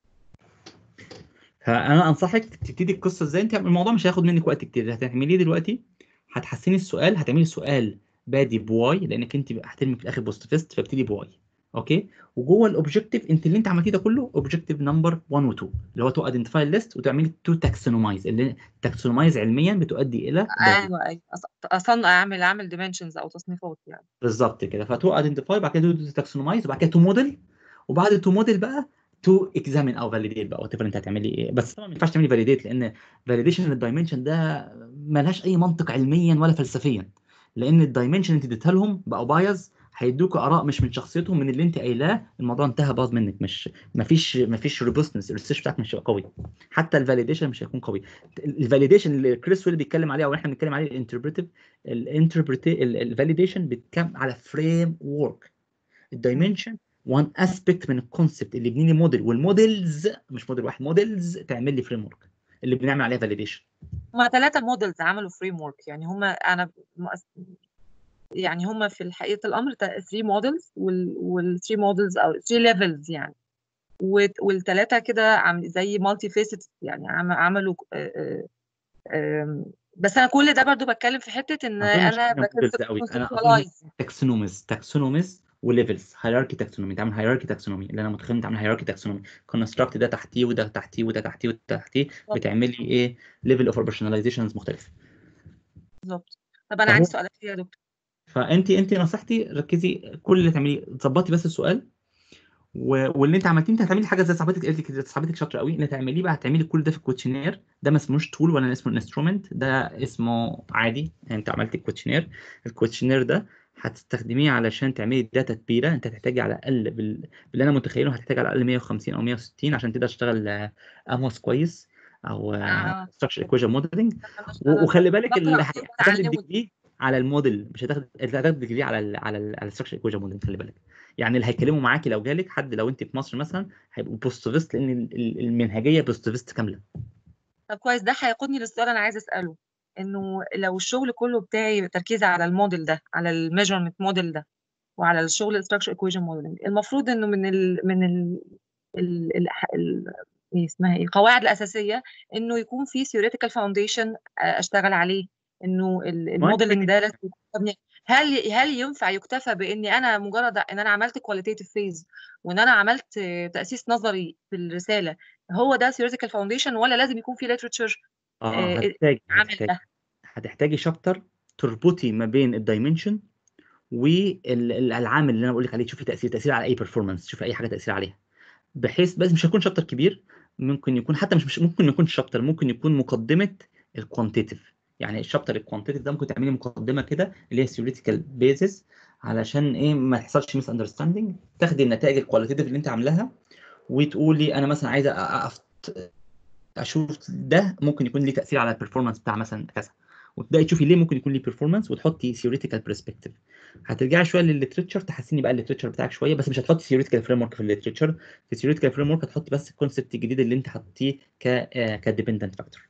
فانا انصحك تبتدي القصه ازاي. انت الموضوع مش هياخد منك وقت كتير، هتعمليه دلوقتي. هتحسني السؤال، هتعملي السؤال بادي بواي لانك انت هترمي في الاخر بوستفيست، فابتدي بواي. اوكي، وجوه الاوبجكتيف انت اللي انت عملتيه ده كله اوبجكتيف نمبر 1 و 2 اللي هو تو ايدنتيفاي ليست وتعملي تو تاكسونومايز. اللي تاكسونومايز علميا بتؤدي الى ايوه اصلا اعمل ديمنشنز او تصنيفات يعني. بالظبط كده. فتو ايدنتيفاي، بعد كده تو تاكسونومايز، وبعد كده تو موديل، وبعد تو موديل بقى تو اكزامين او فاليديت بقى وات ايفر انت هتعملي ايه. بس طبعا ما ينفعش تعملي فاليديت، لان فاليديشن الدايمنشن ده ملهاش اي منطق علميا ولا فلسفيا، لان الدايمنشن انت اديتها لهم بقوا بايظ، هيدوك اراء مش من شخصيتهم، من اللي انت قايلاه الموضوع انتهى باظ منك. مش مفيش روبستنس، الريسيرش بتاعك مش هيبقى قوي، حتى الفاليديشن مش هيكون قوي. الفاليديشن اللي كريس ويل بيتكلم عليه او احنا بنتكلم عليه الفاليديشن بيتكلم على فريم ورك. الدايمنشن وان اسبكت من الكونسبت اللي بنيني موديل، والموديلز مش موديل واحد، موديلز تعمل لي فريم ورك اللي بنعمل عليها فاليديشن. هما 3 موديلز عملوا فريم ورك، يعني هما يعني هما في الحقيقة الأمر 3 موديلز، وال3 موديلز أو 3 ليفلز يعني، والثلاثة كده زي مالتي فيسد يعني عملوا بس أنا كل ده برضو بتكلم في حتة إن أنا بكونسبتواليز تاكسونوميز وليفلز، هيراركي تاكسونومي. تعمل هيراركي تاكسونومي اللي انا متخيل تعمل هيراركي تاكسونومي كونستراكت ده تحتيه وده تحتيه وده تحتيه وده تحتيه، بتعملي ايه؟ ليفل اوف اوبريشناليزيشنز مختلف. بالظبط. طب انا عندي سؤال اخير يا دكتور. فانت نصيحتي ركزي كل اللي تعمليه تظبطي بس السؤال، واللي انت عملتيه انت هتعملي حاجه زي صاحبتك قالت لك كده، صاحبتك شاطره قوي. اللي هتعمليه بقى هتعملي كل ده في الكوتشنير. ده ما اسموش تول ولا اسمه انسترومنت، ده اسمه عادي. يعني انت عملتي الكوتشنير ده هتستخدميه علشان تعملي داتا كبيره. انت هتحتاجي على الاقل باللي انا متخيله هتحتاجي على الاقل 150 او 160 عشان تقدر تشتغل اموس كويس او ستراكشر ايكويشن موديلنج. وخلي بالك اللي هتاخد الديجري على الموديل مش هتاخد ديجري على الستراكشر ايكويشن موديلنج. خلي بالك يعني اللي هيكلموا معاكي لو جالك حد، لو انت في مصر مثلا، هيبقوا بوستيفست لان المنهجيه بوستيفست كامله. طب كويس، ده هيقودني للسؤال انا عايزه اساله، انه لو الشغل كله بتاعي تركيز على الموديل ده، على الميجرمنت موديل ده، وعلى الشغل الستراكشر ايكويشن موديلنج، المفروض انه اسمها ايه القواعد الاساسيه انه يكون في theoretical foundation اشتغل عليه، انه الموديلنج ده لازم يكون. هل ينفع يكتفى باني انا مجرد ان انا عملت كواليتيف فيز وان انا عملت تاسيس نظري في الرساله، هو ده theoretical foundation، ولا لازم يكون في literature هتحتاجي شابتر تربطي ما بين الدايمنشن والعامل اللي انا بقول لك عليه تشوفي تاثير على اي بيرفورمانس، تشوفي اي حاجه تاثير عليها، بحيث بس مش هيكون شابتر كبير، ممكن يكون حتى مش ممكن يكون شابتر، ممكن يكون مقدمه الكوانتيتيف. يعني الشابتر الكوانتيتيف ده ممكن تعملي مقدمه كده اللي هي ثيوريتيكال بيزس، علشان ايه ما يحصلش ميس اندرستاندينج، تاخدي النتائج الكواليتيف اللي انت عاملاها وتقولي انا مثلا عايزه اشوف ده ممكن يكون ليه تاثير على البرفورمانس بتاع مثلا كذا، وتبداي تشوفي ليه ممكن يكون ليه بيرفورمانس، وتحطي ثيوريتيكال برسبكتيف. هترجعي شويه للليتريتشر، تحسيني بقى الليتريتشر بتاعك شويه، بس مش هتحطي ثيوريتيكال فريم ورك في الليتريتشر. في الثيوريتيكال فريم ورك هتحطي بس الكونسبت الجديد اللي انت حطيه كديبندنت فاكتور.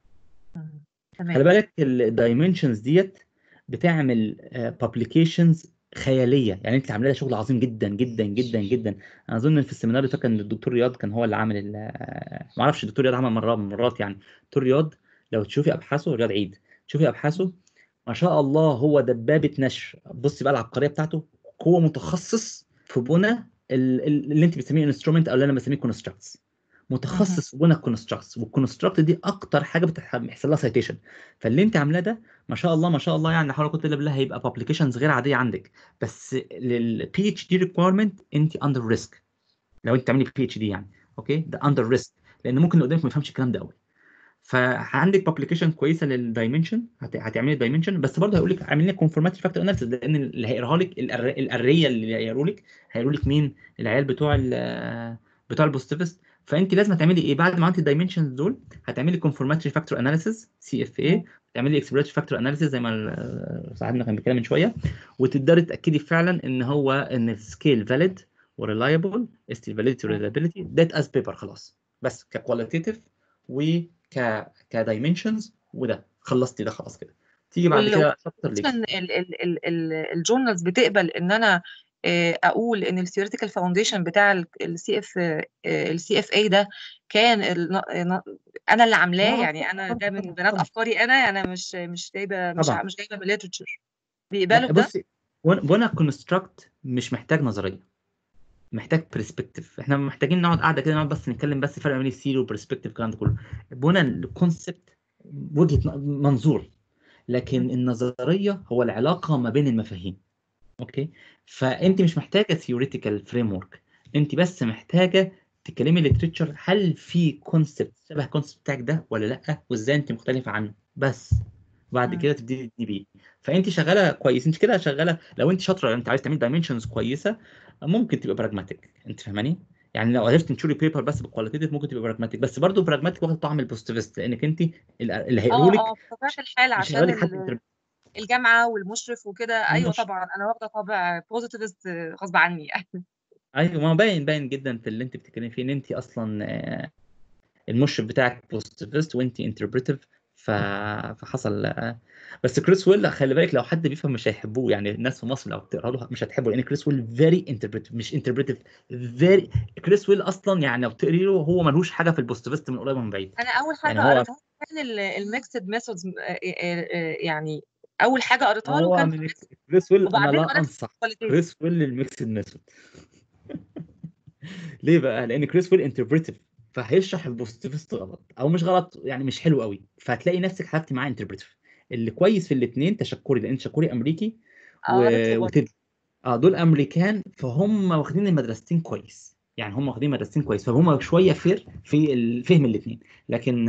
خلي تمام. بالك الدايمنشنز ديت بتعمل بابليكيشنز خياليه، يعني انت عامله لها شغل عظيم جدا جدا جدا جدا. انا اظن ان في السيمينار اللي فات كان الدكتور رياض كان هو اللي عامل ما اعرفش الدكتور رياض عمل مره من المرات، يعني دكتور رياض لو تشوفي ابحاثه، رياض عيد، تشوفي ابحاثه ما شاء الله، هو دبابه نشر. بصي بقى العبقريه بتاعته، هو متخصص في بناء اللي انت بتسميه انسترومنت او اللي انا بسميه كونستراكتس، متخصص في بناء الكونستراكتس، والكونستراكت دي اكتر حاجه بيحصل لها سايتيشن. فاللي انت عاملاه ده ما شاء الله ما شاء الله، يعني حول كنت الا بالله هيبقى بابليكيشنز غير عاديه عندك. بس للبي اتش دي ريكويرمنت انت اندر ريسك، لو انت تعملي بي اتش دي يعني اوكي ده اندر ريسك، لان ممكن اللي قدامك ما يفهمش الكلام ده قوي. فعندك بابليكيشن كويسه للدايمنشن، هتعملي دايمنشن، بس برضه هيقول لك اعمل لي كونفورماتيف فاكتور اناليسيس، لان اللي هيقراها لك الاريه اللي هيقروا لك مين؟ العيال بتوع البوزيتيفست. فانت لازم تعملي ايه بعد ما عملتي الدايمنشنز دول؟ هتعملي كونفورماتيف فاكتور اناليسيس CFA، تعملي اكسبلوراتوري فاكتور اناليسيس زي ما صاحبنا كان بيتكلم من شويه، وتقدري تاكدي فعلا ان السكيل فاليد وريلايبل، فاليديتي وريلايبيليتي ديت از بيبر خلاص، بس ككواليتيف و كدايمنشنز، وده خلصتي ده خلاص كده. تيجي بعد كده شابتر ليه الجورنالز بتقبل ان انا اقول ان الثيوريتيكال فاونديشن بتاع السي اف اي ده كان انا اللي عاملاه، يعني انا ده من بنات افكاري، انا مش جايبه مش جايبه من الليترشر، بيقبلوا بده. بصي بنا كونستراكت مش محتاج نظريه، محتاج برسبكتيف. احنا محتاجين نقعد قاعده كده، نقعد بس نتكلم بس فرق بين الثيوري والبرسبكتيف الكلام ده كله. بنا الكونسبت وجهه منظور، لكن النظريه هو العلاقه ما بين المفاهيم. اوكي، فانت مش محتاجه ثيوريتيكال فريم ورك، انت بس محتاجه تتكلمي ليتريتشر، هل في كونسبت شبه الكونسبت بتاعك ده ولا لا، وازاي انت مختلفه عنه بس. بعد كده تبتدي تبني بيه. فانت شغاله كويس، انت كده شغاله. لو انت شاطره، انت عايز تعمل دايمنشنز كويسه، ممكن تبقى براجماتيك، انت فاهماني؟ يعني لو عرفت تنشري بيبر بس بالكواليتيف ممكن تبقى براجماتيك، بس برضه براجماتيك واخد طعم البوزيتيفست، لانك انت اللي هيقولوا لك بطبيعه الحال مش عشان هيقول لك حد الجامعه والمشرف وكده. ايوه طبعا انا واخده طابع بوزيتيفست غصب عني يعني. ايوه، ما باين جدا في اللي انت بتتكلمي فيه ان انت اصلا المشرف بتاعك بوزيتيفست وانت انتربريتيف، فحصل. بس كريس ويل خلي بالك، لو حد بيفهم مش هيحبوه، يعني الناس في مصر لو بتقرا له مش هتحبه، لان كريس ويل فيري انتربريتيف، مش انتربريتيف فيري. كريس ويل اصلا يعني لو تقري له هو ملوش حاجه في البوزيتيفست من قريب ومن بعيد. انا اول حاجه يعني هو قريتها كان الميكسد ميثودز، يعني اول حاجه قريتها له هو كان من كريس ويل، انا وبعدين لا قريت انصح كواليتيف. كريس ويل الميكسد ميثود. ليه بقى؟ لان كريس ويل انتربريتيف، فهيشرح البوزيتيفست غلط او مش غلط، يعني مش حلو قوي، فهتلاقي نفسك حالتي معاه انتربريتيف. اللي كويس في الاثنين تشكري، لان تشكري امريكي وتدي دول امريكان، فهم واخدين المدرستين كويس، يعني هم واخدين مدرستين كويس، فهم شويه فير في الفهم الاثنين. لكن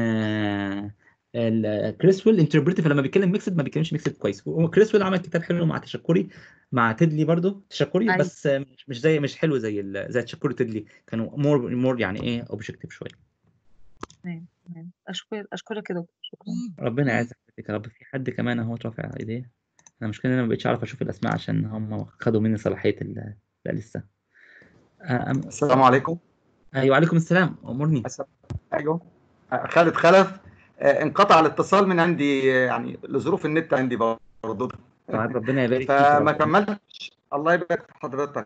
كريس ويل انتربريتيف لما بيتكلم ميكسد ما بيتكلمش ميكسد كويس. كريس ويل عمل كتاب حلو مع تشكري، مع تدلي برضو تشكري، أيوة. بس مش حلو زي تشكري تدلي، كانوا مور يعني ايه اوبجكتيف شويه. تمام. اشكرك يا دكتور، شكرا. ربنا يعزك يا رب. في حد كمان اهو رافع ايديه، انا مشكلة ان انا ما بقتش اعرف اشوف الاسماء عشان هم خدوا مني صلاحيه لا لسه. السلام عليكم. ايوه عليكم السلام، امرني. ايوه خالد خلف. انقطع الاتصال من عندي، يعني لظروف النت عندي برضه. طيب ربنا يبارك فيك. فما كملتش. الله يبارك في حضرتك.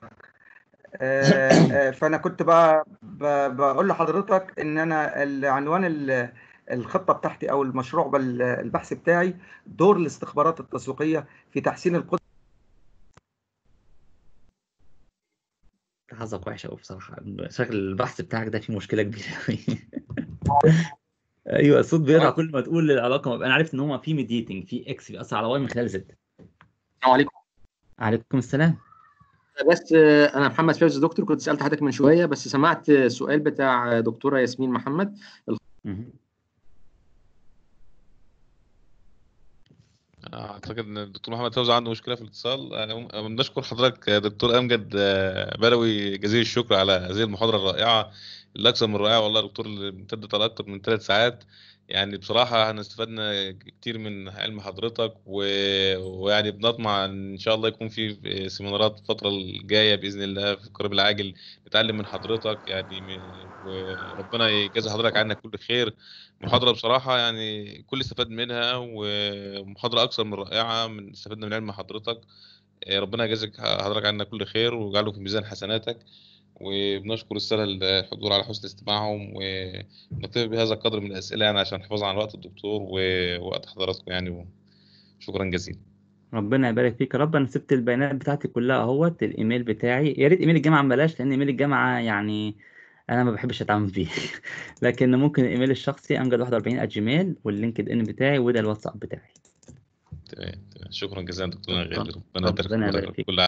فانا كنت بقول لحضرتك ان انا العنوان الخطه بتاعتي او المشروع البحث بتاعي دور الاستخبارات التسويقيه في تحسين القدره. حظك وحش قوي بصراحه، شكل البحث بتاعك ده فيه مشكله كبيره قوي. ايوه الصوت بيقطع كل ما تقول العلاقه. انا عرفت ان هو في ميديتنج، في اكس بيأثر على واي من خلال زد. السلام عليكم. عليكم السلام. بس انا محمد فوزي دكتور، كنت سالت حضرتك من شويه بس سمعت سؤال بتاع دكتوره ياسمين محمد. اعتقد ان الدكتور محمد فوزي عنده مشكله في الاتصال. بنشكر حضرتك يا دكتور امجد بلوي جزيل الشكر على هذه المحاضره الرائعه اللي اكثر من رائعه والله يا دكتور، اللي امتدت على اكثر من 3 ساعات. يعني بصراحه احنا استفدنا كتير من علم حضرتك ويعني بنطمع ان شاء الله يكون في سيمينارات الفتره الجايه باذن الله في القريب العاجل نتعلم من حضرتك يعني وربنا يجازي حضرتك عنا كل خير. محاضرة بصراحة يعني كل استفاد منها، ومحاضرة أكثر من رائعة، من استفدنا من علم حضرتك. ربنا يجازيك حضرتك عنا كل خير ويجعله في ميزان حسناتك. وبنشكر السادة الحضور على حسن استماعهم، ونكتفي بهذا القدر من الأسئلة يعني عشان حفاظا على وقت الدكتور ووقت حضراتكم يعني. شكرا جزيلا. ربنا يبارك فيك يا رب. انا سبت البيانات بتاعتي كلها اهوت، الايميل بتاعي. يا ريت ايميل الجامعه بلاش، لان ايميل الجامعه يعني انا ما بحبش اتعامل بيه. لكن ممكن الايميل الشخصي امجد41@gmail، واللينكد ان بتاعي، وده الواتساب بتاعي. تمام. شكرا جزيلا دكتور غالي، ربنا يبارك ربنا يبارك في فيك. كل